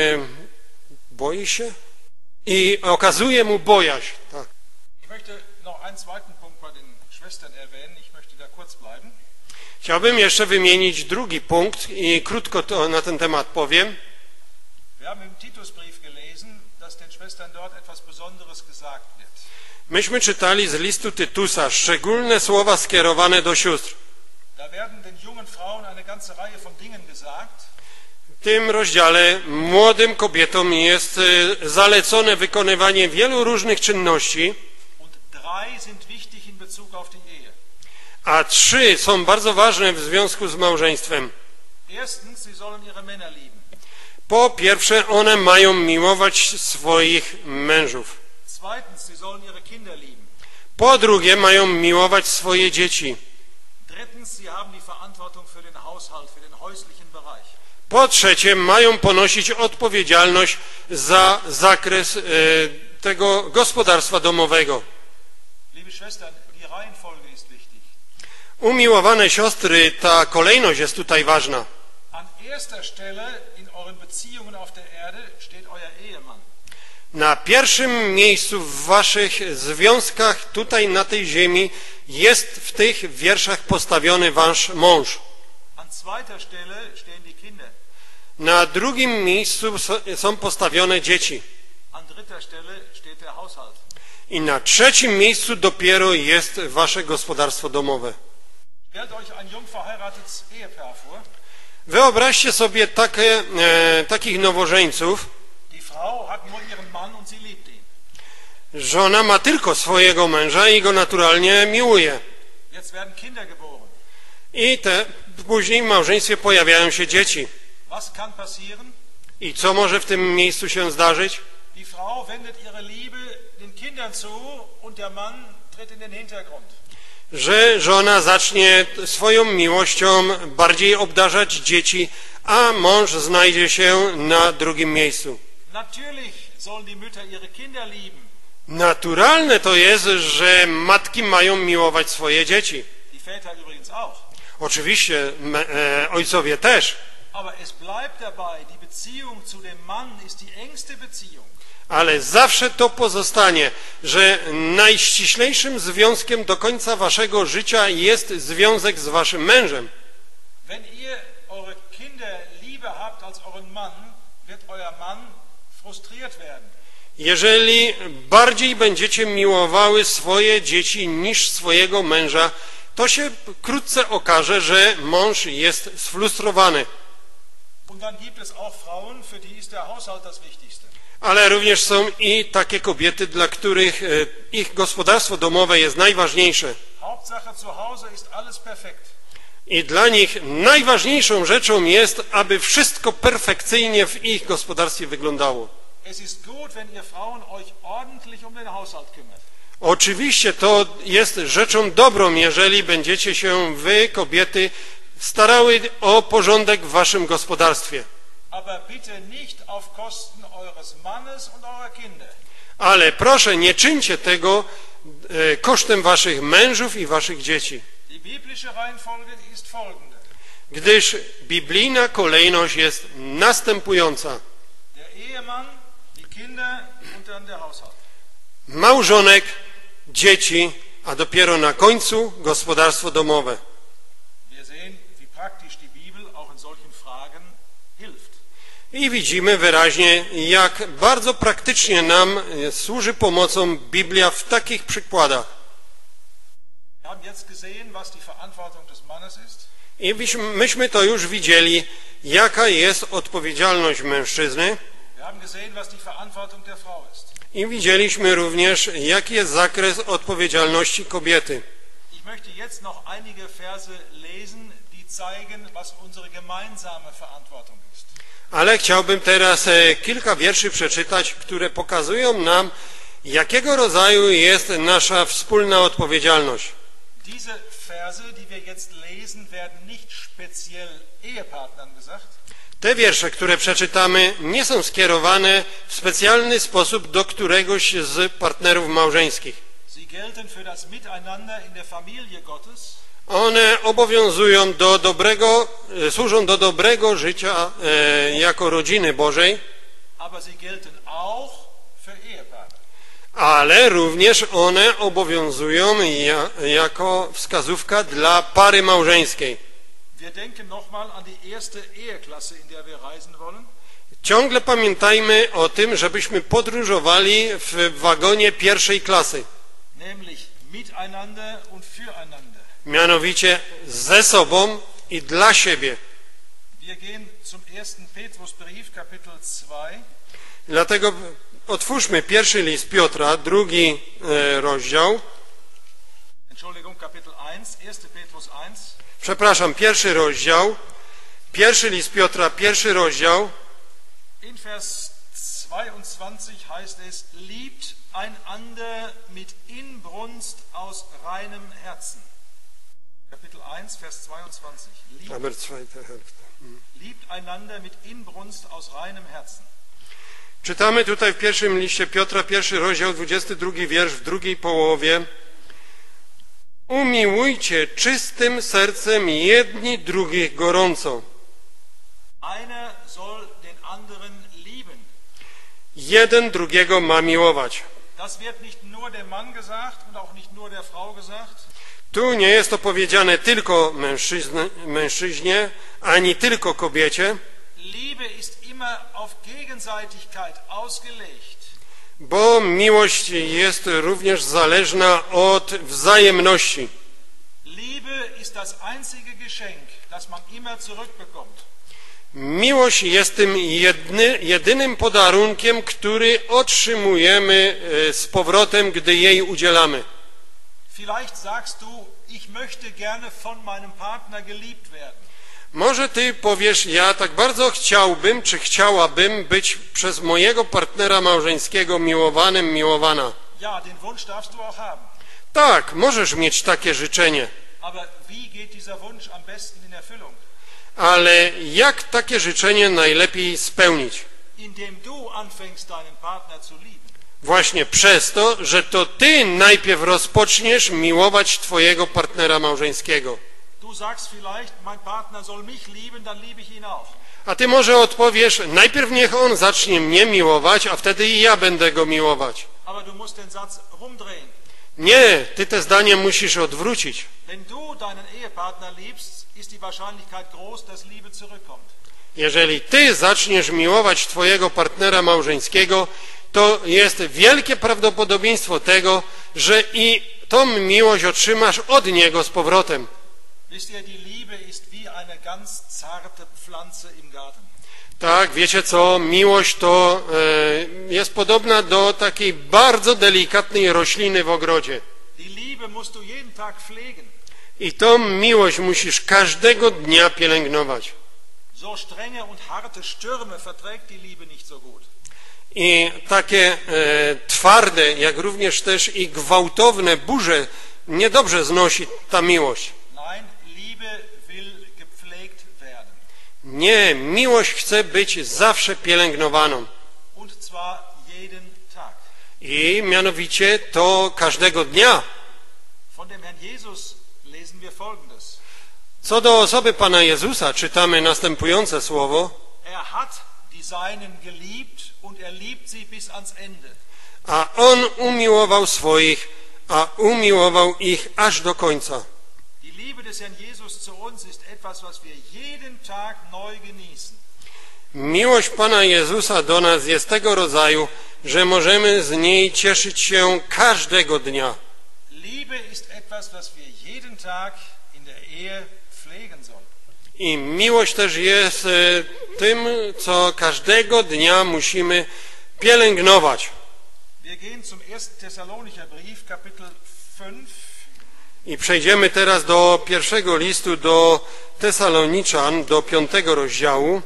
boi się i okazuje mu bojaźń. Tak. Ich möchte noch einen zweiten Punkt bei den Schwestern erwähnen. Ich möchte da kurz bleiben. Chciałbym jeszcze wymienić drugi punkt i krótko to na ten temat powiem. Wir haben im Titusbrief gelesen, dass den Schwestern dort etwas Besonderes gesagt wird. Myśmy czytali z listu Tytusa szczególne słowa skierowane do sióstr. Da werden den jungen Frauen eine ganze Reihe von Dingen gesagt. W tym rozdziale młodym kobietom jest zalecone wykonywanie wielu różnych czynności, Und drei sind wichtig in Bezug auf die Ehe. a 3 są bardzo ważne w związku z małżeństwem. Erstens, sie sollen ihre Männer lieben. Po pierwsze, one mają miłować swoich mężów. Zweitens, sie sollen ihre Kinder lieben. Po drugie, mają miłować swoje dzieci. Drittens, sie haben die Verantwortung für den Haushalt, für den häuslichen Bereich. Po trzecie, mają ponosić odpowiedzialność za zakres tego gospodarstwa domowego. Liebe Schwestern, die Reihenfolge ist wichtig. Umiłowane siostry, ta kolejność jest tutaj ważna. An erster Stelle in euren Beziehungen auf der Erde steht euer Ehemann. Na pierwszym miejscu w waszych związkach tutaj na tej ziemi jest w tych wierszach postawiony wasz mąż. An zweiter Stelle stehen die Kinder. Na drugim miejscu są postawione dzieci. An dritter Stelle steht der Haushalt. I na trzecim miejscu dopiero jest wasze gospodarstwo domowe. Stellt euch ein jung verheiratetes Ehepaar vor. Wyobraźcie sobie takich nowożeńców. Die Frau hat nur ihren Mann und sie liebt ihn. Żona ma tylko swojego męża i go naturalnie miłuje. Jetzt werden Kinder geboren. I później w małżeństwie pojawiają się dzieci. Was kann passieren? I co może w tym miejscu się zdarzyć? Die Frau wendet ihre Liebe den Kindern zu und der Mann tritt in den Hintergrund. Że żona zacznie swoją miłością bardziej obdarzać dzieci, a mąż znajdzie się na drugim miejscu. Natürlich sollen die Mütter ihre Kinder lieben. Naturalne to jest, że matki mają miłować swoje dzieci. Die Väter übrigens auch. Oczywiście ojcowie też. Aber es bleibt dabei, die Beziehung zu dem Mann ist die engste Beziehung. Ale zawsze to pozostanie, że najściślejszym związkiem do końca waszego życia jest związek z waszym mężem. Wenn ihr eure Kinder lieber habt als euren Mann, wird euer Mann frustriert werden. Jeżeli bardziej będziecie miłowały swoje dzieci niż swojego męża, to się wkrótce okaże, że mąż jest sfrustrowany. Und dann gibt es auch Frauen, für die ist der Haushalt das Wichtigste. Ale również są i takie kobiety, dla których ich gospodarstwo domowe jest najważniejsze. Hauptsache zu Hause ist alles perfekt. I dla nich najważniejszą rzeczą jest, aby wszystko perfekcyjnie w ich gospodarstwie wyglądało. Es ist gut, wenn ihr Frauen euch ordentlich um den Haushalt kümmert. Oczywiście to jest rzeczą dobrą, jeżeli będziecie się wy, kobiety, starały o porządek w waszym gospodarstwie. Aber bitte nicht auf Kosten eures Mannes und eurer Kinder. Ale proszę, nie czyńcie tego kosztem waszych mężów i waszych dzieci. Die biblische Reihenfolge ist folgende. Gdyż biblijna kolejność jest następująca. Der Ehemann, die Kinder und dann der Haushalt. Małżonek, dzieci, a dopiero na końcu gospodarstwo domowe. Wir sehen, wie praktisch die Bibel auch in solchen Fragen hilft. I widzimy wyraźnie, jak bardzo praktycznie nam służy pomocą Biblia w takich przykładach. Wir haben jetzt gesehen, was die Verantwortung des Mannes ist. I myśmy to już widzieli, jaka jest odpowiedzialność mężczyzny. Wir haben gesehen, was die Verantwortung der Frau ist. I widzieliśmy również, jaki jest zakres odpowiedzialności kobiety. Ich möchte jetzt noch einige Verse lesen, die zeigen, was unsere gemeinsame Verantwortung ist. Ale chciałbym teraz kilka wierszy przeczytać, które pokazują nam, jakiego rodzaju jest nasza wspólna odpowiedzialność. Diese Verse, die wir jetzt lesen, werden nicht speziell Ehepartnern gesagt. Te wiersze, które przeczytamy, nie są skierowane w specjalny sposób do któregoś z partnerów małżeńskich. Sie gelten für das Miteinander in der Familie Gottes. One obowiązują służą do dobrego życia jako rodziny Bożej, Aber sie gelten auch für Ehepaare. ale również one obowiązują jako wskazówka dla pary małżeńskiej. Wir denken nochmal an die erste Eheklasse, in der wir reisen wollen. Ciągle pamiętajmy o tym, żebyśmy podróżowali w wagonie pierwszej klasy, Nämlich miteinander und füreinander. mianowicie ze sobą i dla siebie. Wir gehen zum 1. Petrusbrief, Kapitel 2. Dlatego otwórzmy pierwszy list Piotra, drugi rozdział. Entschuldigung, Kapitel 1 Petrus 1. Przepraszam, pierwszy rozdział. Pierwszy list Piotra, pierwszy rozdział. In Vers 22 heißt es, liebt einander mit Inbrunst aus reinem Herzen. Kapitel 1, Vers 22. Aber zweite Hälfte. Liebt einander mit Inbrunst aus reinem Herzen. Czytamy tutaj w pierwszym liście Piotra, pierwszy rozdział, 22 wiersz, w drugiej połowie. Umiłujcie czystym sercem jedni drugich gorąco. Einer soll den anderen lieben. Jeden drugiego ma miłować. Das wird nicht nur der Mann gesagt und auch nicht nur der Frau gesagt. Tu nie jest to powiedziane tylko mężczyźnie, ani tylko kobiecie, Liebe ist immer auf Gegenseitigkeit ausgelegt. bo miłość jest również zależna od wzajemności. Liebe ist das einzige Geschenk, das man immer zurückbekommt. Miłość jest tym jedynym podarunkiem, który otrzymujemy z powrotem, gdy jej udzielamy. Vielleicht sagst du, ich möchte gerne von meinem Partner geliebt werden. Może ty powiesz, ja tak bardzo chciałbym, czy chciałabym być przez mojego partnera małżeńskiego miłowanym, miłowana. Ja, den Wunsch darfst du auch haben. Tak, możesz mieć takie życzenie, Aber wie geht dieser Wunsch am besten in Erfüllung? ale jak takie życzenie najlepiej spełnić? Indem du anfängst, deinen Partner zu lieben. Właśnie przez to, że to ty najpierw rozpoczniesz miłować twojego partnera małżeńskiego. Du sagst vielleicht, mein Partner soll mich lieben, dann liebe ich ihn auch. A ty może odpowiesz, najpierw niech on zacznie mnie miłować, a wtedy i ja będę go miłować. Aber du musst den Satz rumdrehen. Nie, ty te zdanie musisz odwrócić. Wenn du deinen Ehepartner liebst, ist die Wahrscheinlichkeit groß, dass Liebe zurückkommt. Jeżeli ty zaczniesz miłować twojego partnera małżeńskiego, to jest wielkie prawdopodobieństwo tego, że i tą miłość otrzymasz od niego z powrotem. Wisst ihr, die Liebe ist wie eine ganz zarte Pflanze im Garten. Tak, wiecie co, miłość to jest podobna do takiej bardzo delikatnej rośliny w ogrodzie. Die Liebe musst du jeden Tag pflegen. I tą miłość musisz każdego dnia pielęgnować. So strenge und harte Stürme verträgt die Liebe nicht so gut. I takie twarde, jak również też i gwałtowne burze niedobrze znosi ta miłość. Nein, Liebe will gepflegt werden. Nie, miłość chce być zawsze pielęgnowaną. Und zwar jeden Tag. I mianowicie to każdego dnia. Von dem Herrn Jesus lesen wir Folgendes. Co do osoby Pana Jezusa czytamy następujące słowo. Er hat die Seinen geliebt und er liebt sie bis ans Ende. A On umiłował swoich, a umiłował ich aż do końca. Die Liebe des Herrn Jesus zu uns ist etwas, was wir jeden Tag neu genießen. Miłość Pana Jezusa do nas jest tego rodzaju, że możemy z niej cieszyć się każdego dnia. Liebe ist etwas, was wir jeden Tag in der Ehe pflegen sollen. I miłość też jest tym, co każdego dnia musimy pielęgnować. Wir gehen zum 1. Thessalonicher Brief, Kapitel 5. I przejdziemy teraz do pierwszego listu do Tesaloniczan, do 5. rozdziału.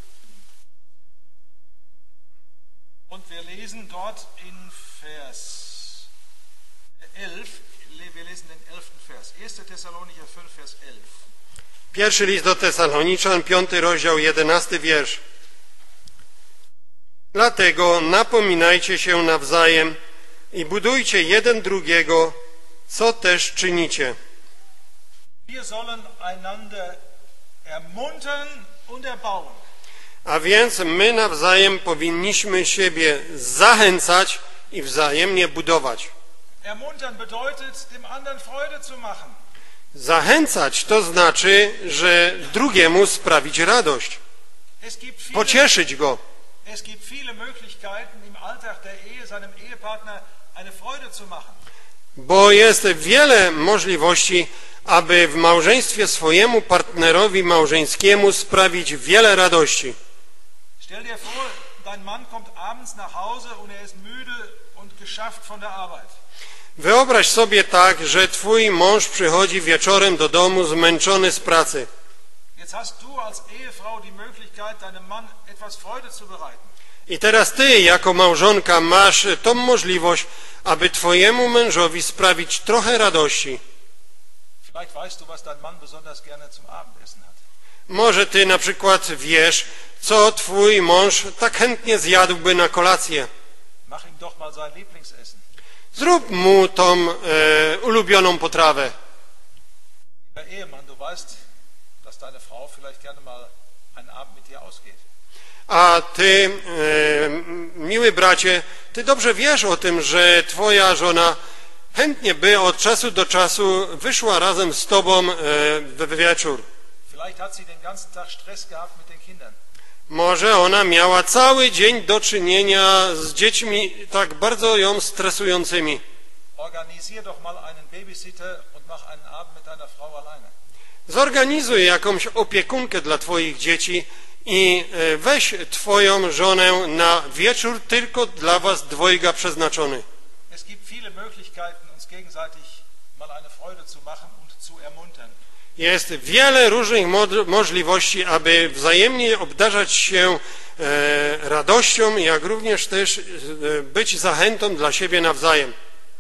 Und wir lesen dort in Vers 11, wir lesen den 11. Vers. 1. Thessalonicher 5, Vers 11. Pierwszy list do Tesaloniczan, 5. rozdział, 11 wiersz. Dlatego napominajcie się nawzajem i budujcie jeden drugiego, co też czynicie. Wir sollen einander ermuntern und erbauen. A więc my nawzajem powinniśmy siebie zachęcać i wzajemnie budować. Ermuntern bedeutet, dem anderen Freude zu machen. Zachęcać to znaczy, że drugiemu sprawić radość, pocieszyć go. Es gibt viele Möglichkeiten im Alltag der Ehe seinem Ehepartner eine Freude zu machen. Bo jest wiele możliwości, aby w małżeństwie swojemu partnerowi małżeńskiemu sprawić wiele radości. Stell dir vor, dein Mann kommt abends nach Hause und ist müde und geschafft von der Arbeit. Wyobraź sobie tak, że twój mąż przychodzi wieczorem do domu zmęczony z pracy. Jetzt hast du als Ehefrau die Möglichkeit, deinem Mann etwas Freude zu bereiten. I teraz ty, jako małżonka, masz tą możliwość, aby twojemu mężowi sprawić trochę radości. Vielleicht weißt du, was dein Mann besonders gerne zum Abendessen hat. Może ty na przykład wiesz, co twój mąż tak chętnie zjadłby na kolację. Mach ihm doch mal sein Lieblingsessen. Zrób mu tą ulubioną potrawę. Lieber Ehemann, du weißt, dass deine Frau vielleicht gerne mal einen Abend mit dir ausgeht. A ty, miły bracie, ty dobrze wiesz o tym, że twoja żona chętnie by od czasu do czasu wyszła razem z tobą w wieczór. Vielleicht hat sie den ganzen Tag Stress gehabt mit den Kindern. Może ona miała cały dzień do czynienia z dziećmi tak bardzo ją stresującymi. Organisier doch mal einen Babysitter und mach einen Abend mit deiner Frau alleine. Zorganizuj jakąś opiekunkę dla twoich dzieci i weź twoją żonę na wieczór tylko dla was dwojga przeznaczony. Es gibt viele Möglichkeiten, uns gegenseitig mal eine Freude zu machen und zu ermuntern. Jest wiele różnych możliwości, aby wzajemnie obdarzać się radością, jak również też być zachętą dla siebie nawzajem.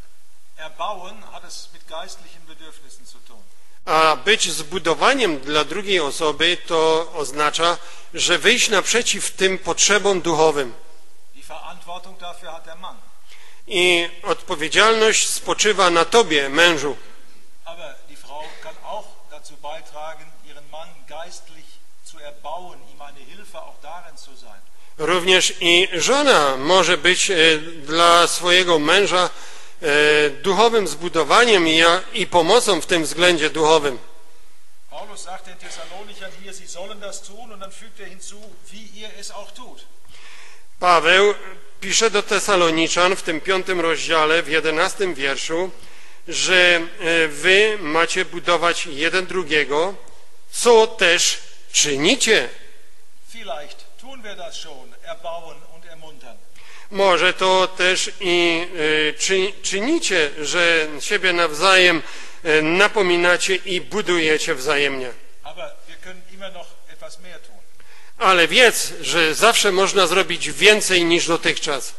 Erbauen hat es mit geistlichen Bedürfnissen zu tun. A być zbudowaniem dla drugiej osoby to oznacza, że wyjść naprzeciw tym potrzebom duchowym. Die Verantwortung dafür hat der Mann. I odpowiedzialność spoczywa na tobie, mężu. Aber die Frau kann auch dazu beitragen, ihren Mann geistlich zu erbauen, ihm eine Hilfe auch darin zu sein. Również i żona może być dla swojego męża duchowym zbudowaniem i pomocą w tym względzie duchowym. Paulus sagt den Thessalonichern hier, sie sollen das tun, und dann fügt hinzu, wie ihr es auch tut. Paweł pisze do Tesaloniczan w tym 5. rozdziale, w 11 wierszu, że wy macie budować jeden drugiego, co też czynicie. Vielleicht tun wir das schon, erbauen und ermuntern. Może to też i czynicie, że siebie nawzajem napominacie i budujecie wzajemnie. Aber wir können immer noch etwas mehr tun. Ale wiedz, że zawsze można zrobić więcej niż dotychczas.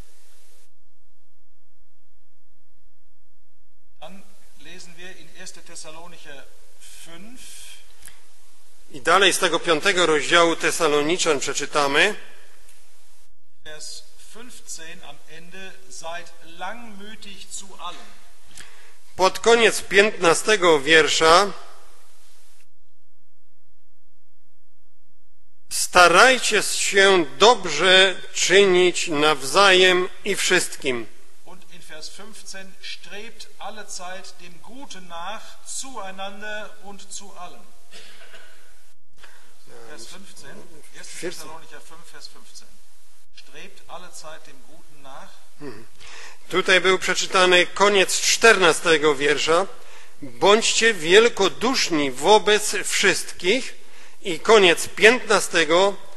Dann lesen wir in 1. Thessalonicher 5. I dalej z tego 5. rozdziału Tesaloniczan przeczytamy. Vers 15 am Ende, seid langmütig zu allem. Pod koniec 15 wiersza starajcie się dobrze czynić nawzajem i wszystkim. Und in Vers 15, strebt allezeit dem Guten nach, zueinander und zu allem. Vers 15, 1. Thessalonicher 5, Vers 15. Strebt allezeit dem Guten nach. Tutaj był przeczytany koniec 14 wiersza. Bądźcie wielkoduszni wobec wszystkich I koniec 15.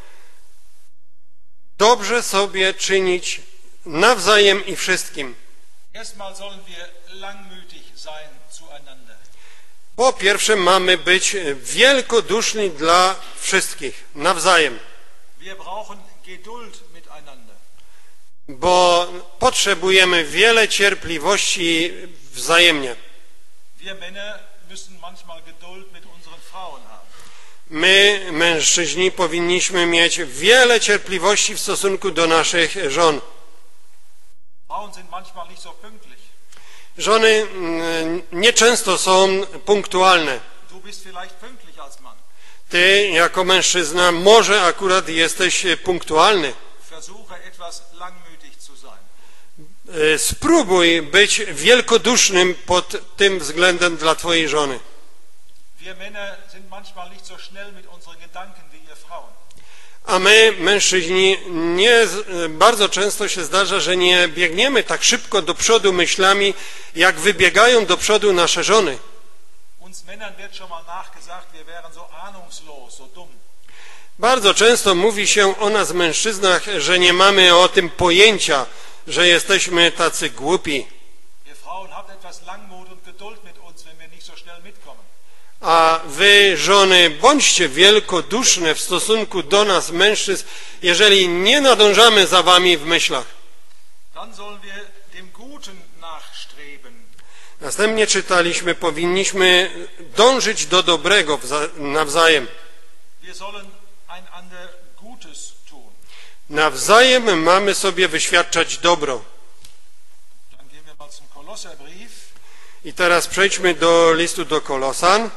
Dobrze sobie czynić nawzajem i wszystkim. Erstmal sollen wir langmütig sein zueinander. Po pierwsze mamy być wielkoduszni dla wszystkich, nawzajem. Wir brauchen Geduld miteinander. Bo potrzebujemy wiele cierpliwości wzajemnie. Wir Männer müssen manchmal Geduld mit unseren Frauen haben. My, mężczyźni, powinniśmy mieć wiele cierpliwości w stosunku do naszych żon. Frauen sind manchmal nicht so pünktlich. Żony nieczęsto są punktualne. Du bist vielleicht pünktlich als Mann. Ty, jako mężczyzna, może akurat jesteś punktualny. Versuche etwas langmütig zu sein. Spróbuj być wielkodusznym pod tym względem dla twojej żony. Wir Männer sind manchmal nicht so schnell mit unseren Gedanken wie ihr Frauen. A my, mężczyźni, bardzo często się zdarza, że nie biegniemy tak szybko do przodu myślami, jak wybiegają do przodu nasze żony. Uns Männern wird schon mal nachgesagt, wir wären so ahnungslos, so dumm. Bardzo często mówi się o nas, mężczyznach, że nie mamy o tym pojęcia, że jesteśmy tacy głupi. Ihr Frauen habt etwas Langmut und Geduld mit uns, wenn wir nicht so schnell mitkommen. A wy, żony, bądźcie wielkoduszne w stosunku do nas, mężczyzn, jeżeli nie nadążamy za wami w myślach. Dann sollen wir dem Guten nachstreben. Następnie czytaliśmy, powinniśmy dążyć do dobrego nawzajem. Wir sollen einander Gutes tun. Nawzajem mamy sobie wyświadczać dobro. Dann gehen wir mal zum Kolosserbrief. I teraz przejdźmy do listu do Kolosan.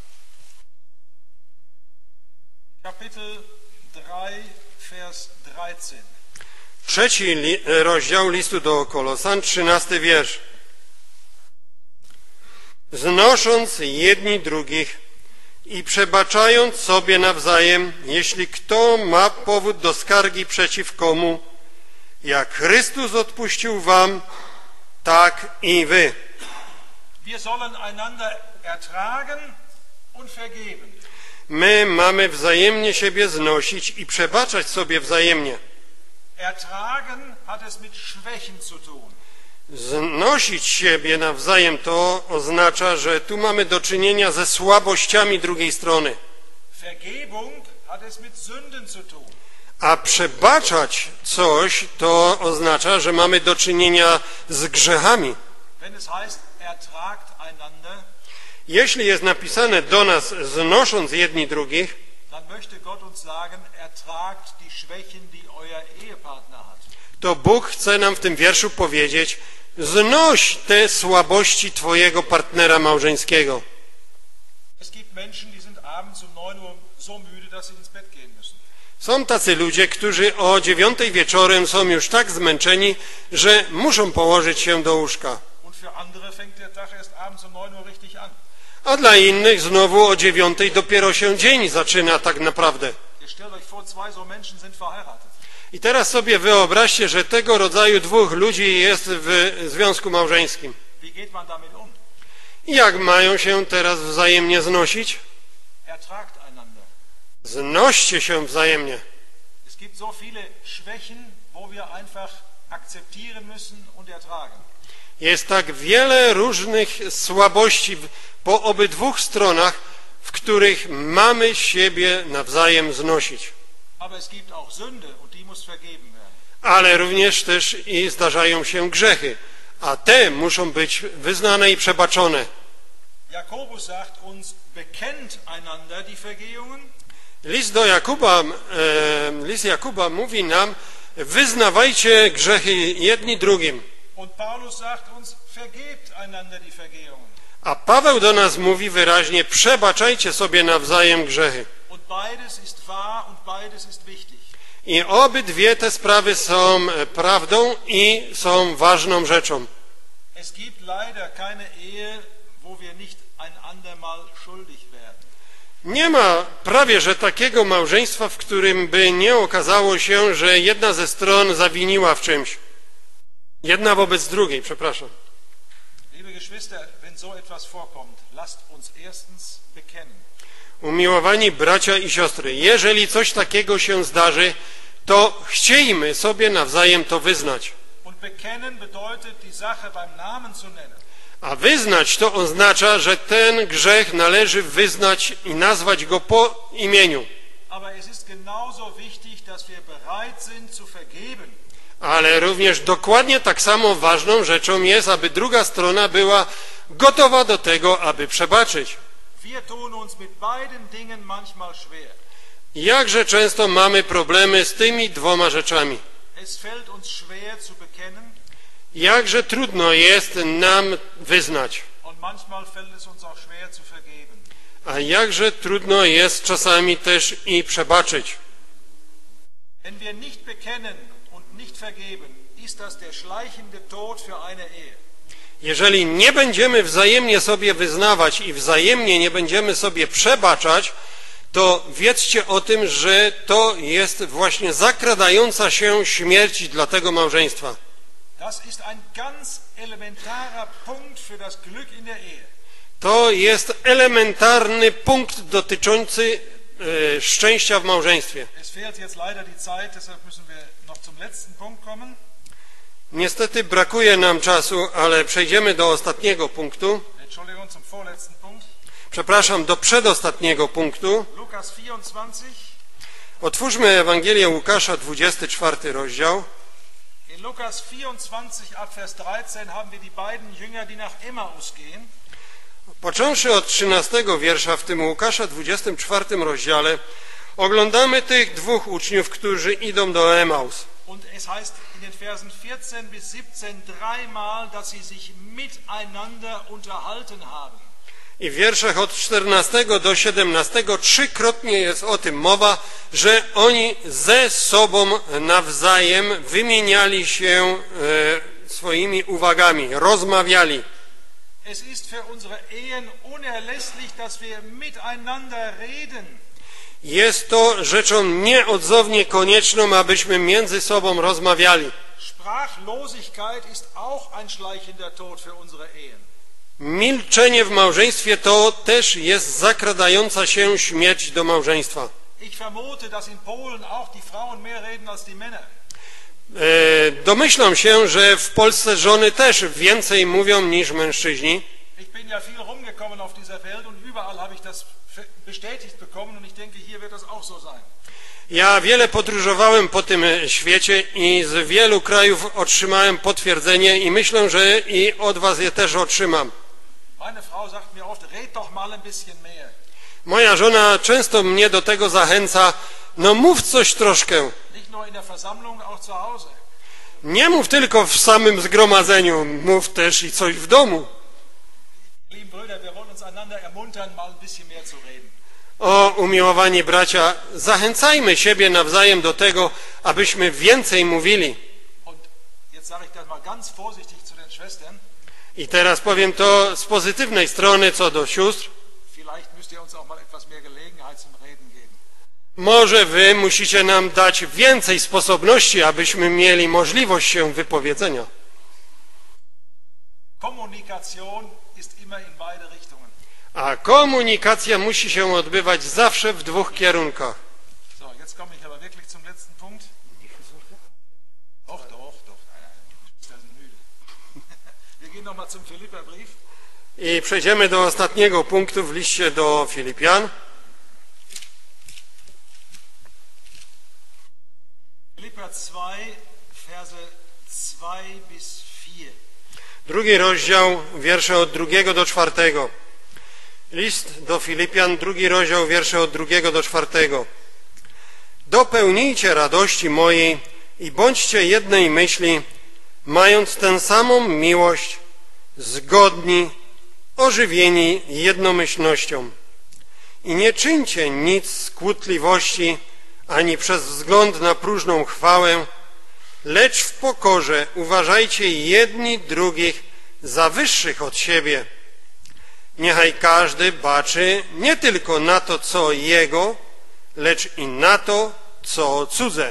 Kapitel 3, Vers 13. 3. rozdział listu do Kolosan, 13 wiersz. Znosząc jedni drugich i przebaczając sobie nawzajem, jeśli kto ma powód do skargi przeciw komu, jak Chrystus odpuścił wam, tak i wy. Wir sollen einander ertragen und vergeben. My mamy wzajemnie siebie znosić i przebaczać sobie wzajemnie. Ertragen hat es mit Schwächen zu tun. Znosić siebie nawzajem to oznacza, że tu mamy do czynienia ze słabościami drugiej strony. Vergebung hat es mit Sünden zu tun. A przebaczać coś to oznacza, że mamy do czynienia z grzechami. Wenn es heißt, ertragt einander, Jeśli jest napisane do nas, znosząc jedni drugich, dann möchte Gott uns sagen, ertragt die Schwächen, die euer Ehepartner hat. to Bóg chce nam w tym wierszu powiedzieć, znoś te słabości twojego partnera małżeńskiego. Es gibt Menschen, die sind abends um 9 Uhr so müde, dass sie ins Bett gehen müssen. Są tacy ludzie, którzy o 9 wieczorem są już tak zmęczeni, że muszą położyć się do łóżka. Und für andere fängt der Tag erst abends um 9 Uhr richtig an. A dla innych znowu o 9 dopiero się dzień zaczyna tak naprawdę. Ihr stellt euch vor, zwei so Menschen sind verheiratet. I teraz sobie wyobraźcie, że tego rodzaju dwóch ludzi jest w związku małżeńskim. Wie geht man damit um? I jak mają się teraz wzajemnie znosić? Ertragt einander. Znoście się wzajemnie. Es gibt so viele Schwächen, wo wir einfach akzeptieren müssen und ertragen. Jest tak wiele różnych słabości po obydwu stronach, w których mamy siebie nawzajem znosić. Aber es gibt auch Sünde und die muss vergeben werden. Ale również też i zdarzają się grzechy, a te muszą być wyznane i przebaczone. Jakobus sagt uns, bekennt einander die Vergehungen. List Jakuba mówi nam, wyznawajcie grzechy jedni drugim. Und Paulus sagt uns, vergebt einander die Vergehungen. A Paweł do nas mówi wyraźnie, przebaczajcie sobie nawzajem grzechy. Und beides ist wahr und beides ist wichtig. I obydwie te sprawy są prawdą i są ważną rzeczą. Es gibt leider keine Ehe, wo wir nicht einander mal schuldig werden. Nie ma prawie że takiego małżeństwa, w którym by nie okazało się, że jedna ze stron zawiniła w czymś. Jedna wobec drugiej, przepraszam. Liebe Geschwister, wenn so etwas vorkommt, lasst uns erstens bekennen. Umiłowani bracia i siostry, jeżeli coś takiego się zdarzy, to chciejmy sobie nawzajem to wyznać. A wyznać to oznacza, że ten grzech należy wyznać i nazwać go po imieniu. Ale również dokładnie tak samo ważną rzeczą jest, aby druga strona była gotowa do tego, aby przebaczyć. Jakże często mamy problemy z tymi dwoma rzeczami. Jakże trudno jest nam wyznać. A jakże trudno jest czasami też i przebaczyć. Jeżeli nie będziemy wzajemnie sobie wyznawać i wzajemnie nie będziemy sobie przebaczać, to wiedzcie o tym, że to jest właśnie zakradająca się śmierć dla tego małżeństwa. To jest elementarny punkt dotyczący szczęścia w małżeństwie. Niestety brakuje nam czasu, ale przejdziemy do ostatniego punktu. Przepraszam, do przedostatniego punktu. Otwórzmy Ewangelię Łukasza, 24 rozdział. In Lukas 24 ab Vers 13 haben wir die beiden Jünger, die nach Emmaus gehen. Począwszy od 13 wiersza w tym Łukasza 24 rozdziale oglądamy tych dwóch uczniów, którzy idą do Emaus. Und es heißt in den Versen 14 bis 17 dreimal, dass sie sich miteinander unterhalten haben. I w wierszach od 14 do 17 trzykrotnie jest o tym mowa, że oni ze sobą nawzajem wymieniali się swoimi uwagami, rozmawiali. Es ist für unsere Ehen unerlässlich, dass wir miteinander reden. Jest to rzeczą nieodzownie konieczną, abyśmy między sobą rozmawiali. Sprachlosigkeit ist auch ein schleichender Tod für unsere Ehen. Milczenie w małżeństwie to też jest zakradająca się śmierć do małżeństwa. Ich vermute, dass in Polen auch die Frauen mehr reden als die Männer. Domyślam się, że w Polsce żony też więcej mówią niż mężczyźni. Ich bin ja viel rumgekommen auf dieser Welt und überall habe ich das bestätigt bekommen und ich denke, hier wird das auch so sein. Ja wiele podróżowałem po tym świecie i z wielu krajów otrzymałem potwierdzenie i myślę, że i od was je też otrzymam. Meine Frau sagt mir oft, red doch mal ein bisschen mehr. Moja żona często mnie do tego zachęca, no mów coś troszkę. Nicht nur in der Versammlung, auch zu Hause. Nie mów tylko w samym zgromadzeniu, mów też i coś w domu. Liebe Brüder, wir wollen uns einander ermuntern, mal ein bisschen mehr zu reden. O, umiłowani bracia, zachęcajmy siebie nawzajem do tego, abyśmy więcej mówili. Und jetzt sage ich das mal ganz vorsichtig zu den Schwestern. I teraz powiem to z pozytywnej strony co do sióstr. Vielleicht müsst ihr uns auch mal etwas mehr Gelegenheit zum Reden geben. Może wy musicie nam dać więcej sposobności, abyśmy mieli możliwość się wypowiedzenia. Kommunikation ist immer in beide Richtungen. A komunikacja musi się odbywać zawsze w dwóch kierunkach. So, jetzt komme ich aber wirklich zum letzten Punkt. Doch. Wir sind müde. Wir gehen nochmal zum Philipperbrief. I przejdziemy do ostatniego punktu w liście do Filipian. Philipper 2, Verse 2 bis 4. Drugi rozdział, wiersze od 2 do 4. List do Filipian, 2 rozdział, wiersze od 2 do 4. Dopełnijcie radości mojej i bądźcie jednej myśli, mając tę samą miłość, zgodni, ożywieni jednomyślnością. I nie czyńcie nic z kłótliwości, ani przez wzgląd na próżną chwałę, lecz w pokorze uważajcie jedni drugich za wyższych od siebie. Niechaj każdy baczy nie tylko na to, co jego, lecz i na to, co cudze.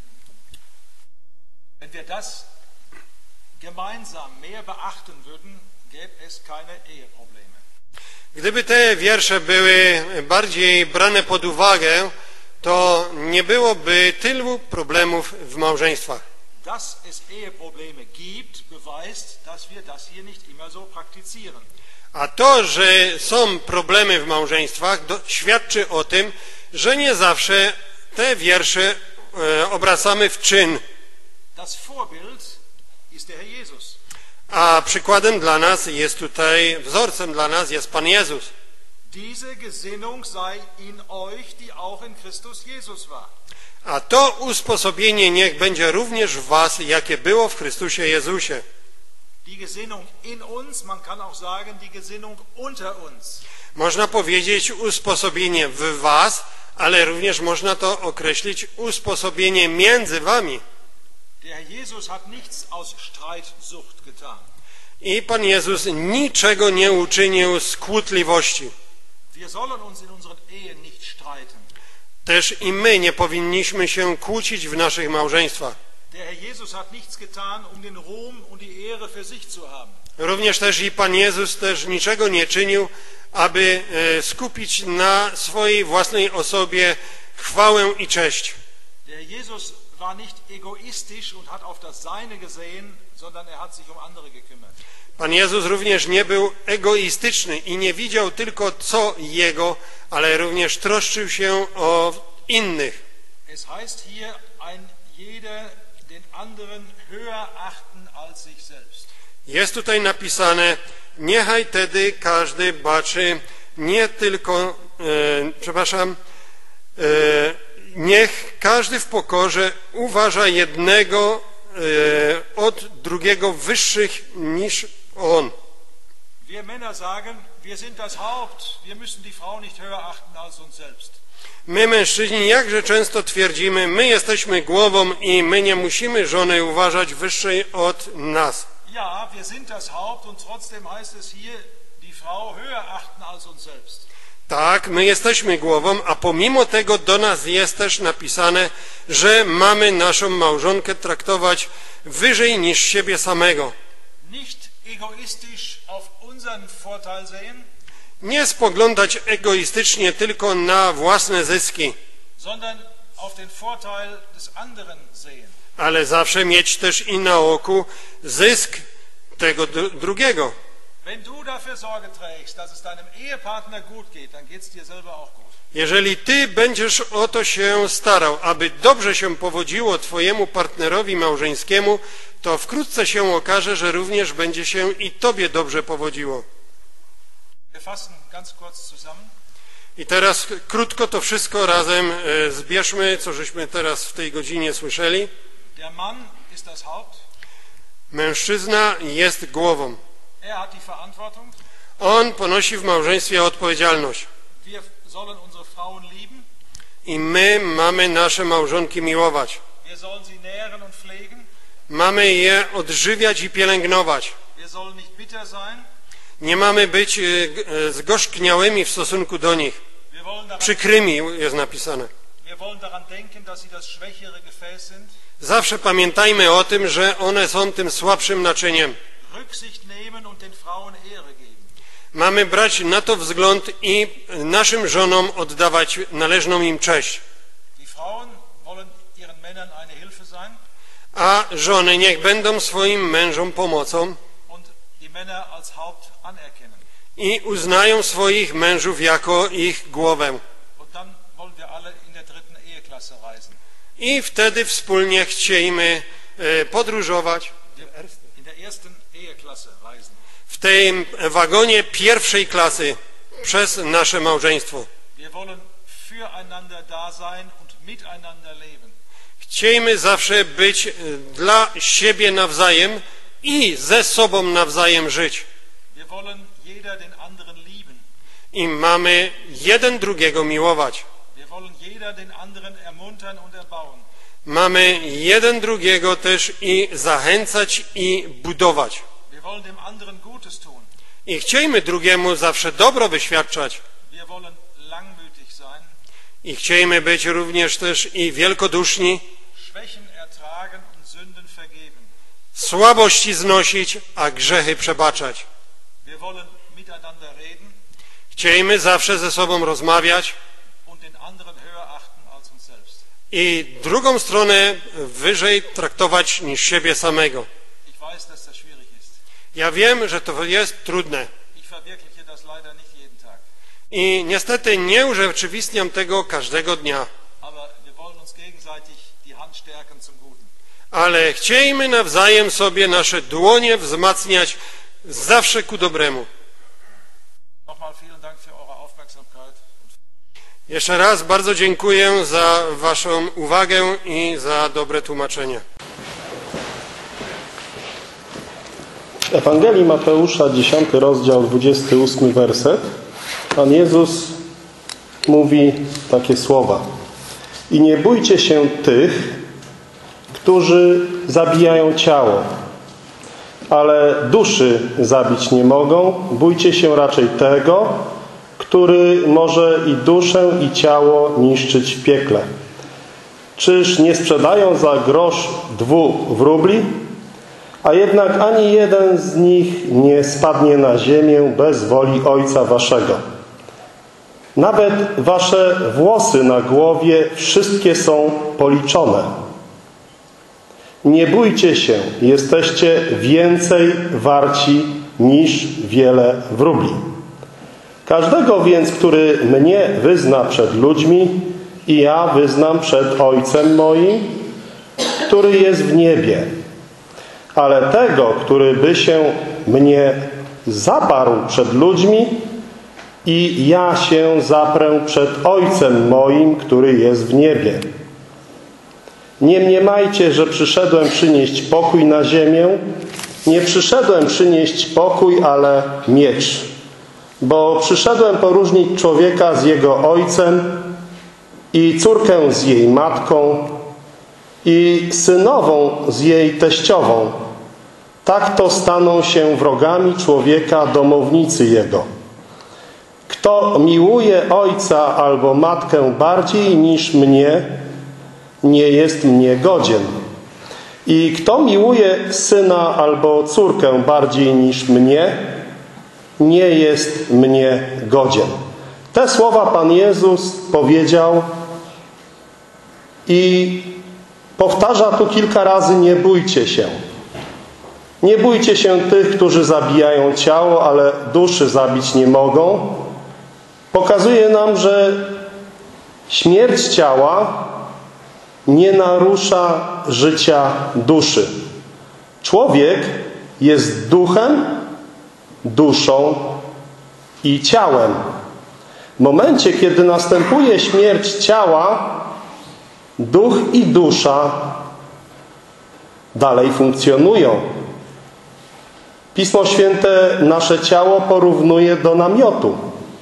Wenn wir das gemeinsam mehr beachten würden, gäbe es keine Eheprobleme. Gdyby te wiersze były bardziej brane pod uwagę, to nie byłoby tylu problemów w małżeństwach. Dass es Eheprobleme gibt, beweist, dass wir das hier nicht immer so praktizieren. A to, że są problemy w małżeństwach, świadczy o tym, że nie zawsze te wiersze obracamy w czyn. Das Vorbild ist der Herr Jesus. A przykładem dla nas jest tutaj, wzorcem dla nas jest Pan Jezus. Diese Gesinnung sei in euch, die auch in Christus Jesus war. A to usposobienie niech będzie również w was, jakie było w Chrystusie Jezusie. Die Gesinnung in uns, man kann auch sagen, die Gesinnung unter uns. Można powiedzieć usposobienie w was, ale również można to określić usposobienie między wami. Der Herr Jesus hat nichts aus Streitsucht getan. I Pan Jezus niczego nie uczynił z kłótliwości. Wir sollen uns in unseren Ehen nicht streiten. Też i my nie powinniśmy się kłócić w naszych małżeństwach. Der Herr Jesus hat nichts getan, um den Ruhm und die Ehre für sich zu haben. Również też i Pan Jezus też niczego nie czynił, aby skupić na swojej własnej osobie chwałę i cześć. Der Jesus war nicht egoistisch und hat auf das Seine gesehen, sondern er hat sich um andere gekümmert. Pan Jezus również nie był egoistyczny i nie widział tylko co Jego, ale również troszczył się o innych. Es heißt hier, ein jeder den anderen höher achten als sich selbst. Jest tutaj napisane, niechaj tedy każdy baczy nie tylko, niech każdy w pokorze uważa jednego od drugiego wyższych niż on. Wir Männer sagen, wir sind das Haupt, wir müssen die Frau nicht höher achten als uns selbst. My mężczyźni jakże często twierdzimy, my jesteśmy głową i my nie musimy żony uważać wyższej od nas. Ja, wir sind das Haupt und trotzdem heißt es hier, die Frau höher achten als uns selbst. Tak, my jesteśmy głową, a pomimo tego do nas jest też napisane, że mamy naszą małżonkę traktować wyżej niż siebie samego. Nicht egoistisch auf unseren Vorteil sehen, Nie spoglądać egoistycznie tylko na własne zyski, sondern auf den Vorteil des anderen sehen. ale zawsze mieć też i na oku zysk tego drugiego. Wenn du dafür Sorge trägst, dass es deinem Ehepartner gut geht, dann geht es dir selber auch gut. Jeżeli ty będziesz o to się starał, aby dobrze się powodziło twojemu partnerowi małżeńskiemu, to wkrótce się okaże, że również będzie się i tobie dobrze powodziło. Wir fassen ganz kurz zusammen. I teraz krótko to wszystko razem zbierzmy, co żeśmy teraz w tej godzinie słyszeli. Der Mann ist das Haupt. Mężczyzna jest głową. Er hat die Verantwortung. On ponosi w małżeństwie odpowiedzialność. Wir sollen unsere Frauen lieben. I my mamy nasze małżonki miłować. Wir sollen sie nähren und pflegen. Mamy je odżywiać i pielęgnować. Wir sollen nicht bitter sein. Nie mamy być zgorzkniałymi w stosunku do nich. Wir wollen daran, Przykrymi jest napisane. wir wollen daran denken, dass sie das schwächere Gefäß sind. Zawsze pamiętajmy o tym, że one są tym słabszym naczyniem. Rücksicht nehmen und den Frauen Ehre geben. Mamy brać na to wzgląd i naszym żonom oddawać należną im cześć. Die Frauen wollen ihren Männern eine Hilfe sein A żony niech będą swoim mężom pomocą und die Männer als Haupt anerkennen. i uznają swoich mężów jako ich głowę. Und dann wollen wir alle in der dritten Eheklasse reisen. I wtedy wspólnie chciejmy podróżować In der ersten Eheklasse reisen. w tym wagonie pierwszej klasy przez nasze małżeństwo. Wir wollen füreinander da sein und miteinander leben. Chciejmy zawsze być dla siebie nawzajem i ze sobą nawzajem żyć. Wir wollen jeder den anderen lieben. I mamy jeden drugiego miłować. Wir wollen jeder den anderen ermuntern und erbauen. Mamy jeden drugiego też i zachęcać i budować. Wir wollen dem anderen Gutes tun. I chciejmy drugiemu zawsze dobro wyświadczać. Wir wollen langmütig sein, I chciejmy być również też i wielkoduszni, Schwächen ertragen und Sünden vergeben. słabości znosić, a grzechy przebaczać. Wir wollen miteinander reden, Chciejmy zawsze ze sobą rozmawiać und den anderen höher achten als uns selbst. i drugą stronę wyżej traktować niż siebie samego. Ich weiß, dass das schwierig ist. Ja wiem, że to jest trudne Ich verwirkliche das leider nicht jeden Tag. i niestety nie urzeczywistniam tego każdego dnia. Aber wir wollen uns gegenseitig die Hand stärken zum Guten. Ale chciejmy nawzajem sobie nasze dłonie wzmacniać zawsze ku dobremu. Nochmal vielen Dank für eure Aufmerksamkeit. Jeszcze raz bardzo dziękuję za waszą uwagę i za dobre tłumaczenie. Ewangelii Mateusza, 10 rozdział, 28 werset. Pan Jezus mówi takie słowa. I nie bójcie się tych, którzy zabijają ciało, ale duszy zabić nie mogą. Bójcie się raczej tego, który może i duszę, i ciało niszczyć w piekle. Czyż nie sprzedają za grosz 2 wróbli? A jednak ani jeden z nich nie spadnie na ziemię bez woli Ojca waszego. Nawet wasze włosy na głowie wszystkie są policzone. Nie bójcie się, jesteście więcej warci niż wiele wróbli. Każdego więc, który mnie wyzna przed ludźmi, i ja wyznam przed Ojcem moim, który jest w niebie. Ale tego, który by się mnie zaparł przed ludźmi, i ja się zaprę przed Ojcem moim, który jest w niebie. Nie mniemajcie, że przyszedłem przynieść pokój na ziemię. Nie przyszedłem przynieść pokój, ale miecz. Bo przyszedłem poróżnić człowieka z jego ojcem i córkę z jej matką i synową z jej teściową. Tak to staną się wrogami człowieka domownicy jego. Kto miłuje ojca albo matkę bardziej niż mnie, nie jest mnie godzien. I kto miłuje syna albo córkę bardziej niż mnie, nie jest mnie godzien. Te słowa Pan Jezus powiedział i powtarza tu kilka razy: nie bójcie się. Nie bójcie się tych, którzy zabijają ciało, ale duszy zabić nie mogą. Pokazuje nam, że śmierć ciała nie narusza życia duszy. Człowiek jest duchem, duszą i ciałem. W momencie, kiedy następuje śmierć ciała, duch i dusza dalej funkcjonują. Pismo Święte nasze ciało porównuje do namiotu.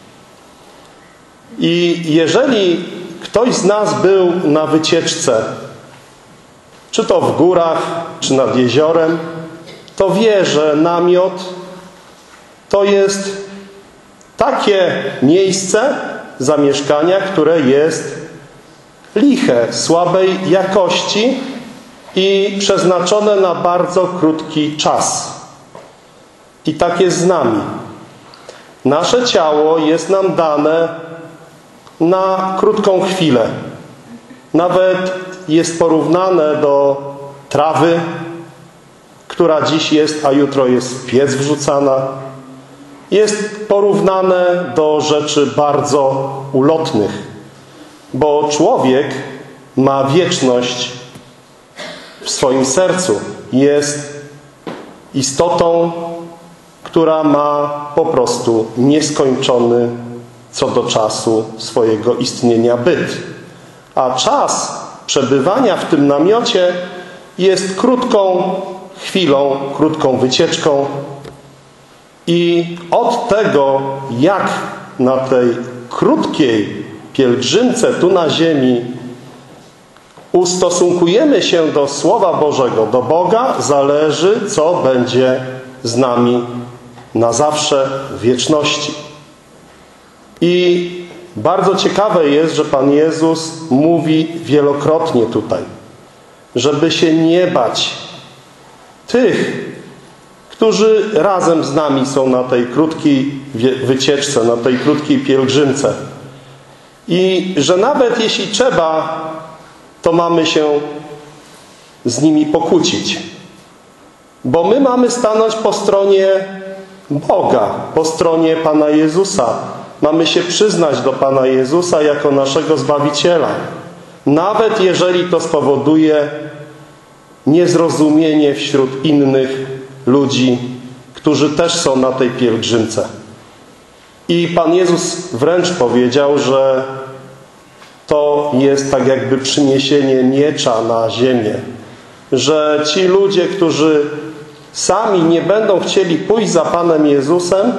I jeżeli ktoś z nas był na wycieczce, czy to w górach, czy nad jeziorem, to wie, że namiot to jest takie miejsce zamieszkania, które jest liche, słabej jakości i przeznaczone na bardzo krótki czas. I tak jest z nami. Nasze ciało jest nam dane na krótką chwilę. Nawet jest porównane do trawy, która dziś jest, a jutro jest w piec wrzucana. Jest porównane do rzeczy bardzo ulotnych, bo człowiek ma wieczność w swoim sercu. Jest istotą, która ma po prostu nieskończony co do czasu swojego istnienia byt. A czas przebywania w tym namiocie jest krótką chwilą, krótką wycieczką. I od tego, jak na tej krótkiej pielgrzymce tu na ziemi ustosunkujemy się do Słowa Bożego, do Boga, zależy, co będzie z nami na zawsze w wieczności. I bardzo ciekawe jest, że Pan Jezus mówi wielokrotnie tutaj, żeby się nie bać tych, którzy razem z nami są na tej krótkiej wycieczce, na tej krótkiej pielgrzymce. I że nawet jeśli trzeba, to mamy się z nimi pokłócić. Bo my mamy stanąć po stronie Boga, po stronie Pana Jezusa. Mamy się przyznać do Pana Jezusa jako naszego Zbawiciela. Nawet jeżeli to spowoduje niezrozumienie wśród innych ludzi, którzy też są na tej pielgrzymce. I Pan Jezus wręcz powiedział, że to jest tak jakby przyniesienie miecza na ziemię. Że ci ludzie, którzy sami nie będą chcieli pójść za Panem Jezusem,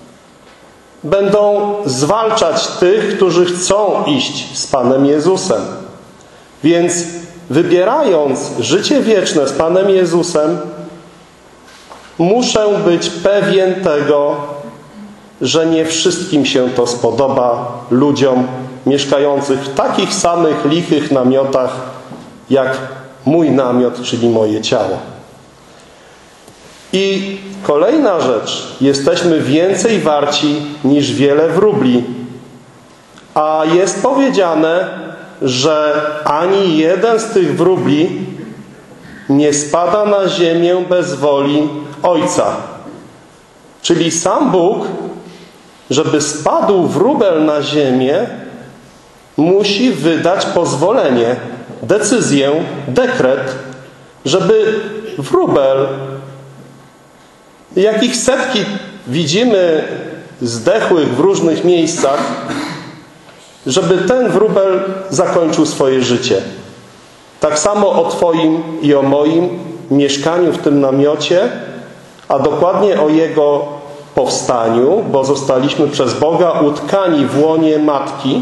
będą zwalczać tych, którzy chcą iść z Panem Jezusem. Więc wybierając życie wieczne z Panem Jezusem, muszę być pewien tego, że nie wszystkim się to spodoba ludziom mieszkających w takich samych lichych namiotach jak mój namiot, czyli moje ciało. I kolejna rzecz. Jesteśmy więcej warci niż wiele wróbli. A jest powiedziane, że ani jeden z tych wróbli nie spada na ziemię bez woli Ojca. Czyli sam Bóg, żeby spadł wróbel na ziemię, musi wydać pozwolenie, decyzję, dekret, żeby wróbel, jakich setki widzimy zdechłych w różnych miejscach, żeby ten wróbel zakończył swoje życie. Tak samo o Twoim i o moim mieszkaniu w tym namiocie, a dokładnie o jego powstaniu, bo zostaliśmy przez Boga utkani w łonie Matki,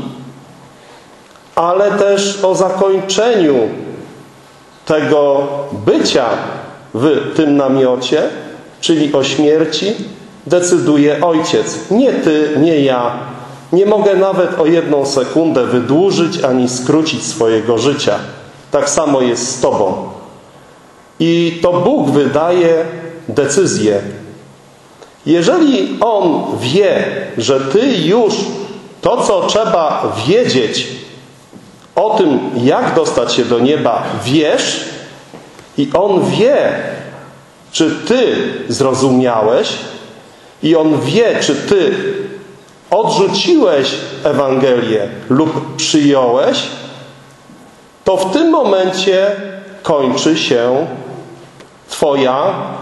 ale też o zakończeniu tego bycia w tym namiocie, czyli o śmierci, decyduje Ojciec. Nie Ty, nie ja. Nie mogę nawet o 1 sekundę wydłużyć ani skrócić swojego życia. Tak samo jest z Tobą. I to Bóg wydaje decyzję. Jeżeli On wie, że Ty już to, co trzeba wiedzieć o tym, jak dostać się do nieba, wiesz, i On wie, czy Ty zrozumiałeś, i On wie, czy Ty odrzuciłeś Ewangelię lub przyjąłeś, to w tym momencie kończy się Twoja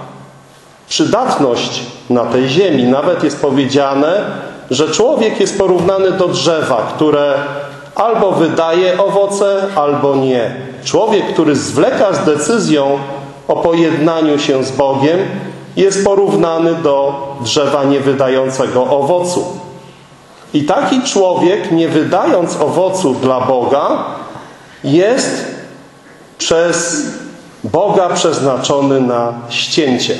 przydatność na tej ziemi. Nawet jest powiedziane, że człowiek jest porównany do drzewa, które albo wydaje owoce, albo nie. Człowiek, który zwleka z decyzją o pojednaniu się z Bogiem, jest porównany do drzewa niewydającego owocu. I taki człowiek, nie wydając owocu dla Boga, jest przez Boga przeznaczony na ścięcie.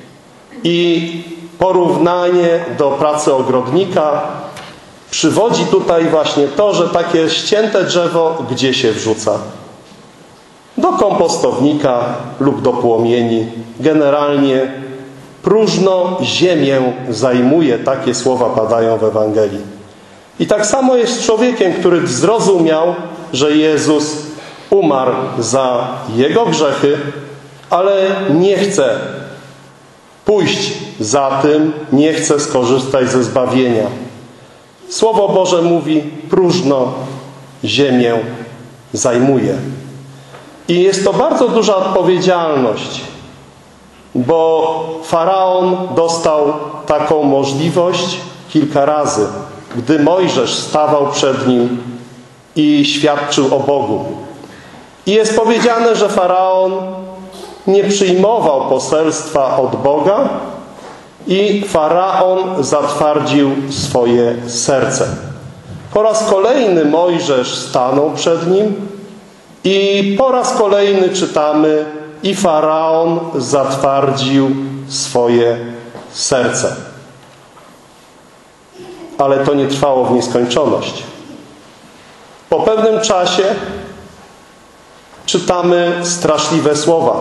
I porównanie do pracy ogrodnika przywodzi tutaj właśnie to, że takie ścięte drzewo gdzie się wrzuca? Do kompostownika lub do płomieni. Generalnie próżno ziemię zajmuje. Takie słowa padają w Ewangelii. I tak samo jest z człowiekiem, który zrozumiał, że Jezus umarł za jego grzechy, ale nie chce pójść za tym, nie chce skorzystać ze zbawienia. Słowo Boże mówi, próżno ziemię zajmuje. I jest to bardzo duża odpowiedzialność, bo Faraon dostał taką możliwość kilka razy, gdy Mojżesz stawał przed nim i świadczył o Bogu. I jest powiedziane, że Faraon nie przyjmował poselstwa od Boga i Faraon zatwardził swoje serce. Po raz kolejny Mojżesz stanął przed nim i po raz kolejny czytamy, i Faraon zatwardził swoje serce. Ale to nie trwało w nieskończoność. Po pewnym czasie czytamy straszliwe słowa,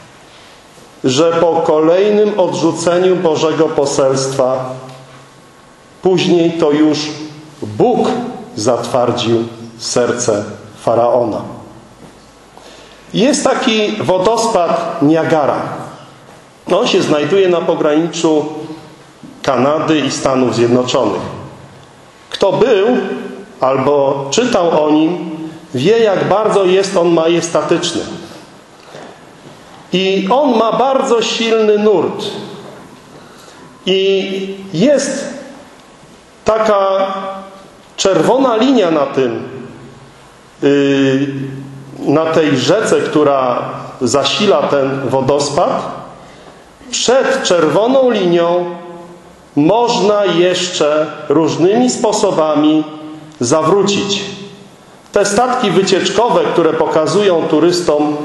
że po kolejnym odrzuceniu Bożego poselstwa Później to już Bóg zatwardził serce Faraona. Jest taki wodospad Niagara. On się znajduje na pograniczu Kanady i Stanów Zjednoczonych. Kto był albo czytał o nim, wie, jak bardzo jest on majestatyczny. I on ma bardzo silny nurt. I jest taka czerwona linia na tej rzece, która zasila ten wodospad. Przed czerwoną linią można jeszcze różnymi sposobami zawrócić. Te statki wycieczkowe, które pokazują turystom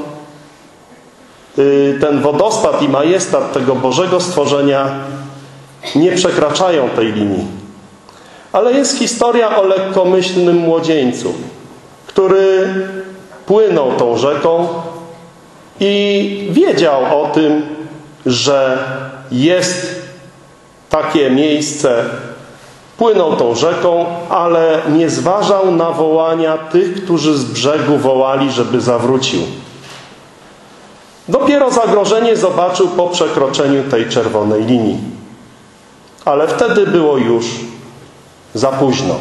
ten wodospad i majestat tego Bożego stworzenia, nie przekraczają tej linii. Ale jest historia o lekkomyślnym młodzieńcu, który płynął tą rzeką i wiedział o tym, że jest takie miejsce. Płynął tą rzeką, ale nie zważał na wołania tych, którzy z brzegu wołali, żeby zawrócił. Dopiero zagrożenie zobaczył po przekroczeniu tej czerwonej linii. Ale wtedy było już za późno.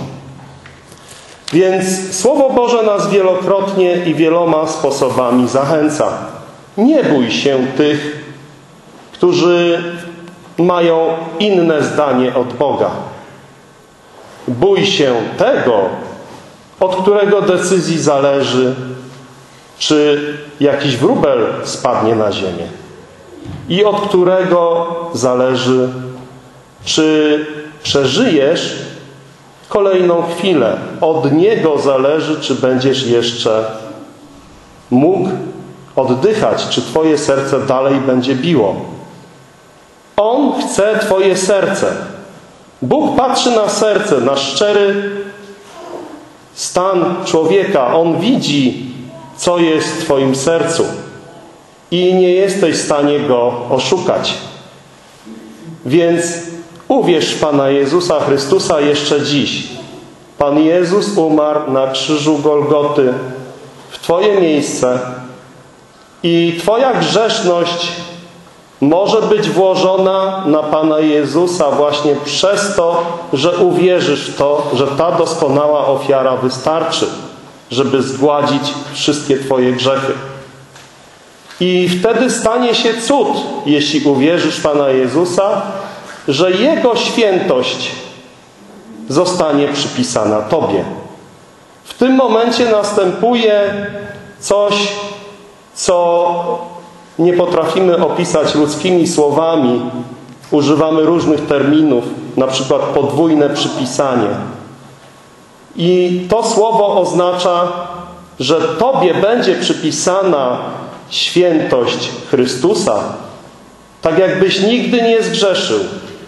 Więc Słowo Boże nas wielokrotnie i wieloma sposobami zachęca. Nie bój się tych, którzy mają inne zdanie od Boga. Bój się tego, od którego decyzji zależy, czy jakiś wróbel spadnie na ziemię. I od którego zależy, czy przeżyjesz kolejną chwilę. Od niego zależy, czy będziesz jeszcze mógł oddychać, czy twoje serce dalej będzie biło. On chce twoje serce. Bóg patrzy na serce, na szczery stan człowieka. On widzi, co jest w twoim sercu. I nie jesteś w stanie go oszukać. Więc uwierz w Pana Jezusa Chrystusa jeszcze dziś. Pan Jezus umarł na krzyżu Golgoty w twoje miejsce i twoja grzeszność może być włożona na Pana Jezusa właśnie przez to, że uwierzysz w to, że ta doskonała ofiara wystarczy, żeby zgładzić wszystkie twoje grzechy. I wtedy stanie się cud, jeśli uwierzysz w Pana Jezusa, że Jego świętość zostanie przypisana tobie. W tym momencie następuje coś, co nie potrafimy opisać ludzkimi słowami. Używamy różnych terminów, na przykład podwójne przypisanie. I to słowo oznacza, że tobie będzie przypisana świętość Chrystusa, tak jakbyś nigdy nie zgrzeszył.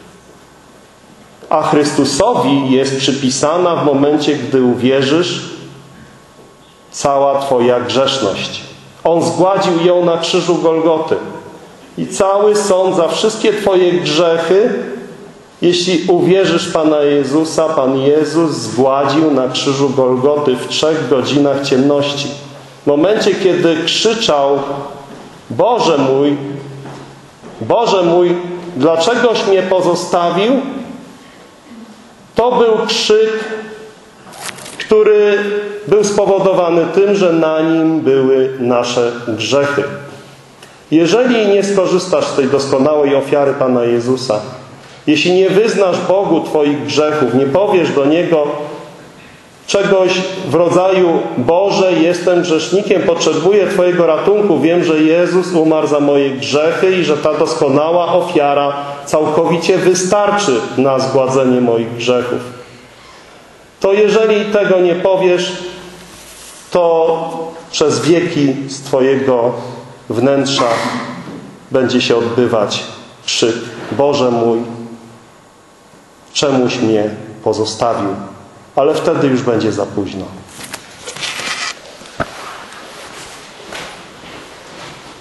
A Chrystusowi jest przypisana w momencie, gdy uwierzysz, cała twoja grzeszność. On zgładził ją na krzyżu Golgoty. I cały sąd za wszystkie twoje grzechy, jeśli uwierzysz w Pana Jezusa, Pan Jezus zgładził na krzyżu Golgoty w 3 godzinach ciemności. W momencie, kiedy krzyczał: Boże mój, dlaczegoś mnie pozostawił? To był krzyk, który był spowodowany tym, że na nim były nasze grzechy. Jeżeli nie skorzystasz z tej doskonałej ofiary Pana Jezusa, jeśli nie wyznasz Bogu twoich grzechów, nie powiesz do Niego czegoś w rodzaju: Boże, jestem grzesznikiem, potrzebuję Twojego ratunku, wiem, że Jezus umarł za moje grzechy i że ta doskonała ofiara całkowicie wystarczy na zgładzenie moich grzechów. To jeżeli tego nie powiesz, to przez wieki z Twojego wnętrza będzie się odbywać krzyk: Boże mój, czemuś mnie pozostawił? Ale wtedy już będzie za późno.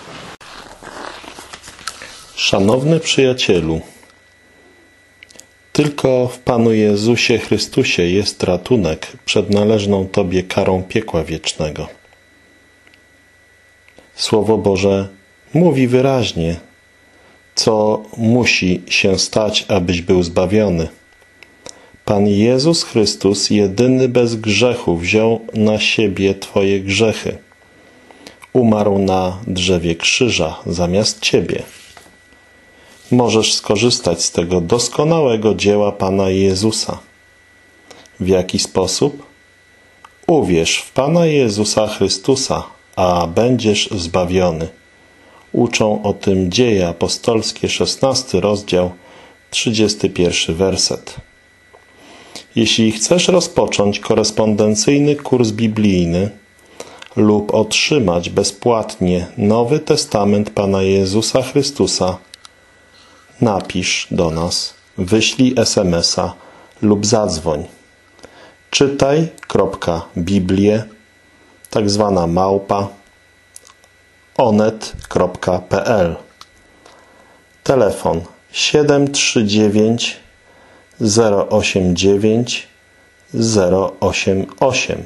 Szanowny przyjacielu, Tylko w Panu Jezusie Chrystusie jest ratunek przed należną Tobie karą piekła wiecznego. Słowo Boże mówi wyraźnie, co musi się stać, abyś był zbawiony. Pan Jezus Chrystus, jedyny bez grzechu, wziął na siebie Twoje grzechy. Umarł na drzewie krzyża zamiast Ciebie. Możesz skorzystać z tego doskonałego dzieła Pana Jezusa. W jaki sposób? Uwierz w Pana Jezusa Chrystusa, a będziesz zbawiony. Uczą o tym Dzieje apostolskie, 16 rozdział, 31 werset. Jeśli chcesz rozpocząć korespondencyjny kurs biblijny lub otrzymać bezpłatnie Nowy Testament Pana Jezusa Chrystusa, napisz do nas, wyślij SMS-a lub zadzwoń. Czytaj.biblię, tak zwana małpa, onet.pl. Telefon 739 089 088.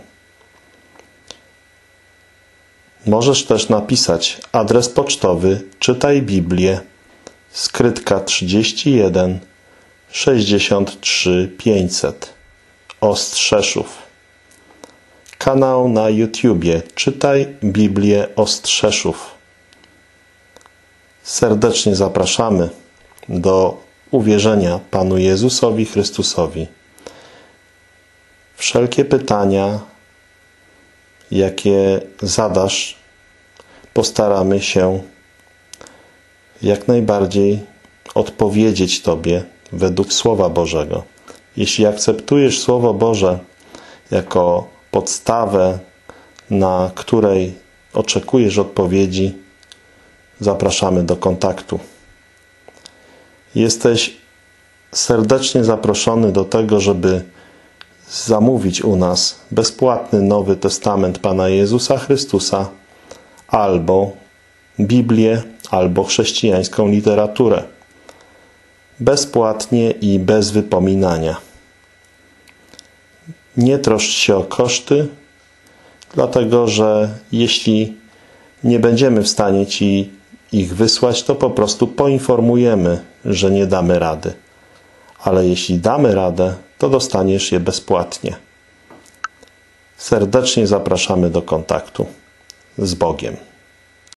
Możesz też napisać adres pocztowy Czytaj Biblię, skrytka 31 63 500, Ostrzeszów. Kanał na YouTubie Czytaj Biblię Ostrzeszów. Serdecznie zapraszamy do uwierzenia Panu Jezusowi Chrystusowi. Wszelkie pytania, jakie zadasz, postaramy się jak najbardziej odpowiedzieć Tobie według Słowa Bożego. Jeśli akceptujesz Słowo Boże jako podstawę, na której oczekujesz odpowiedzi, zapraszamy do kontaktu. Jesteś serdecznie zaproszony do tego, żeby zamówić u nas bezpłatny Nowy Testament Pana Jezusa Chrystusa albo Biblię, albo chrześcijańską literaturę. Bezpłatnie i bez wypominania. Nie troszcz się o koszty, dlatego że jeśli nie będziemy w stanie Ci ich wysłać, to po prostu poinformujemy, że nie damy rady. Ale jeśli damy radę, to dostaniesz je bezpłatnie. Serdecznie zapraszamy do kontaktu. Z Bogiem.